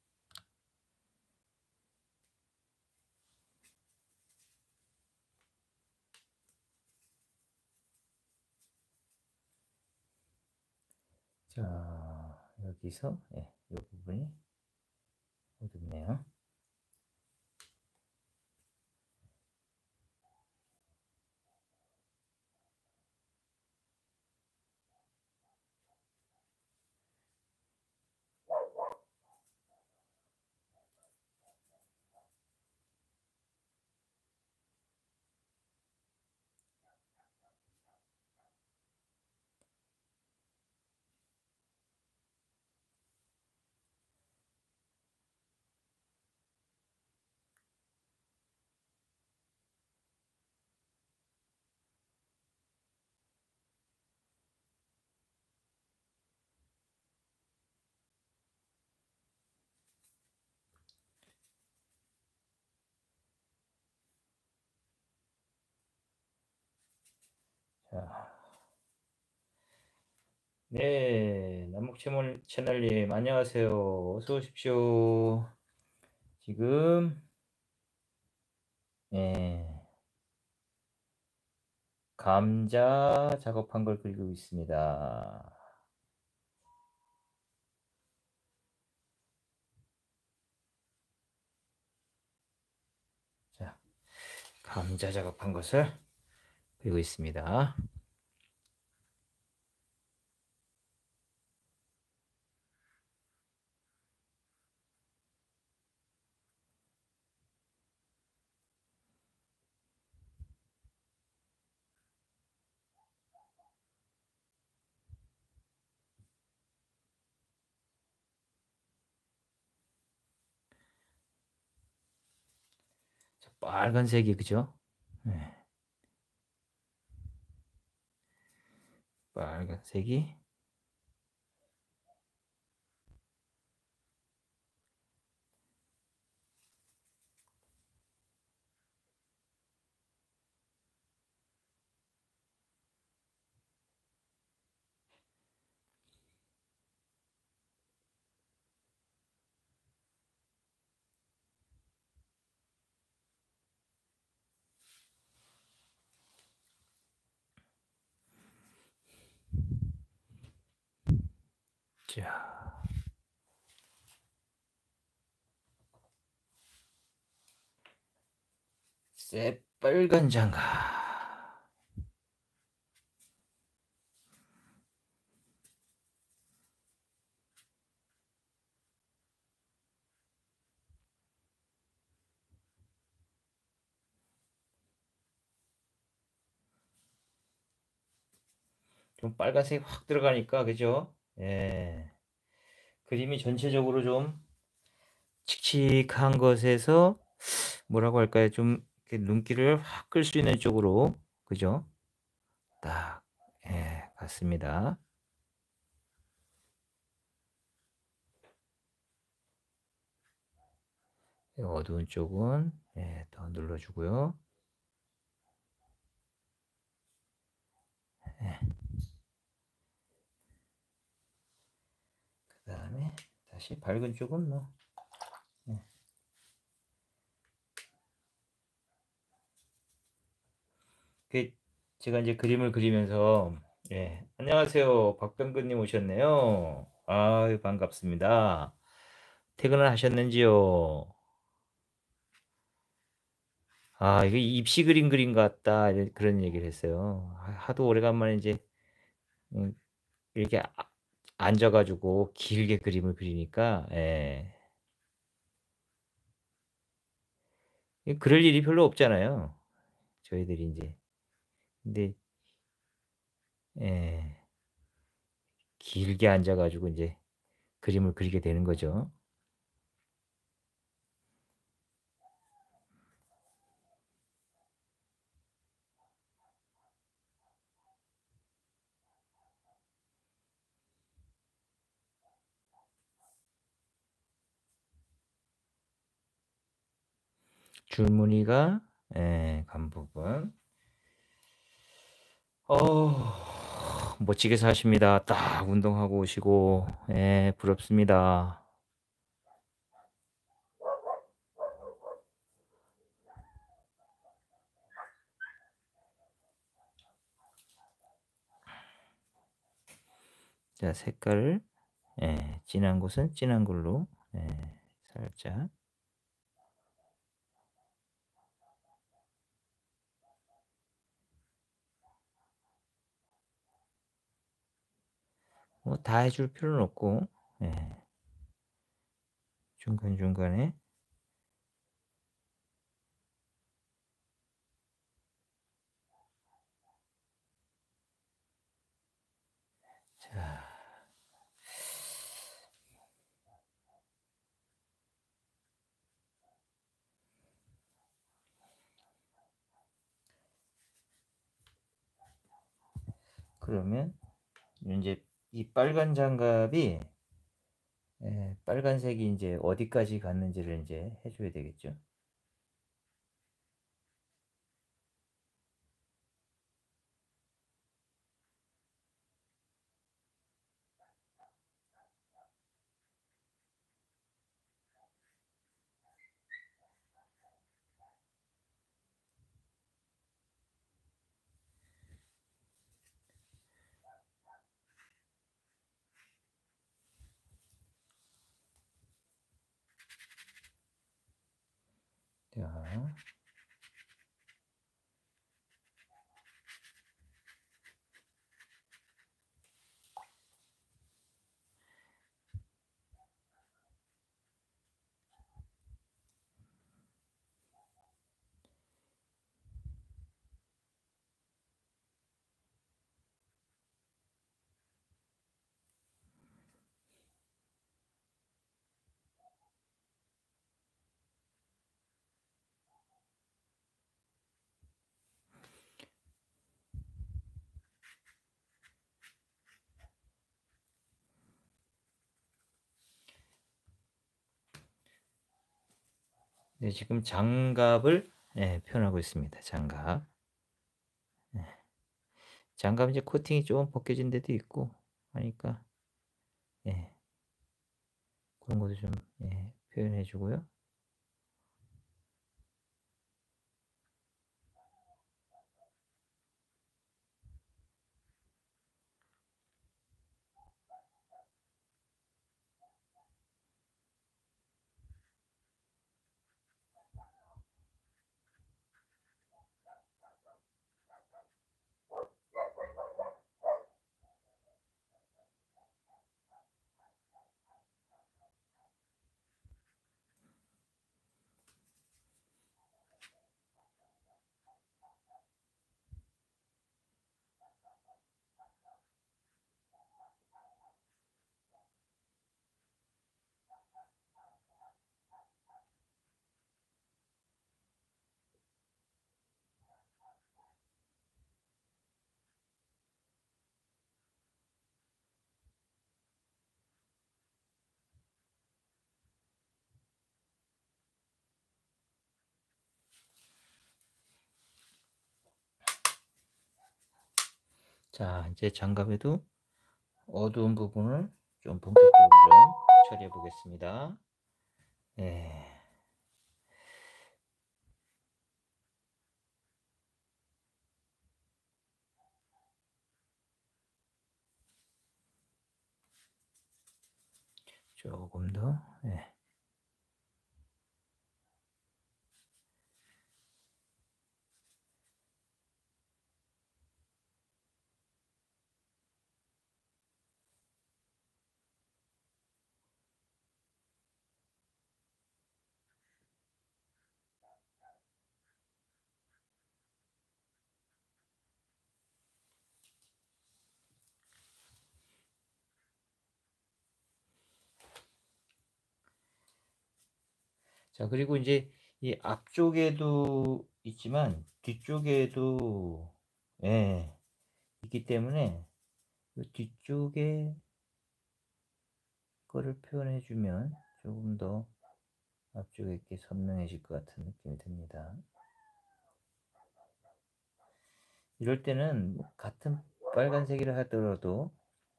자 여기서 예 이 부분이 어둡네요. 네, 남북 채널 채널님 안녕하세요. 어서 오십시오. 지금 예, 감자 작업한 걸 그리고 있습니다. 자, 감자 작업한 것을 그리고 있습니다. 자, 빨간색이 그죠? 네, 빨간색이 자, 새빨간 장갑. 좀 빨간색이 확 들어가니까 그죠? 예. 그림이 전체적으로 좀 칙칙한 것에서 뭐라고 할까요? 좀 이렇게 눈길을 확 끌 수 있는 쪽으로 그죠? 딱 예, 같습니다. 어두운 쪽은 예, 더 눌러주고요. 예. 그 다음에 다시 밝은 쪽은 뭐 예. 그 제가 이제 그림을 그리면서 예, 안녕하세요. 박병근님 오셨네요. 아, 반갑습니다. 퇴근을 하셨는지요? 아, 이거 입시 그림 그림 같다. 이런- 그런 얘기를 했어요. 하- 하도 오래간만에 이제 음, 이렇게 아- 앉아가지고 길게 그림을 그리니까 예. 이 그럴 일이 별로 없잖아요. 저희들이 이제 근데 예. 길게 앉아가지고 이제 그림을 그리게 되는 거죠. 줄무늬가 예, 간 부분. 어, 멋지게 사십니다. 딱 운동하고 오시고 예, 부럽습니다. 자, 색깔을 예, 진한 곳은 진한 걸로 예, 살짝 뭐 다 해줄 필요는 없고 예, 중간중간에 자, 그러면 이제 이 빨간 장갑이 예, 빨간색이 이제 어디까지 갔는지를 이제 해줘야 되겠죠. 자. 네, 지금 장갑을 예, 표현하고 있습니다. 장갑. 예. 장갑 이제 코팅이 좀 벗겨진 데도 있고 하니까 예. 그런 것도 좀 예, 표현해 주고요. 자, 이제 장갑에도 어두운 부분을 좀 본격적으로 좀 처리해 보겠습니다. 예. 조금 더 예. 자, 그리고 이제 이 앞쪽에도 있지만 뒤쪽에도 예, 있기 때문에 이 뒤쪽에 거를 표현해 주면 조금 더 앞쪽에 이렇게 선명해질 것 같은 느낌이 듭니다. 이럴 때는 뭐 같은 빨간색이라 하더라도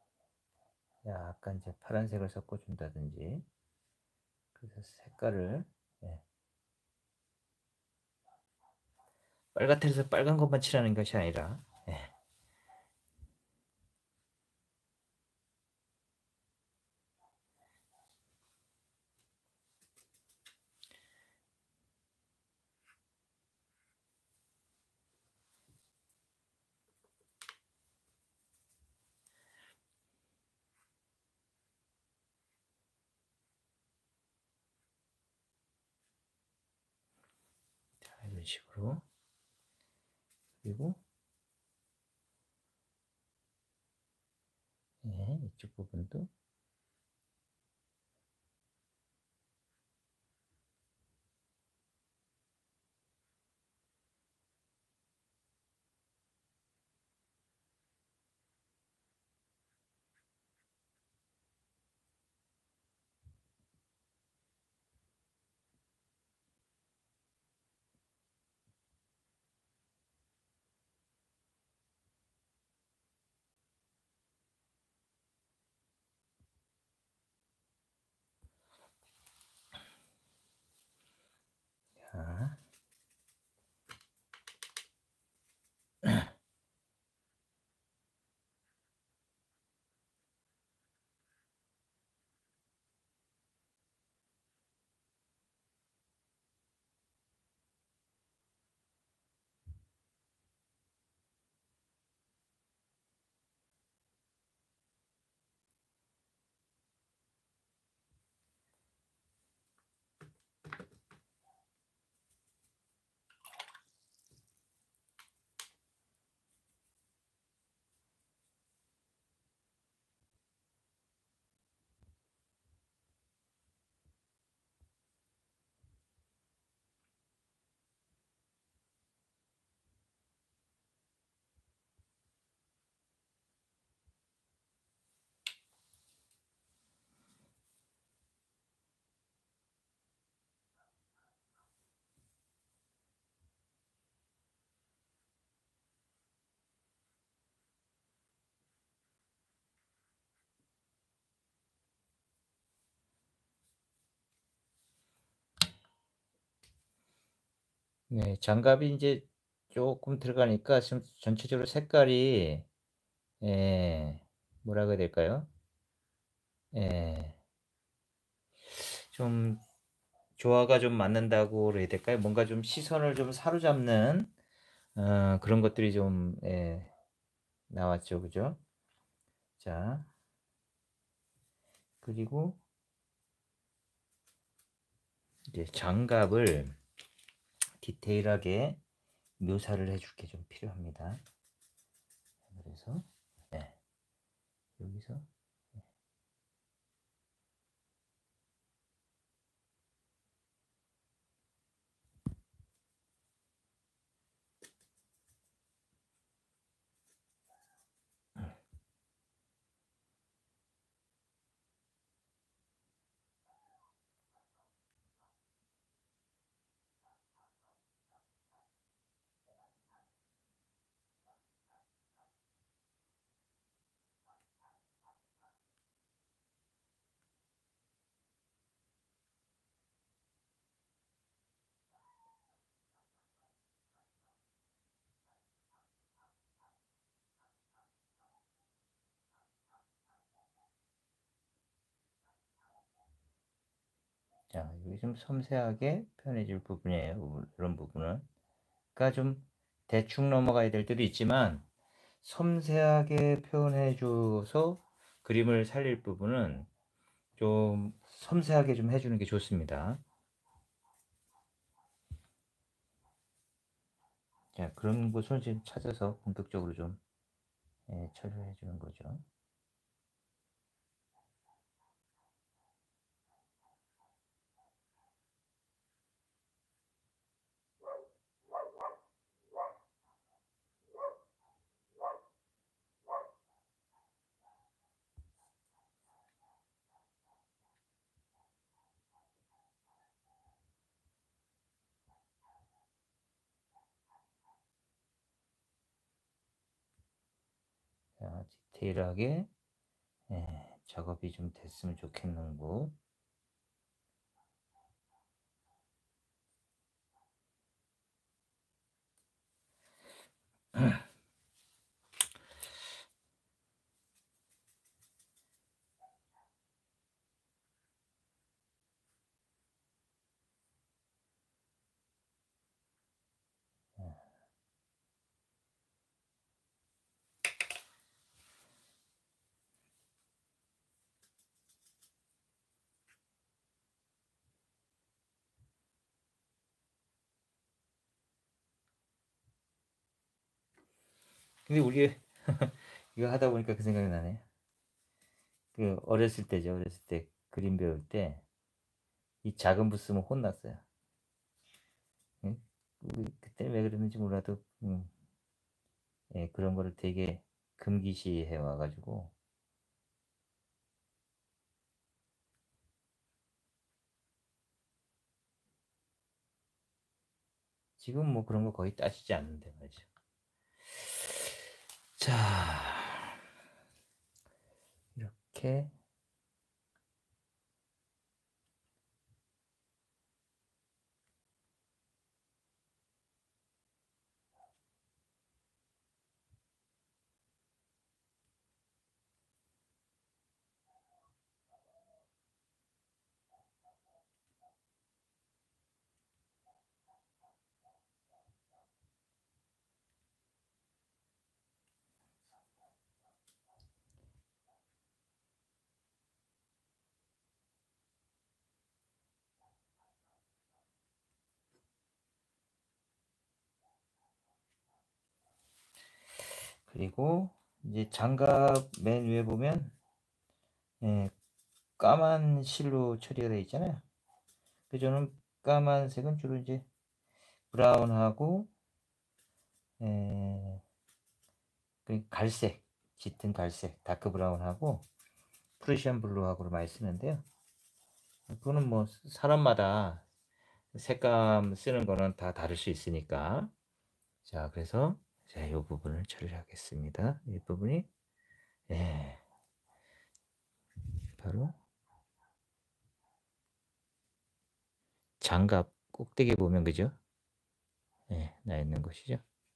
약간 이제 파란색을 섞어준다든지 그래서 색깔을 예, 빨갛다해서 빨간 것만 칠하는 것이 아니라 예. 자, 이런 식으로 그리고 예, 이쪽 부분도 네, 장갑이 이제 조금 들어가니까 좀 전체적으로 색깔이 예, 뭐라고 해야 될까요? 예, 좀 조화가 좀 맞는다고 그래야 될까요? 뭔가 좀 시선을 좀 사로잡는 어, 그런 것들이 좀 예, 나왔죠, 그죠? 자, 그리고 이제 장갑을 디테일하게 묘사를 해줄 게 좀 필요합니다. 그래서 예, 여기서 자, 여기 좀 섬세하게 표현해 줄 부분이에요. 이런 부분은. 그러니까 좀 대충 넘어가야 될 때도 있지만 섬세하게 표현해 줘서 그림을 살릴 부분은 좀 섬세하게 좀 해주는 게 좋습니다. 자, 그런 곳을 지금 찾아서 본격적으로 좀 예, 처리해 주는 거죠. 자, 디테일하게 예, 작업이 좀 됐으면 좋겠는 곳. 근데 우리 이거 하다 보니까 그 생각이 나네. 그 어렸을 때죠. 어렸을 때 그림 배울 때 이 작은 붓 쓰면 혼났어요. 응? 우리 그때 왜 그랬는지 몰라도 음, 예, 그런 거를 되게 금기시해 와가지고 지금 뭐 그런 거 거의 따지지 않는데 말이죠. 자, 이렇게 그리고 이제 장갑 맨 위에 보면 예, 까만 실로 처리가 되어 있잖아요. 그 저는 까만색은 주로 이제 브라운하고 예, 그 갈색, 짙은 갈색, 다크 브라운하고 프루시안 블루하고를 많이 쓰는데요. 그거는 뭐 사람마다 색감 쓰는 거는 다 다를 수 있으니까. 자, 그래서 자, 이 부분을 처리하겠습니다. 이 부분이 예, 바로 장갑 꼭대기 보면 그죠? 예, 나 있는 것이죠.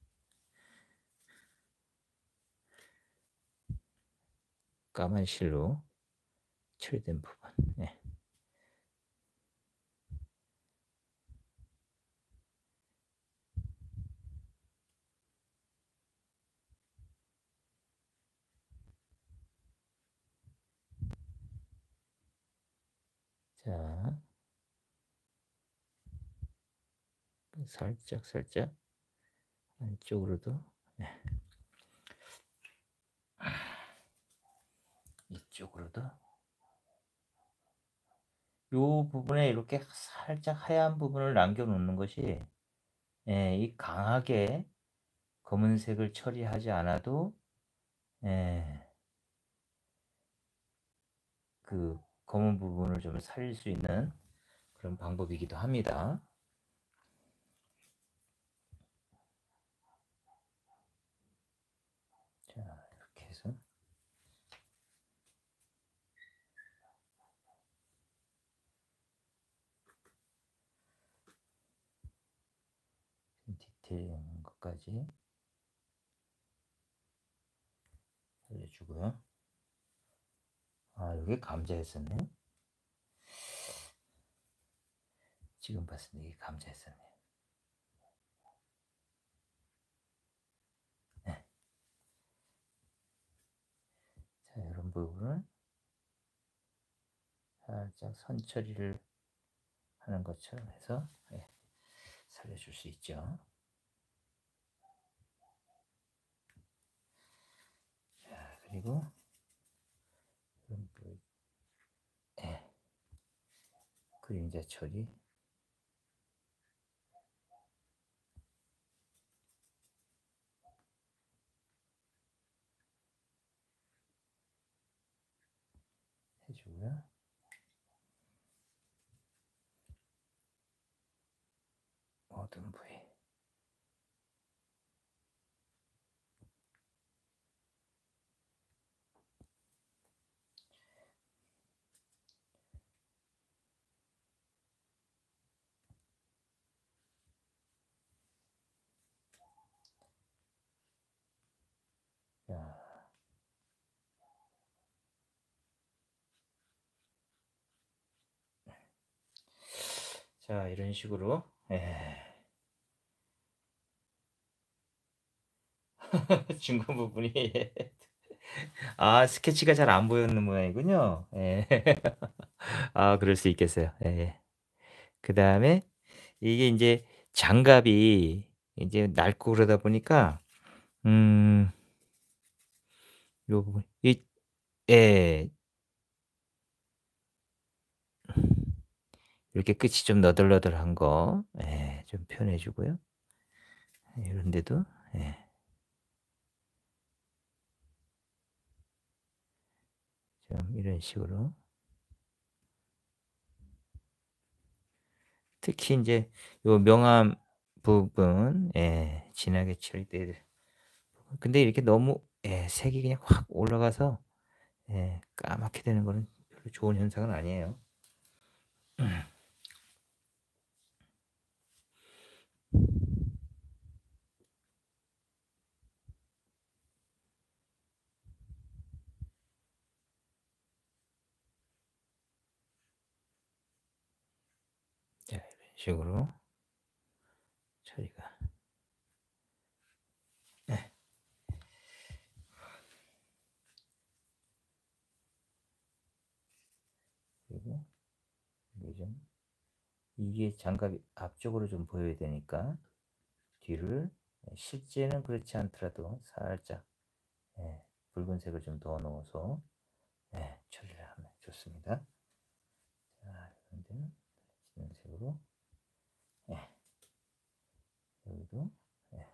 까만 실로 처리된 부분. 예. 자, 살짝 살짝 안쪽으로도, 예. 이쪽으로도 요 부분에 이렇게 살짝 하얀 부분을 남겨 놓는 것이, 예, 이 강하게 검은색을 처리하지 않아도, 예, 그 검은 부분을 좀 살릴 수 있는 그런 방법이기도 합니다. 자, 이렇게 해서 디테일한 것까지 알려주고요. 아, 여기 감자였었네. 지금 봤을 때 이게 감자였었네. 네. 자, 이런 부분을 살짝 선 처리를 하는 것처럼 해서, 네, 살려줄 수 있죠. 자, 그리고 이런 부, 네, 그림자 처리. 해주고요. 어두운 부위. 자, 자, 이런 식으로, 예. 중간 부분이 아, 스케치가 잘 안 보였는 모양이군요. 예. 아, 그럴 수 있겠어요. 예. 그다음에 이게 인제 장갑이 이제 낡고 그러다 보니까, 음 요 부분 이, 예. 이렇게 끝이 좀 너덜너덜한 거, 예, 좀 표현해 주고요. 이런 데도, 예. 좀 이런 식으로. 특히 인제 요 명암 부분, 예, 진하게 처리돼야 돼. 근데 이렇게 너무, 예, 색이 그냥 확 올라가서, 예, 까맣게 되는 거는 별로 좋은 현상은 아니에요. 자, 이런 식으로 처리가, 예. 그리고 이게 좀, 이게 장갑이 앞쪽으로 좀 보여야 되니까 뒤를, 예, 실제는 그렇지 않더라도 살짝, 예, 붉은색을 좀 더 넣어서, 예, 처리를 하면 좋습니다. 자, 이런 데는 진색으로, 예, 여기도, 예.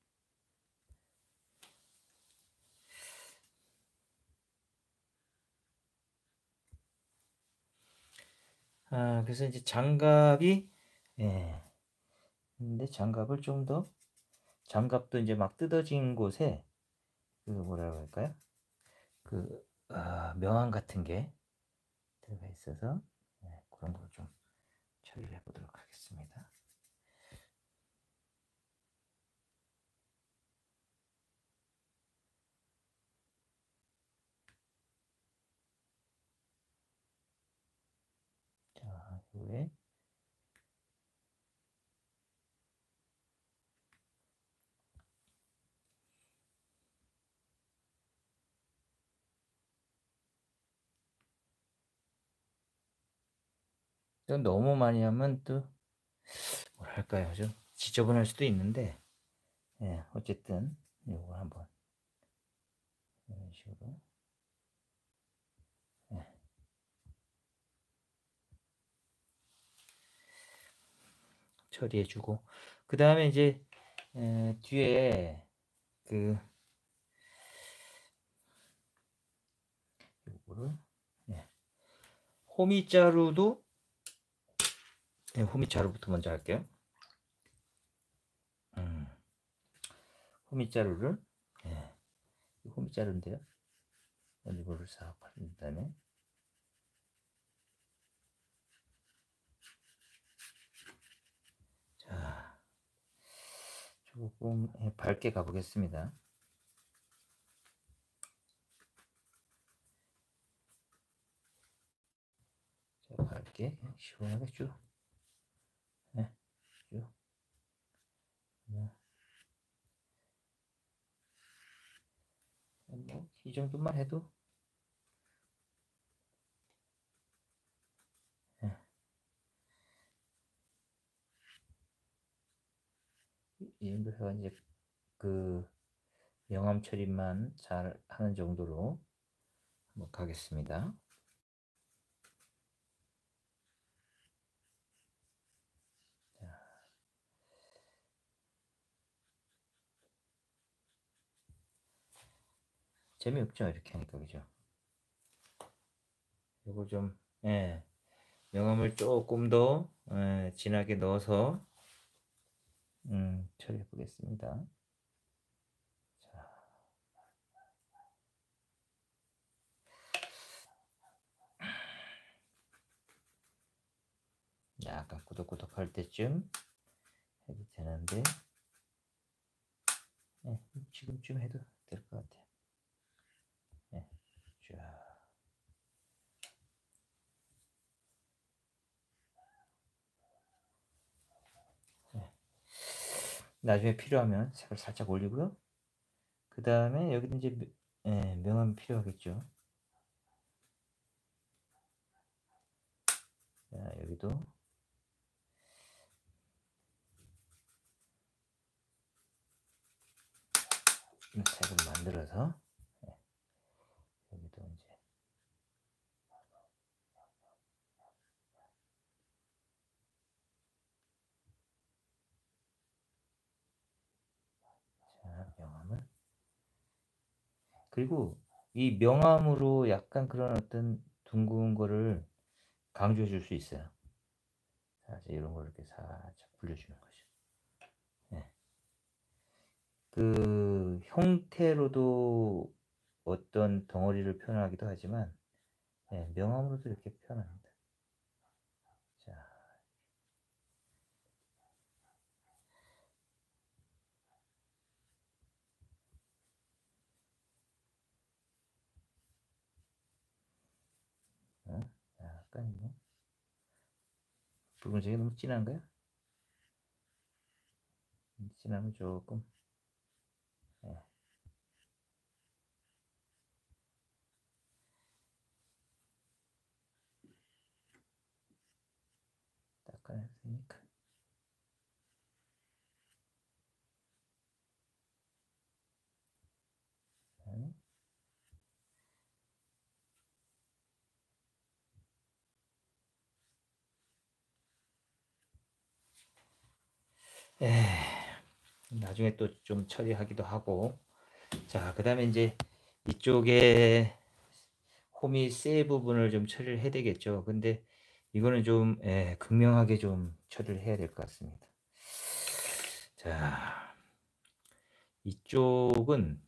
아, 그래서 이제 장갑이, 예, 근데 장갑을 좀 더, 장갑도 이제 막 뜯어진 곳에 그 뭐라고 할까요? 그, 아, 명암 같은 게 들어가 있어서, 예, 그런 걸 좀 처리를 해보도록 하겠습니다. 또 너무 많이 하면 또 뭐랄까요, 좀 지저분할 수도 있는데, 예, 어쨌든 요거 한번 이런 식으로, 예, 처리해주고, 그 다음에 이제 에, 뒤에 그 요거를, 예, 호미자루도, 예, 호미자루부터 먼저 할게요. 음, 호미자루를, 예, 호미자루인데요. 올리브를 싹 바른 다음에, 자, 조금 예, 밝게 가보겠습니다. 자, 밝게 시원하게 쭉, 예, 쭉, 예. 뭐, 이 정도만 해도, 예, 이 정도 해가 이제 그 명암 처리만 잘 하는 정도로 한번 가겠습니다. 자, 재미없죠, 이렇게 하니까. 그죠? 이거 좀, 예, 명암을 조금 더 예, 진하게 넣어서 음, 처리해 보겠습니다. 자, 약간 꾸덕꾸덕할 때쯤 해도 되는데, 예, 지금쯤 해도 될 것 같아요. 예, 자, 예. 나중에 필요하면 색을 살짝 올리고요. 그 다음에 여기는 이제 예, 명암이 필요하겠죠. 자, 여기도 색을 만들어서, 예, 여기도 이제 자, 명암을, 그리고 이 명암으로 약간 그런 어떤 둥근 거를 강조해 줄 수 있어요. 자, 이제 이런 걸 이렇게 살짝 굴려주는 거죠. 예. 그 형태로도 어떤 덩어리를 표현하기도 하지만, 예, 명암으로도 이렇게 표현합니다. 자, 어? 약간 뭐 붉은색이 너무 진한가요? 진하면 조금, 예, 닦아냈으니까. 예. 에, 나중에 또 좀 처리하기도 하고. 자, 그 다음에 이제 이쪽에 홈이 세 부분을 좀 처리를 해야 되겠죠. 근데 이거는 좀 예, 극명하게 좀 처리를 해야 될 것 같습니다. 자, 이쪽은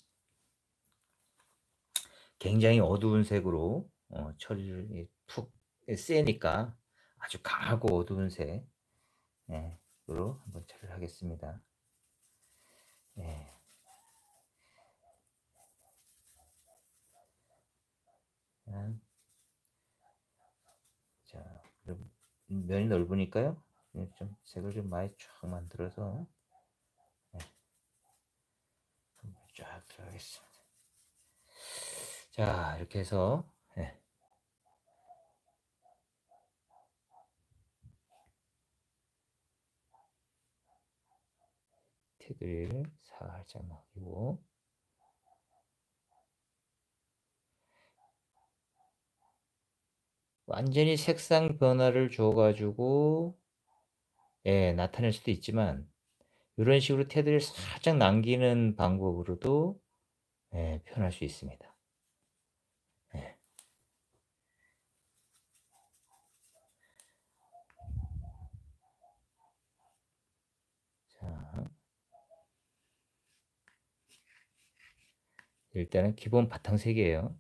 굉장히 어두운 색으로 어, 처리를 푹 세니까 아주 강하고 어두운 색으로 예, 한번 처리를 하겠습니다. 예. 자, 면이 넓으니까요. 좀 색을 좀 많이 쫙 만들어서 네, 쫙 들어가겠습니다. 자, 이렇게 해서 네. 테두리를 살짝 넘기고 완전히 색상 변화를 줘 가지고 예, 나타낼 수도 있지만 요런 식으로 테두리를 살짝 남기는 방법으로도 예, 표현할 수 있습니다. 예. 자, 일단은 기본 바탕색이에요.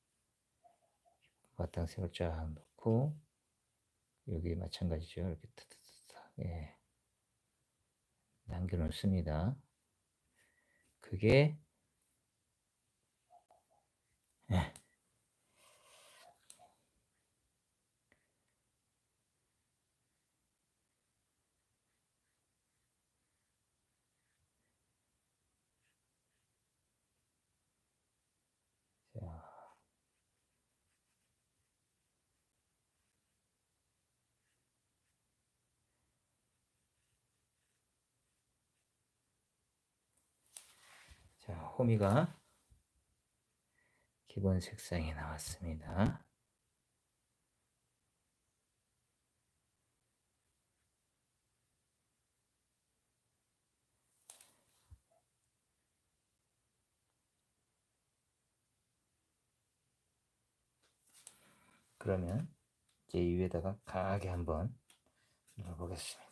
바탕색을 쫙 놓고 여기 마찬가지죠. 이렇게 타타타타, 예, 남겨 놓습니다. 그게 예. 자, 자, 호미가 기본 색상이 나왔습니다. 그러면 이제 이 위에다가 강하게 한번 눌러보겠습니다.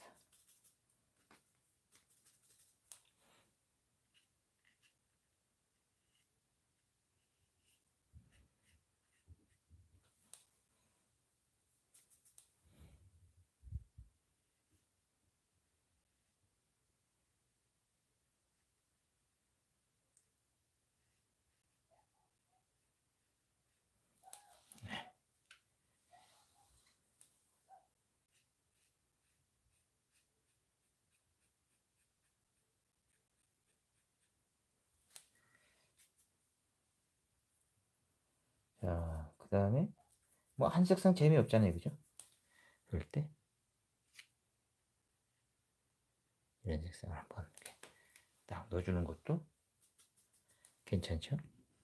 자, 그 다음에 뭐 한색상 재미없잖아요, 그죠? 그럴 때 이런 색상을 한번 이렇게 딱 넣어주는 것도 괜찮죠?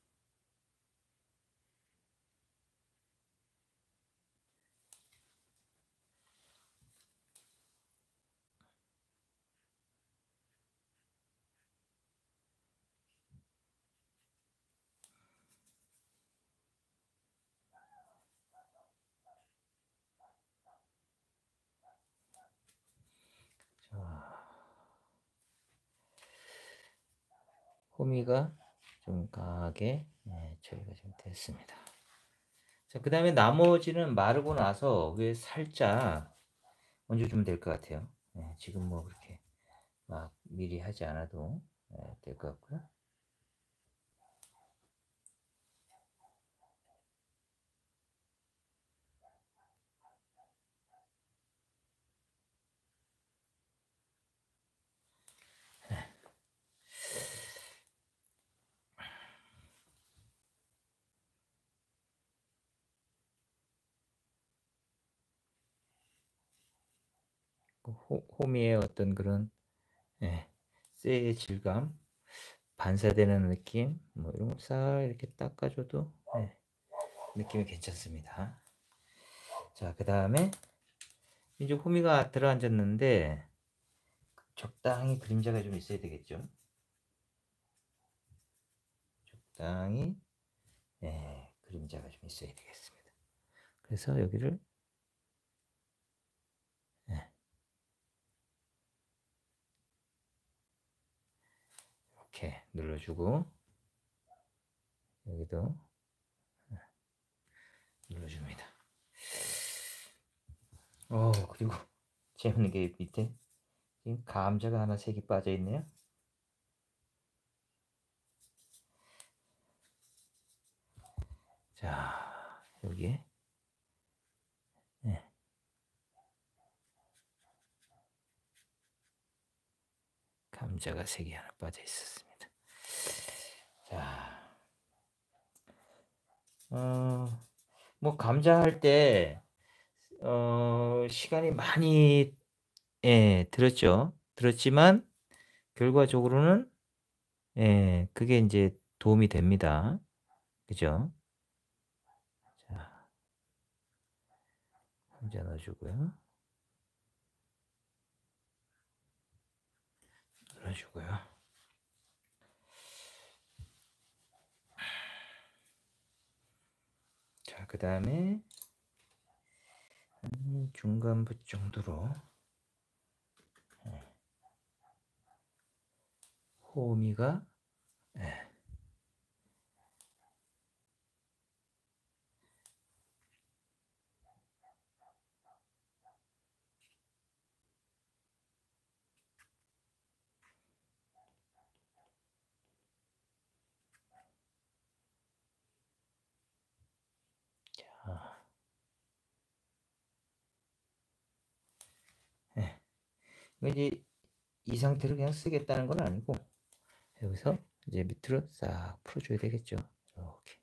자, 호미가 좀 강하게 네, 처리가 좀 됐습니다. 자, 그 다음에 나머지는 마르고 나서 위에 살짝 얹어주면 될 것 같아요. 네, 지금 뭐 그렇게 막 미리 하지 않아도 네, 될 것 같고요. 호, 호미의 어떤 그런 예, 쇠의 질감, 반사되는 느낌, 뭐 이런 거 싹 이렇게 닦아줘도 예, 느낌이 괜찮습니다. 자, 그 다음에 이제 호미가 들어앉았는데 적당히 그림자가 좀 있어야 되겠죠. 적당히 예, 그림자가 좀 있어야 되겠습니다. 그래서 여기를 예, 이렇게 눌러주고 여기도 눌러줍니다. 어, 그리고 재밌는 게 밑에 지금 감자가 하나 색이 빠져 있네요. 자, 여기에 네. 감자가 색이 하나 빠져 있었습니다. 자, 어, 뭐 감자 할 때 어, 시간이 많이 예, 들었죠. 들었지만 결과적으로는 예, 그게 이제 도움이 됩니다. 그죠? 자, 혼자 넣어주고요. 넣어주고요. 자, 그 다음에 한 중간부 정도로 호미가 예. 자, 예. 이제 이 상태로 그냥 쓰겠다는 건 아니고 여기서 이제 밑으로 싹 풀어줘야 되겠죠. 이렇게.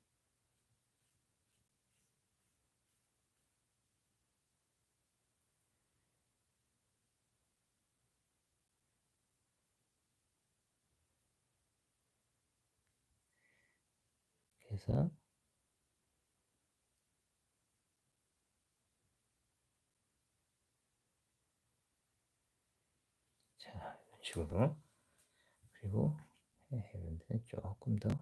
그래서 자, 이런 식으로 그리고 이런 데 조금 더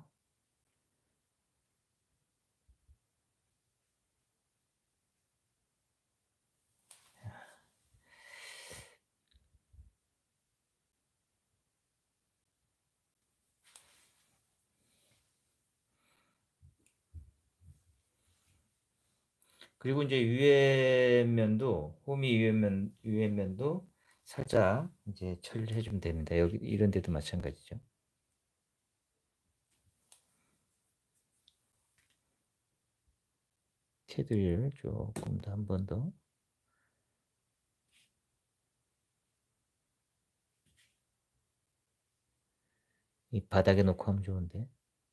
그리고 이제 위에 면도 홈이 위에 면 위에 면도 살짝 이제 처리를 해주면 됩니다. 여기 이런 데도 마찬가지죠. 테두리를 조금 더 한 번 더. 이 바닥에 놓고 하면 좋은데.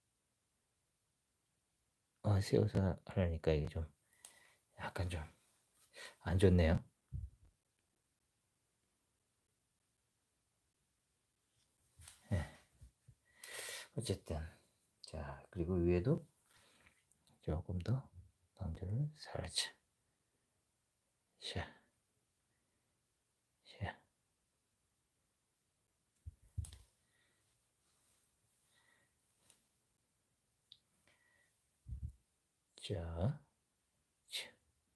아, 세워서 하려니까 이게 좀 약간 좀 안 좋네요. 네. 어쨌든 자, 그리고 위에도 조금 더 강조를 살짝. 자, 자. 자, 자.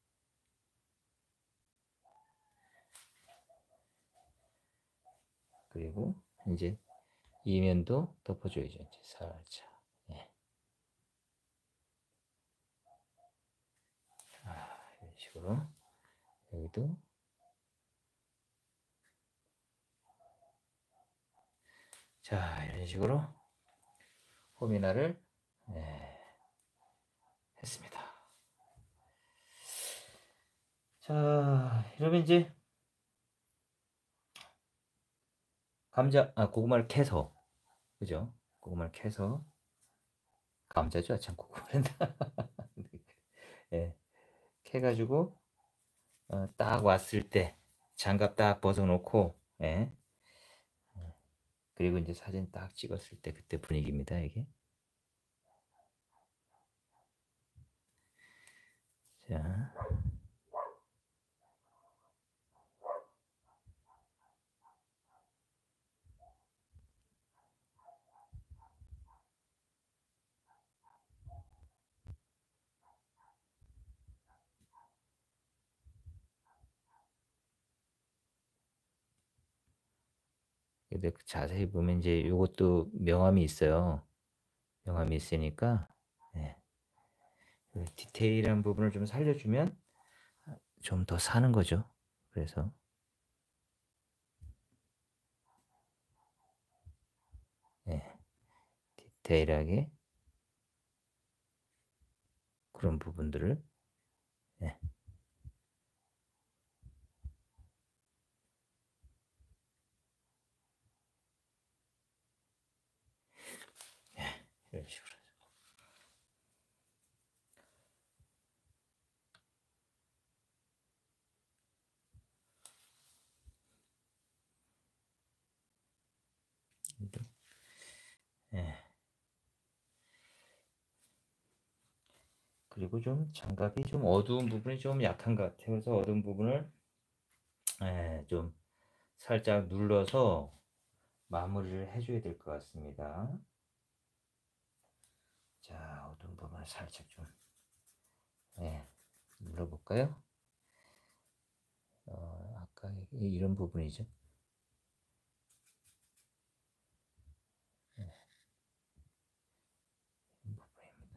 그리고 이제 이면도 덮어줘야죠. 이제 살짝. 네. 아, 이런 식으로 여기도 자, 이런 식으로 호미나를 네, 했습니다. 자, 이러면 이제 감자, 아, 고구마를 캐서, 그죠? 고구마를 캐서, 감자죠? 참, 고구마는. 예, 캐가지고, 어, 딱 왔을 때, 장갑 딱 벗어놓고, 예, 그리고 이제 사진 딱 찍었을 때, 그때 분위기입니다, 이게. 자, 근데 자세히 보면 이제 이것도 명암이 있어요. 명암이 있으니까, 예, 디테일한 부분을 좀 살려주면 좀 더 사는 거죠. 그래서, 예, 디테일하게 그런 부분들을 예. 예, 이런 식으로. 그리고 좀 장갑이 좀 어두운 부분이 좀 약한 것 같아요. 그래서 어두운 부분을 예, 좀 살짝 눌러서 마무리를 해줘야 될 것 같습니다. 자, 어두운 부분을 살짝 좀 예, 눌러볼까요? 어, 아까 이런 부분이죠. 예, 이 부분입니다.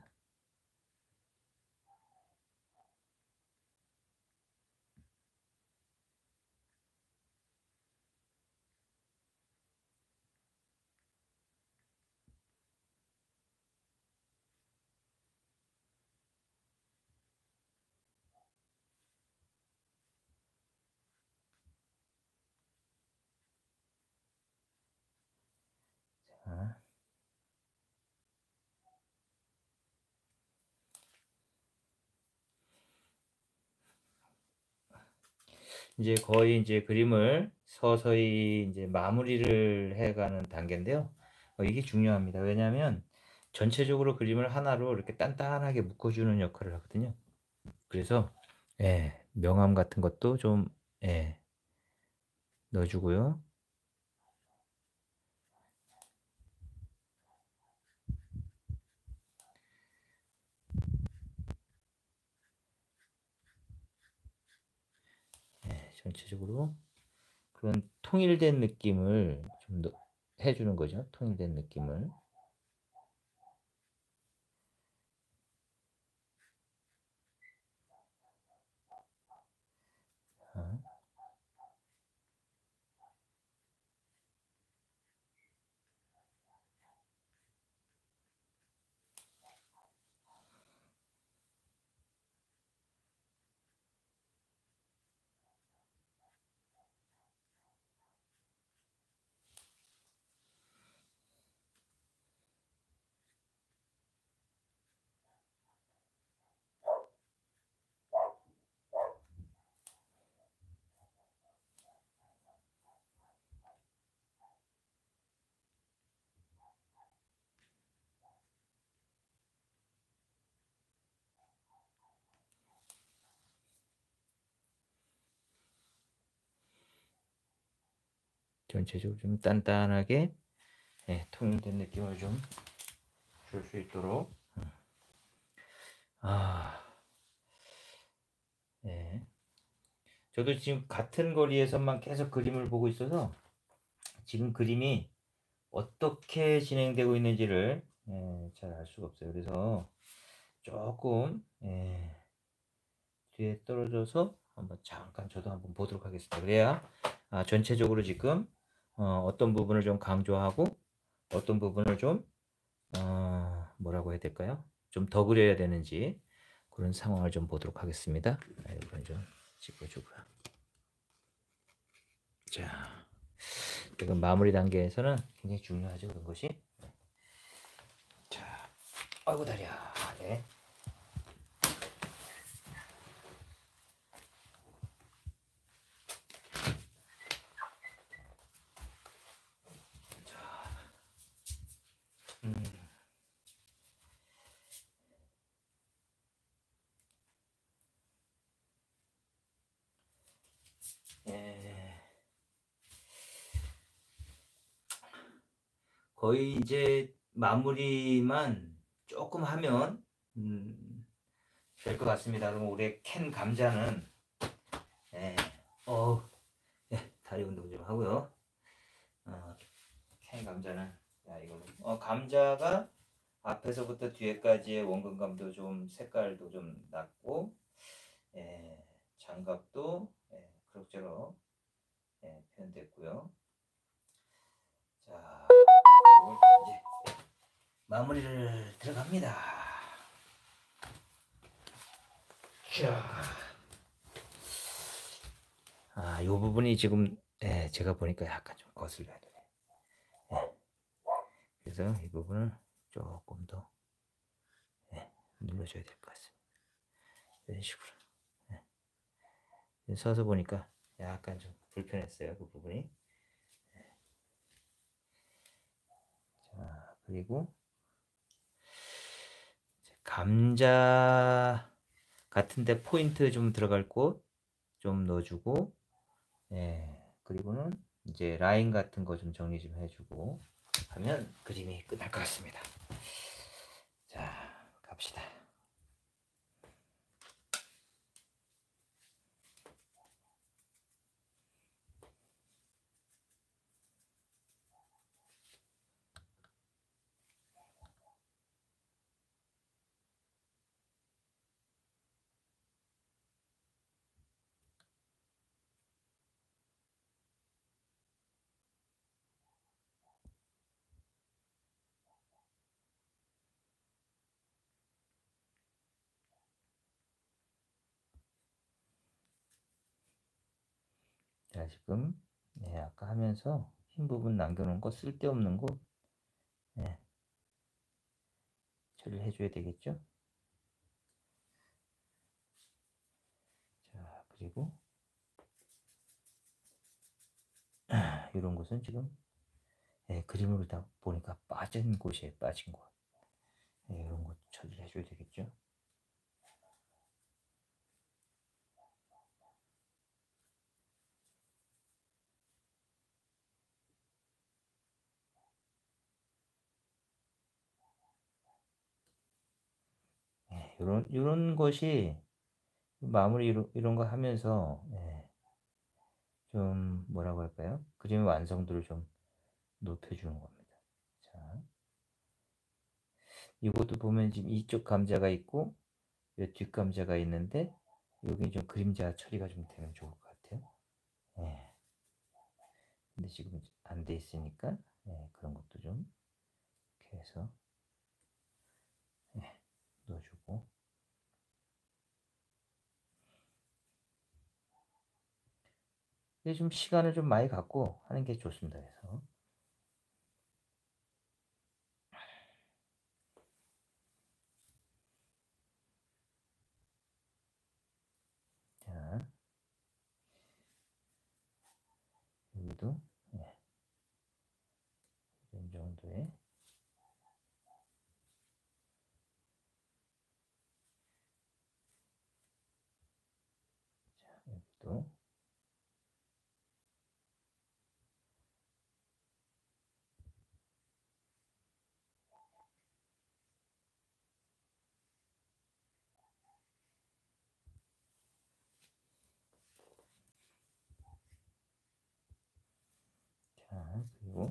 자, 이제 거의 이제 그림을 서서히 이제 마무리를 해가는 단계인데요. 어, 이게 중요합니다. 왜냐하면 전체적으로 그림을 하나로 이렇게 단단하게 묶어주는 역할을 하거든요. 그래서 예, 명암 같은 것도 좀 예, 넣어주고요. 예, 전체적으로 그런 통일된 느낌을 좀 넣- 해주는 거죠. 통일된 느낌을. 어. 전체적으로 좀 단단하게 예, 통일된 느낌을 좀 줄 수 있도록. 아, 예. 저도 지금 같은 거리에서만 계속 그림을 보고 있어서 지금 그림이 어떻게 진행되고 있는지를 예, 잘 알 수가 없어요. 그래서 조금 예, 뒤에 떨어져서 한번 잠깐 저도 한번 보도록 하겠습니다. 그래야 아, 전체적으로 지금 어, 떤 부분을 좀 강조하고 어떤 부분을 좀 어, 뭐라고 해야 될까요? 좀 더 그려야 되는지 그런 상황을 좀 보도록 하겠습니다. 아, 이건 좀 찍어주고요. 자, 지금 마무리 단계에서는 굉장히 중요하죠, 그런 것이. 자, 아이고 다리야. 네. 음, 예, 거의 이제 마무리만 조금 하면 음, 될 것 같습니다. 그럼 우리 캔 감자는 예, 어, 예, 다리 운동 좀 하고요. 어, 캔 감자는 야 이거는 어, 감자가 앞에서부터 뒤에까지의 원근감도 좀 색깔도 좀 났고 예, 장갑도 예, 그럭저럭 예, 표현됐고요. 자, 이걸 이제 마무리를 들어갑니다. 자, 아, 이 부분이 지금 예, 제가 보니까 약간 좀 거슬려야 돼요. 예, 그래서 이 부분을 조금 더 예, 눌러줘야 될 것 같습니다. 이런 식으로 예. 서서 보니까 약간 좀 불편했어요. 그 부분이. 자, 그리고 감자 같은데 포인트 좀 들어갈 곳 좀 넣어주고, 예, 그리고는 이제 라인 같은 거 좀 정리 좀 해주고 하면 그림이 끝날 것 같습니다. 자, 갑시다. 자, 지금 예, 아까 하면서 흰 부분 남겨놓은 거 쓸데없는 거 예, 처리를 해줘야 되겠죠. 자, 그리고 이런 것은 지금 예, 그림으로 다 보니까 빠진 곳이에요. 빠진 곳. 예, 이런 것 처리를 해줘야 되겠죠. 예, 이런 이런 것이 마무리 이런, 이런 거 하면서 예, 좀 뭐라고 할까요? 그림의 완성도를 좀 높여주는 겁니다. 자, 이것도 보면 지금 이쪽 감자가 있고 이 뒷감자가 있는데 여기 좀 그림자 처리가 좀 되면 좋을 것 같아요. 예. 근데 지금 안 돼 있으니까 예, 그런 것도 좀 이렇게 해서 예, 넣어주고. 근데 좀 시간을 좀 많이 갖고 하는 게 좋습니다. 그래서 자, 여기도 예, 이 정도의 자, 여기도 자, 그리고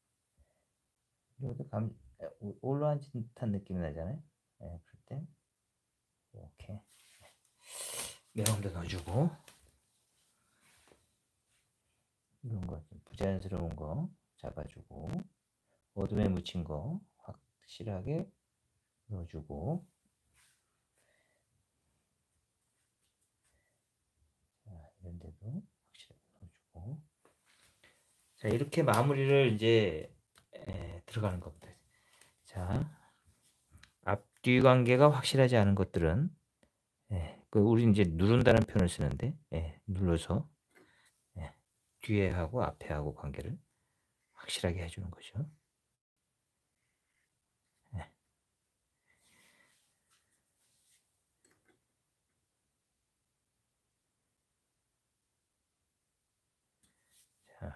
여기도 감 올라앉은 듯한 느낌이 나잖아요. 예, 그럴 때 이렇게 매운도 넣어주고 이런 거 좀 부자연스러운 거 잡아주고 어둠에 묻힌 거 확실하게 넣어주고 자, 이런 데도 확실하게 넣어주고 자, 이렇게 마무리를 이제 에, 들어가는 겁니다. 자, 앞뒤 관계가 확실하지 않은 것들은 예, 그 우리 이제 누른다는 표현을 쓰는데 예, 눌러서 예, 뒤에 하고 앞에 하고 관계를 확실하게 해주는 거죠. 예. 자,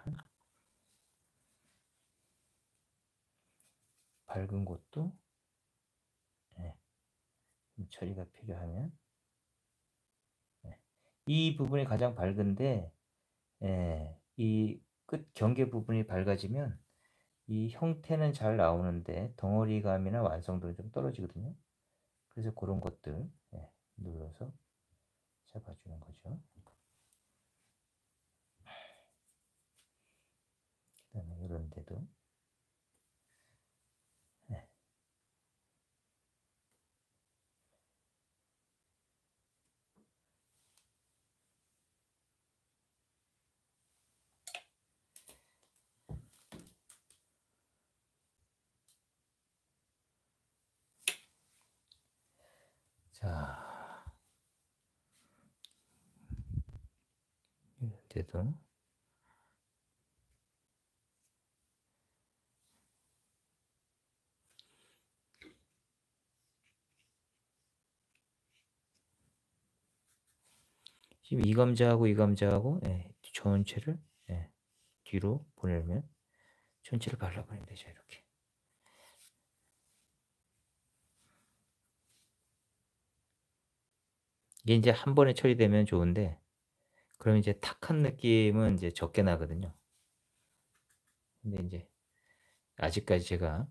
밝은 곳도 예, 처리가 필요하면 예. 이 부분이 가장 밝은데 예, 이 끝 경계 부분이 밝아지면 이 형태는 잘 나오는데 덩어리감이나 완성도는 좀 떨어지거든요. 그래서 그런 것들 예, 눌러서 잡아주는 거죠. 그 다음에 이런 데도 예. 자, 이런 데도 지금 이 감자하고 이 감자하고 예, 전체를 예, 뒤로 보내면 전체를 발라버리면 되죠. 이렇게. 이게 이제 한 번에 처리되면 좋은데 그럼 이제 탁한 느낌은 이제 적게 나거든요. 근데 이제 아직까지 제가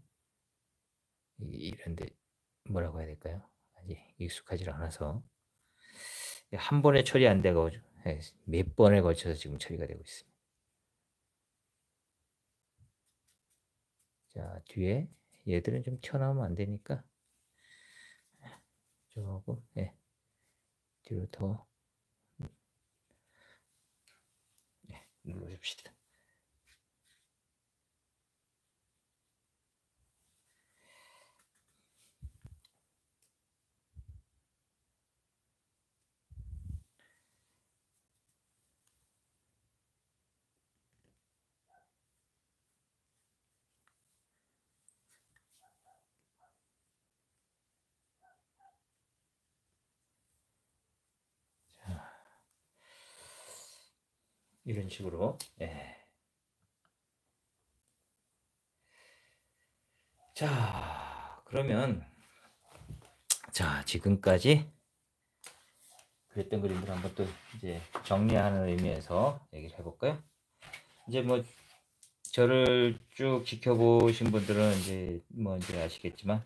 이런데 뭐라고 해야 될까요? 아직 익숙하지 않아서 한 번에 처리 안 되고 몇 번에 걸쳐서 지금 처리가 되고 있습니다. 자, 뒤에 얘들은 좀 튀어나오면 안 되니까 조금 예, 뒤로 더 예, 눌러줍시다. 이런 식으로 예. 자, 그러면 자, 지금까지 그랬던 그림들 한번 또 이제 정리하는 의미에서 얘기를 해볼까요? 이제 뭐 저를 쭉 지켜보신 분들은 이제 뭐 이제 아시겠지만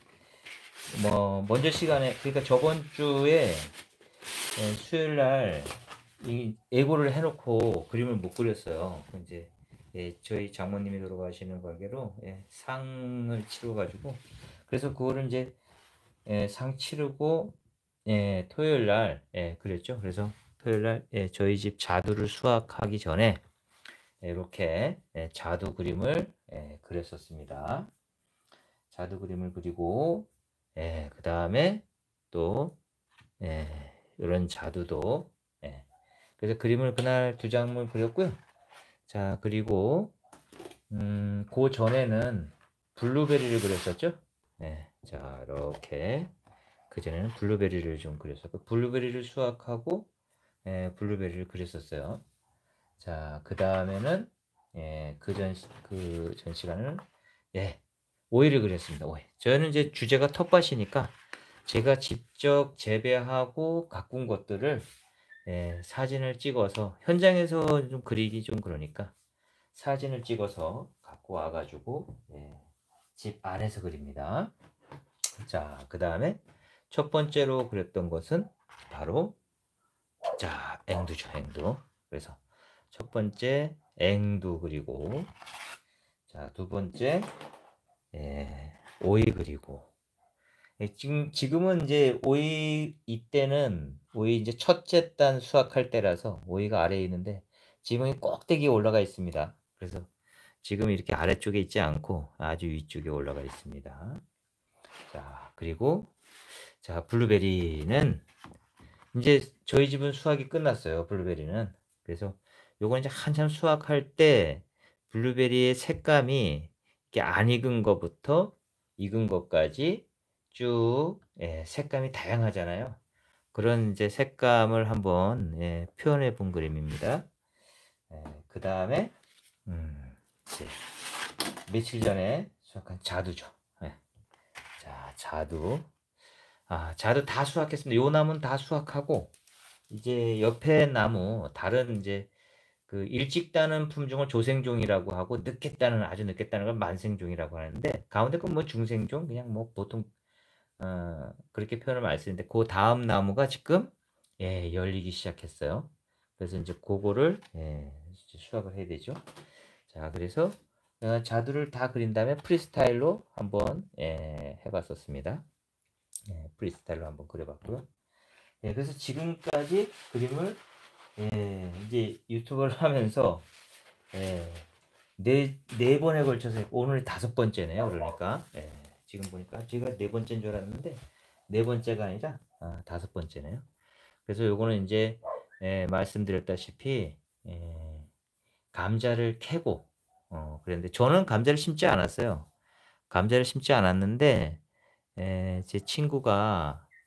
뭐 먼저 시간에 그러니까 저번 주에 예, 수요일 날 이 예고를 해놓고 그림을 못 그렸어요. 이제 예, 저희 장모님이 돌아가시는 관계로 예, 상을 치러가지고 그래서 그거를 이제 예, 상 치르고 예, 토요일 날 예, 그랬죠. 그래서 토요일 날 예, 저희 집 자두를 수확하기 전에 이렇게 예, 자두 그림을 예, 그렸었습니다. 자두 그림을 그리고 예, 그 다음에 또 예, 이런 자두도 예, 그래서 그림을 그날 두 장을 그렸고요. 자, 그리고 음, 그 전에는 블루베리를 그렸었죠. 네, 자, 이렇게 그 전에는 블루베리를 좀 그렸었고 블루베리를 수확하고 예, 블루베리를 그렸었어요. 자, 그 다음에는 예, 그전 그 전 시간을 예, 오이를 그렸습니다. 오이. 저는 이제 주제가 텃밭이니까 제가 직접 재배하고 가꾼 것들을 예, 사진을 찍어서 현장에서 좀 그리기 좀 그러니까 사진을 찍어서 갖고 와가지고 예, 집 안에서 그립니다. 자, 그 다음에 첫 번째로 그렸던 것은 바로 자, 앵두죠, 앵두. 그래서 첫 번째 앵두 그리고 자, 두 번째 예, 오이 그리고 예, 지금 지금은 이제 오이 이때는 오이 이제 첫째 단 수확할 때라서 오이가 아래에 있는데 지금은 꼭대기에 올라가 있습니다. 그래서 지금 이렇게 아래쪽에 있지 않고 아주 위쪽에 올라가 있습니다. 자, 그리고 자, 블루베리는 이제 저희 집은 수확이 끝났어요. 블루베리는. 그래서 요건 이제 한참 수확할 때 블루베리의 색감이 이렇게 안 익은 것부터 익은 것까지 쭉 예, 색감이 다양하잖아요. 그런 이제 색감을 한번 예, 표현해 본 그림입니다. 예, 그 다음에 음, 이제 며칠 전에 수확한 자두죠. 예. 자, 자두. 아, 자두 다 수확했습니다. 요 나무는 다 수확하고 이제 옆에 나무 다른 이제 그 일찍 따는 품종을 조생종이라고 하고 늦게 따는 아주 늦게 따는 걸 만생종이라고 하는데 가운데 건 뭐 중생종 그냥 뭐 보통 어, 그렇게 표현을 많이 쓰는데 그 다음 나무가 지금 예, 열리기 시작했어요. 그래서 이제 그거를 예, 이제 수확을 해야 되죠. 자, 그래서 어, 자두를 다 그린 다음에 프리스타일로 한번 예, 해봤었습니다. 예, 프리스타일로 한번 그려봤고요. 예, 그래서 지금까지 그림을 예, 이제 유튜브를 하면서 예, 네, 네 번에 걸쳐서 했고, 오늘 다섯 번째네요. 그러니까 예, 지금 보니까 제가 네 번째인 줄 알았는데 네 번째가 아니라 아, 다섯 번째네요. 그래서 요거는 이제 예, 말씀드렸다시피 예, 감자를 캐고 어, 그랬는데 저는 감자를 심지 않았어요. 감자를 심지 않았는데 에, 제 친구가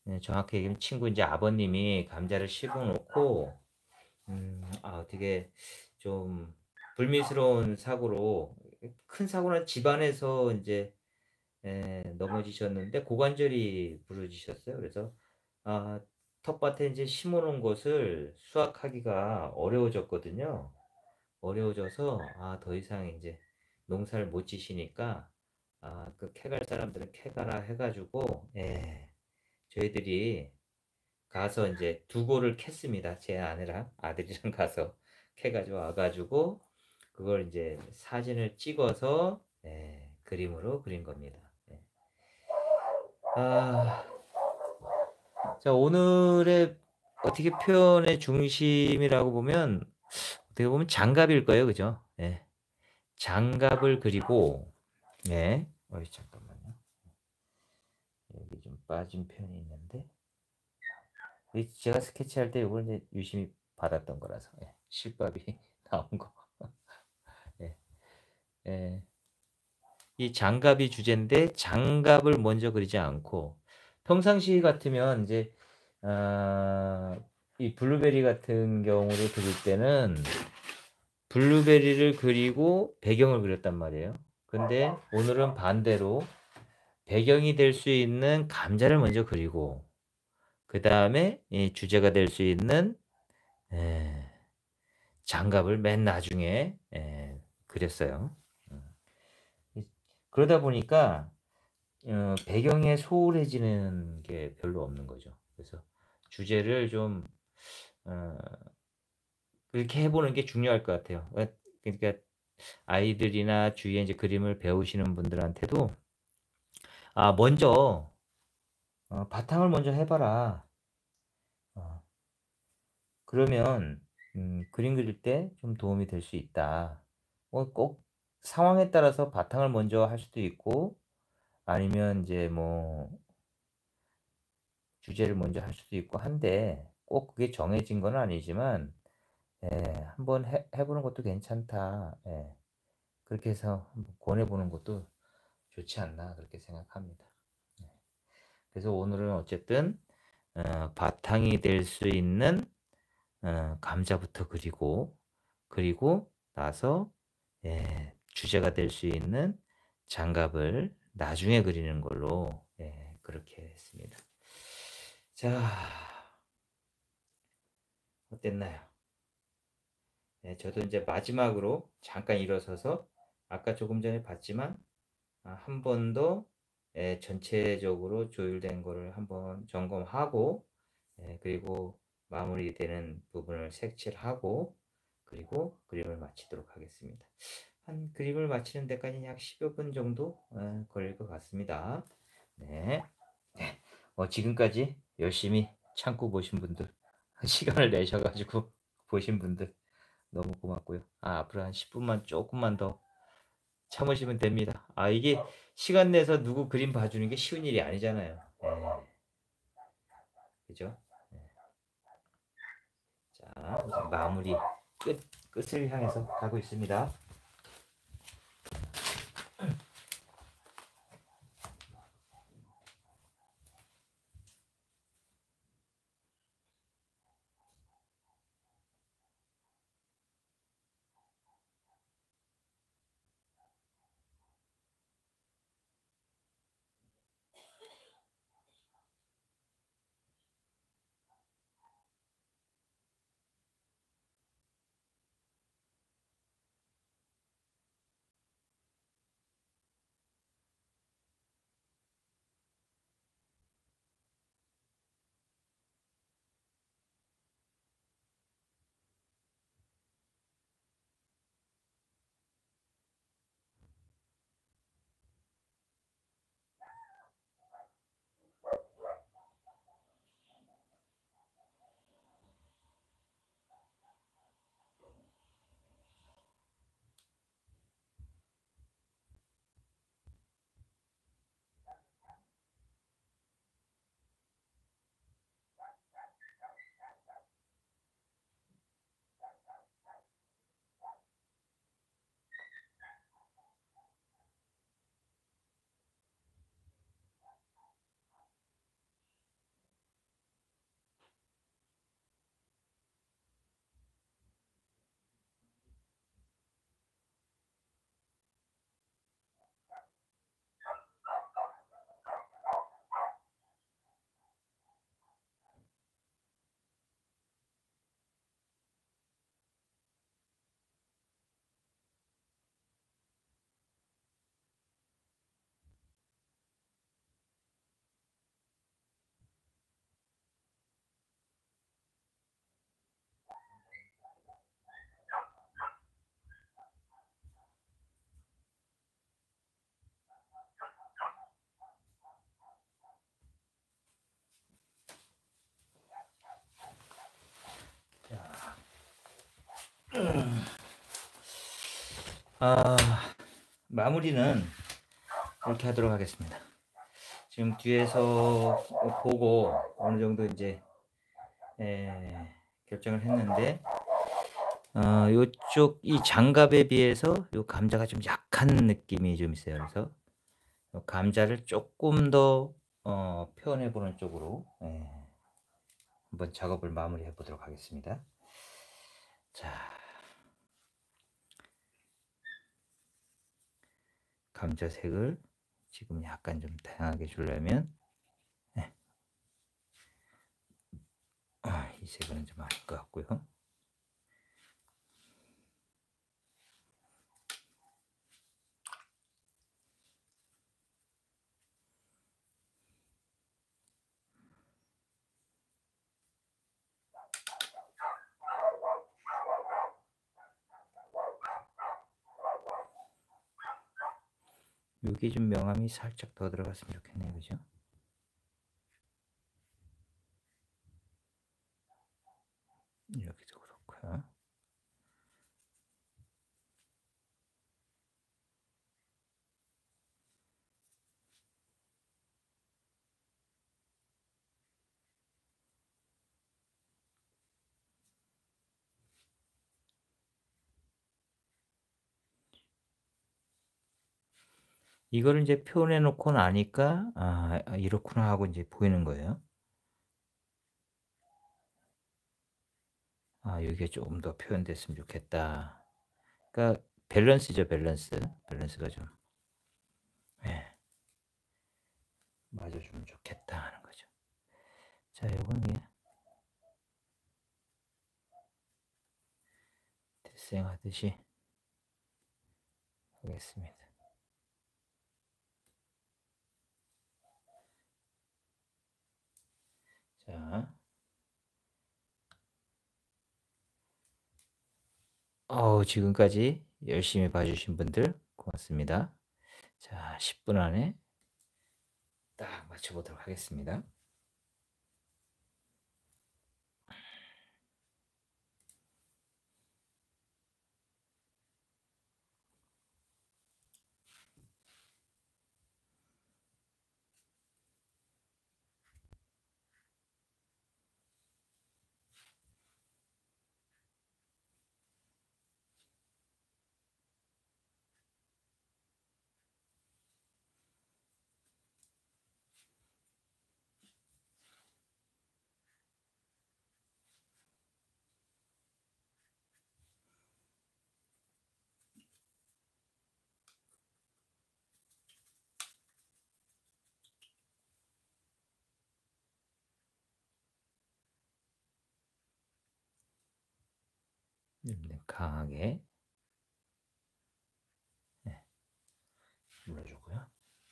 네, 정확히 얘기하면 친구 이제 아버님이 감자를 씹어 놓고 음, 아, 어떻게 좀 불미스러운 사고로 큰 사고는 집안에서 이제 에, 넘어지셨는데 고관절이 부러지셨어요. 그래서 아, 텃밭에 이제 심어놓은 것을 수확하기가 어려워졌거든요. 어려워져서 아, 더 이상 이제 농사를 못 지시니까 아, 그 캐갈 사람들은 캐가라 해가지고 예, 저희들이 가서 이제 두고를 캤습니다. 제 아내랑 아들이랑 가서 캐가지고 와가지고 그걸 이제 사진을 찍어서 예, 그림으로 그린 겁니다. 예. 아, 자, 오늘의 어떻게 표현의 중심이라고 보면 어떻게 보면 장갑일 거예요, 그죠? 예. 장갑을 그리고 예. 어이 잠깐만요. 여기 좀 빠진 편이 있는데 제가 스케치할 때 이걸 이제 유심히 받았던 거라서 예. 실밥이 나온 거. 예. 예. 이 장갑이 주제인데 장갑을 먼저 그리지 않고 평상시 같으면 이제 아, 이 블루베리 같은 경우로 그릴 때는 블루베리를 그리고 배경을 그렸단 말이에요. 근데 오늘은 반대로 배경이 될 수 있는 감자를 먼저 그리고 그 다음에 이 주제가 될 수 있는 에, 장갑을 맨 나중에 에, 그렸어요. 음. 그러다 보니까 어, 배경에 소홀해지는 게 별로 없는 거죠. 그래서 주제를 좀 어, 그렇게 해보는 게 중요할 것 같아요. 어, 그러니까 아이들이나 주위에 이제 그림을 배우시는 분들한테도 아 먼저 어, 바탕을 먼저 해봐라. 어, 그러면 음, 그림 그릴 때 좀 도움이 될 수 있다. 뭐 꼭 상황에 따라서 바탕을 먼저 할 수도 있고 아니면 이제 뭐 주제를 먼저 할 수도 있고 한데 꼭 그게 정해진 건 아니지만 예, 한번 해, 해보는 것도 괜찮다. 예, 그렇게 해서 한번 권해보는 것도 좋지 않나 그렇게 생각합니다. 예, 그래서 오늘은 어쨌든 어, 바탕이 될 수 있는 어, 감자부터 그리고 그리고 나서 예, 주제가 될 수 있는 장갑을 나중에 그리는 걸로 예, 그렇게 했습니다. 자, 어땠나요? 예, 저도 이제 마지막으로 잠깐 일어서서 아까 조금 전에 봤지만 아, 한 번 더 예, 전체적으로 조율된 거를 한번 점검하고 예, 그리고 마무리되는 부분을 색칠하고 그리고 그림을 마치도록 하겠습니다. 한 그림을 마치는 데까지 약 십여 분 정도 어, 걸릴 것 같습니다. 네. 네. 어, 지금까지 열심히 참고 보신 분들, 시간을 내셔가지고 보신 분들 너무 고맙고요. 아, 앞으로 한 십 분만 조금만 더 참으시면 됩니다. 아, 이게 시간 내서 누구 그림 봐주는 게 쉬운 일이 아니잖아요. 네. 그죠? 네. 자, 이제 마무리 끝, 끝을 향해서 가고 있습니다. 아, 마무리는 이렇게 하도록 하겠습니다. 지금 뒤에서 보고 어느 정도 이제 에, 결정을 했는데, 어, 요쪽 이 장갑에 비해서 요 감자가 좀 약한 느낌이 좀 있어요. 그래서 요 감자를 조금 더 어, 표현해 보는 쪽으로 예, 한번 작업을 마무리해 보도록 하겠습니다. 자, 감자색을 지금 약간 좀 다양하게 주려면 예, 아, 이 색은 좀 아닐 것 같고요. 여기 좀 명암이 살짝 더 들어갔으면 좋겠네요. 그죠? 여기도 그렇고요. 이거를 이제 표현해 놓고 나니까 아, 이렇구나 하고 이제 보이는 거예요. 아, 여기가 조금 더 표현됐으면 좋겠다. 그러니까 밸런스죠, 밸런스. 밸런스가 좀 예, 맞아주면 좋겠다 하는 거죠. 자, 요거는 예, 대생하듯이 하겠습니다. 자, 어, 지금까지 열심히 봐주신 분들 고맙습니다. 자, 십 분 안에 딱 맞춰보도록 하겠습니다. 강하게 네, 눌러주고요.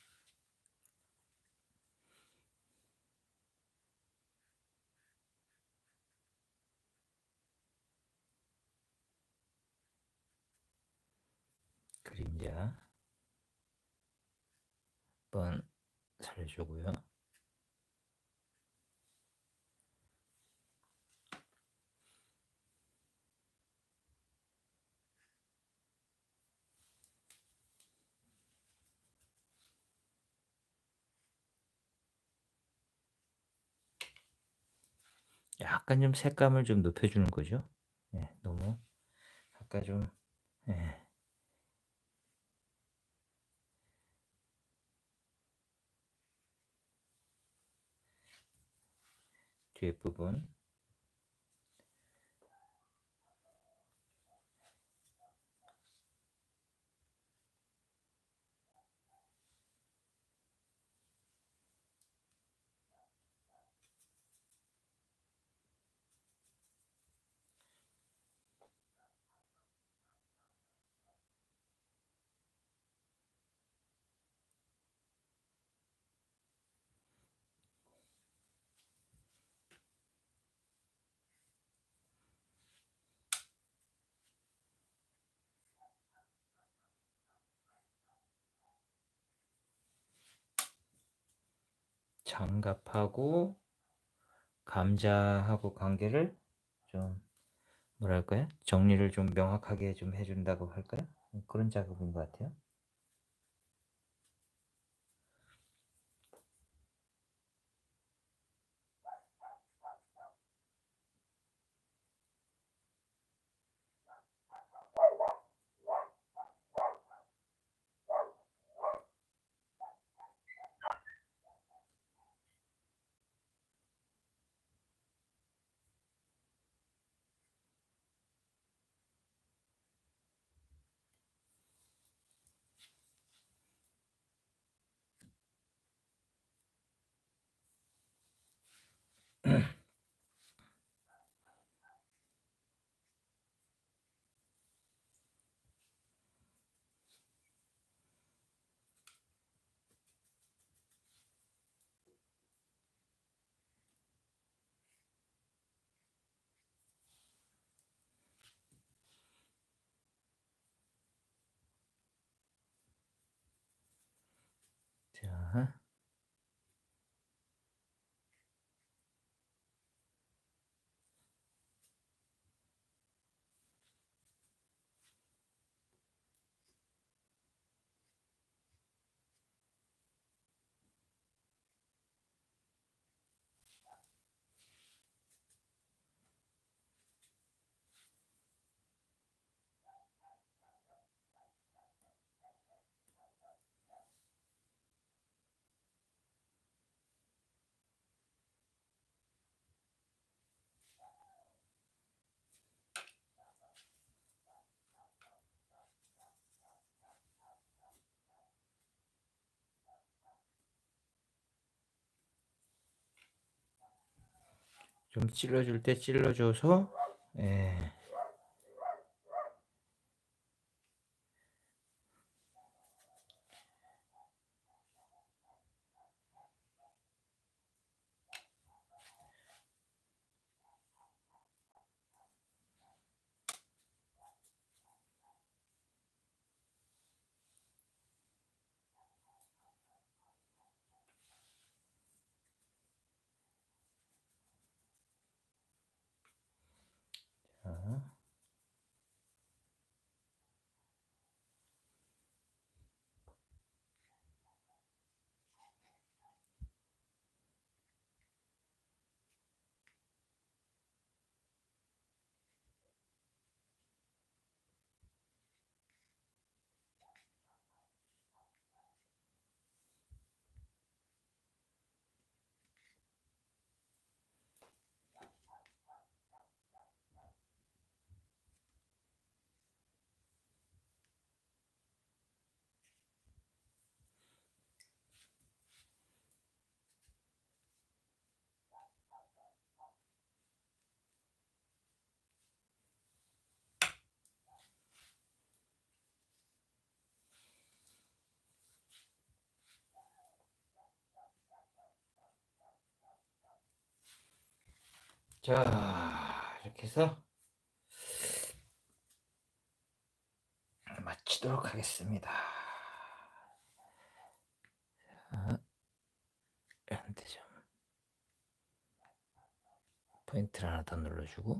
그림자 한번 살려주고요. 약간 좀 색감을 좀 높여주는 거죠. 네, 너무 아까 좀 네, 뒤에 부분 장갑하고 감자하고 관계를 좀 뭐랄까요? 정리를 좀 명확하게 좀 해준다고 할까요? 그런 작업인 것 같아요. 자, 좀 찔러줄 때 찔러줘서, 예. 자, 자, 이렇게 해서 마치도록 하겠습니다. 자, 이런데 좀 포인트를 하나 더 눌러주고,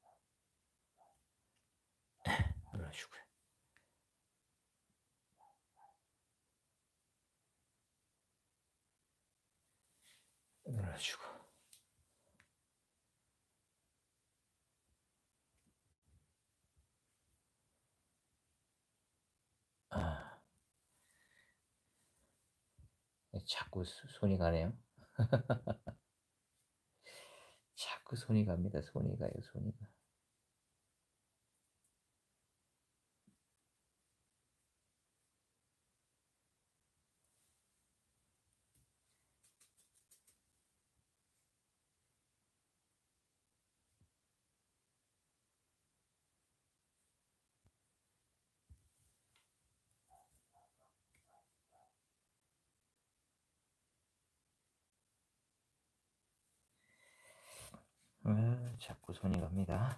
눌러주고요. 눌러주고. 아, 자꾸 손이 가네요. 자꾸 손이 갑니다. 손이 가요, 손이 가. 아, 자꾸 손이 갑니다.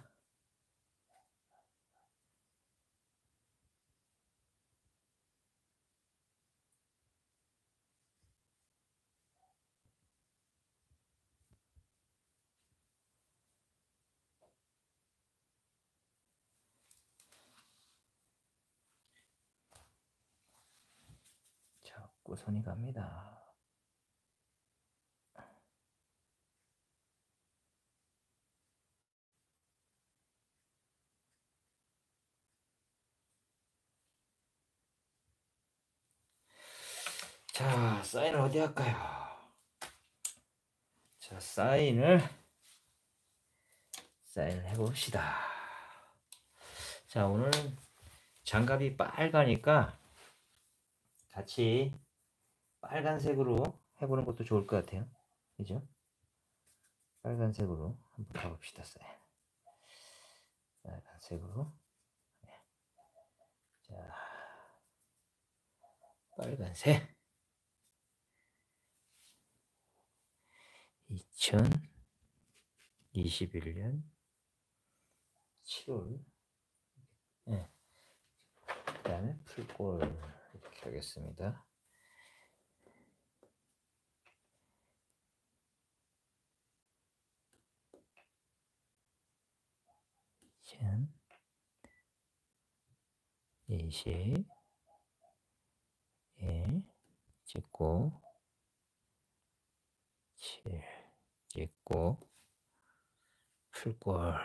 자꾸 손이 갑니다. 자, 사인을 어디 할까요? 자, 사인을 사인을 해봅시다. 자, 오늘은 장갑이 빨가니까 같이 빨간색으로 해보는 것도 좋을 것 같아요. 그죠? 빨간색으로 한번 가봅시다. 사인. 빨간색으로. 네. 자, 빨간색. 이천이십일 년 칠월. 네. 그 다음에 풀골 이렇게 하겠습니다. 이십 일 찍고 칠 찍고 풀골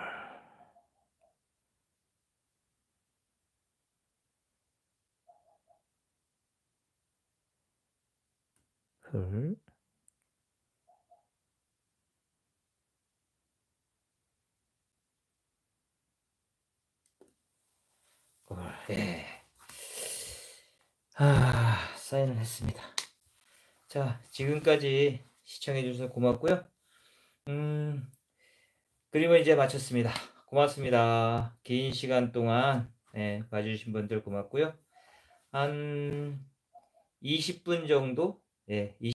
풀 예. 아, 사인을 했습니다. 자, 지금까지 시청해 주셔서 고맙고요. 음, 그림을 이제 마쳤습니다. 고맙습니다. 긴 시간 동안 예, 봐주신 분들 고맙고요. 한 이십 분 정도 예,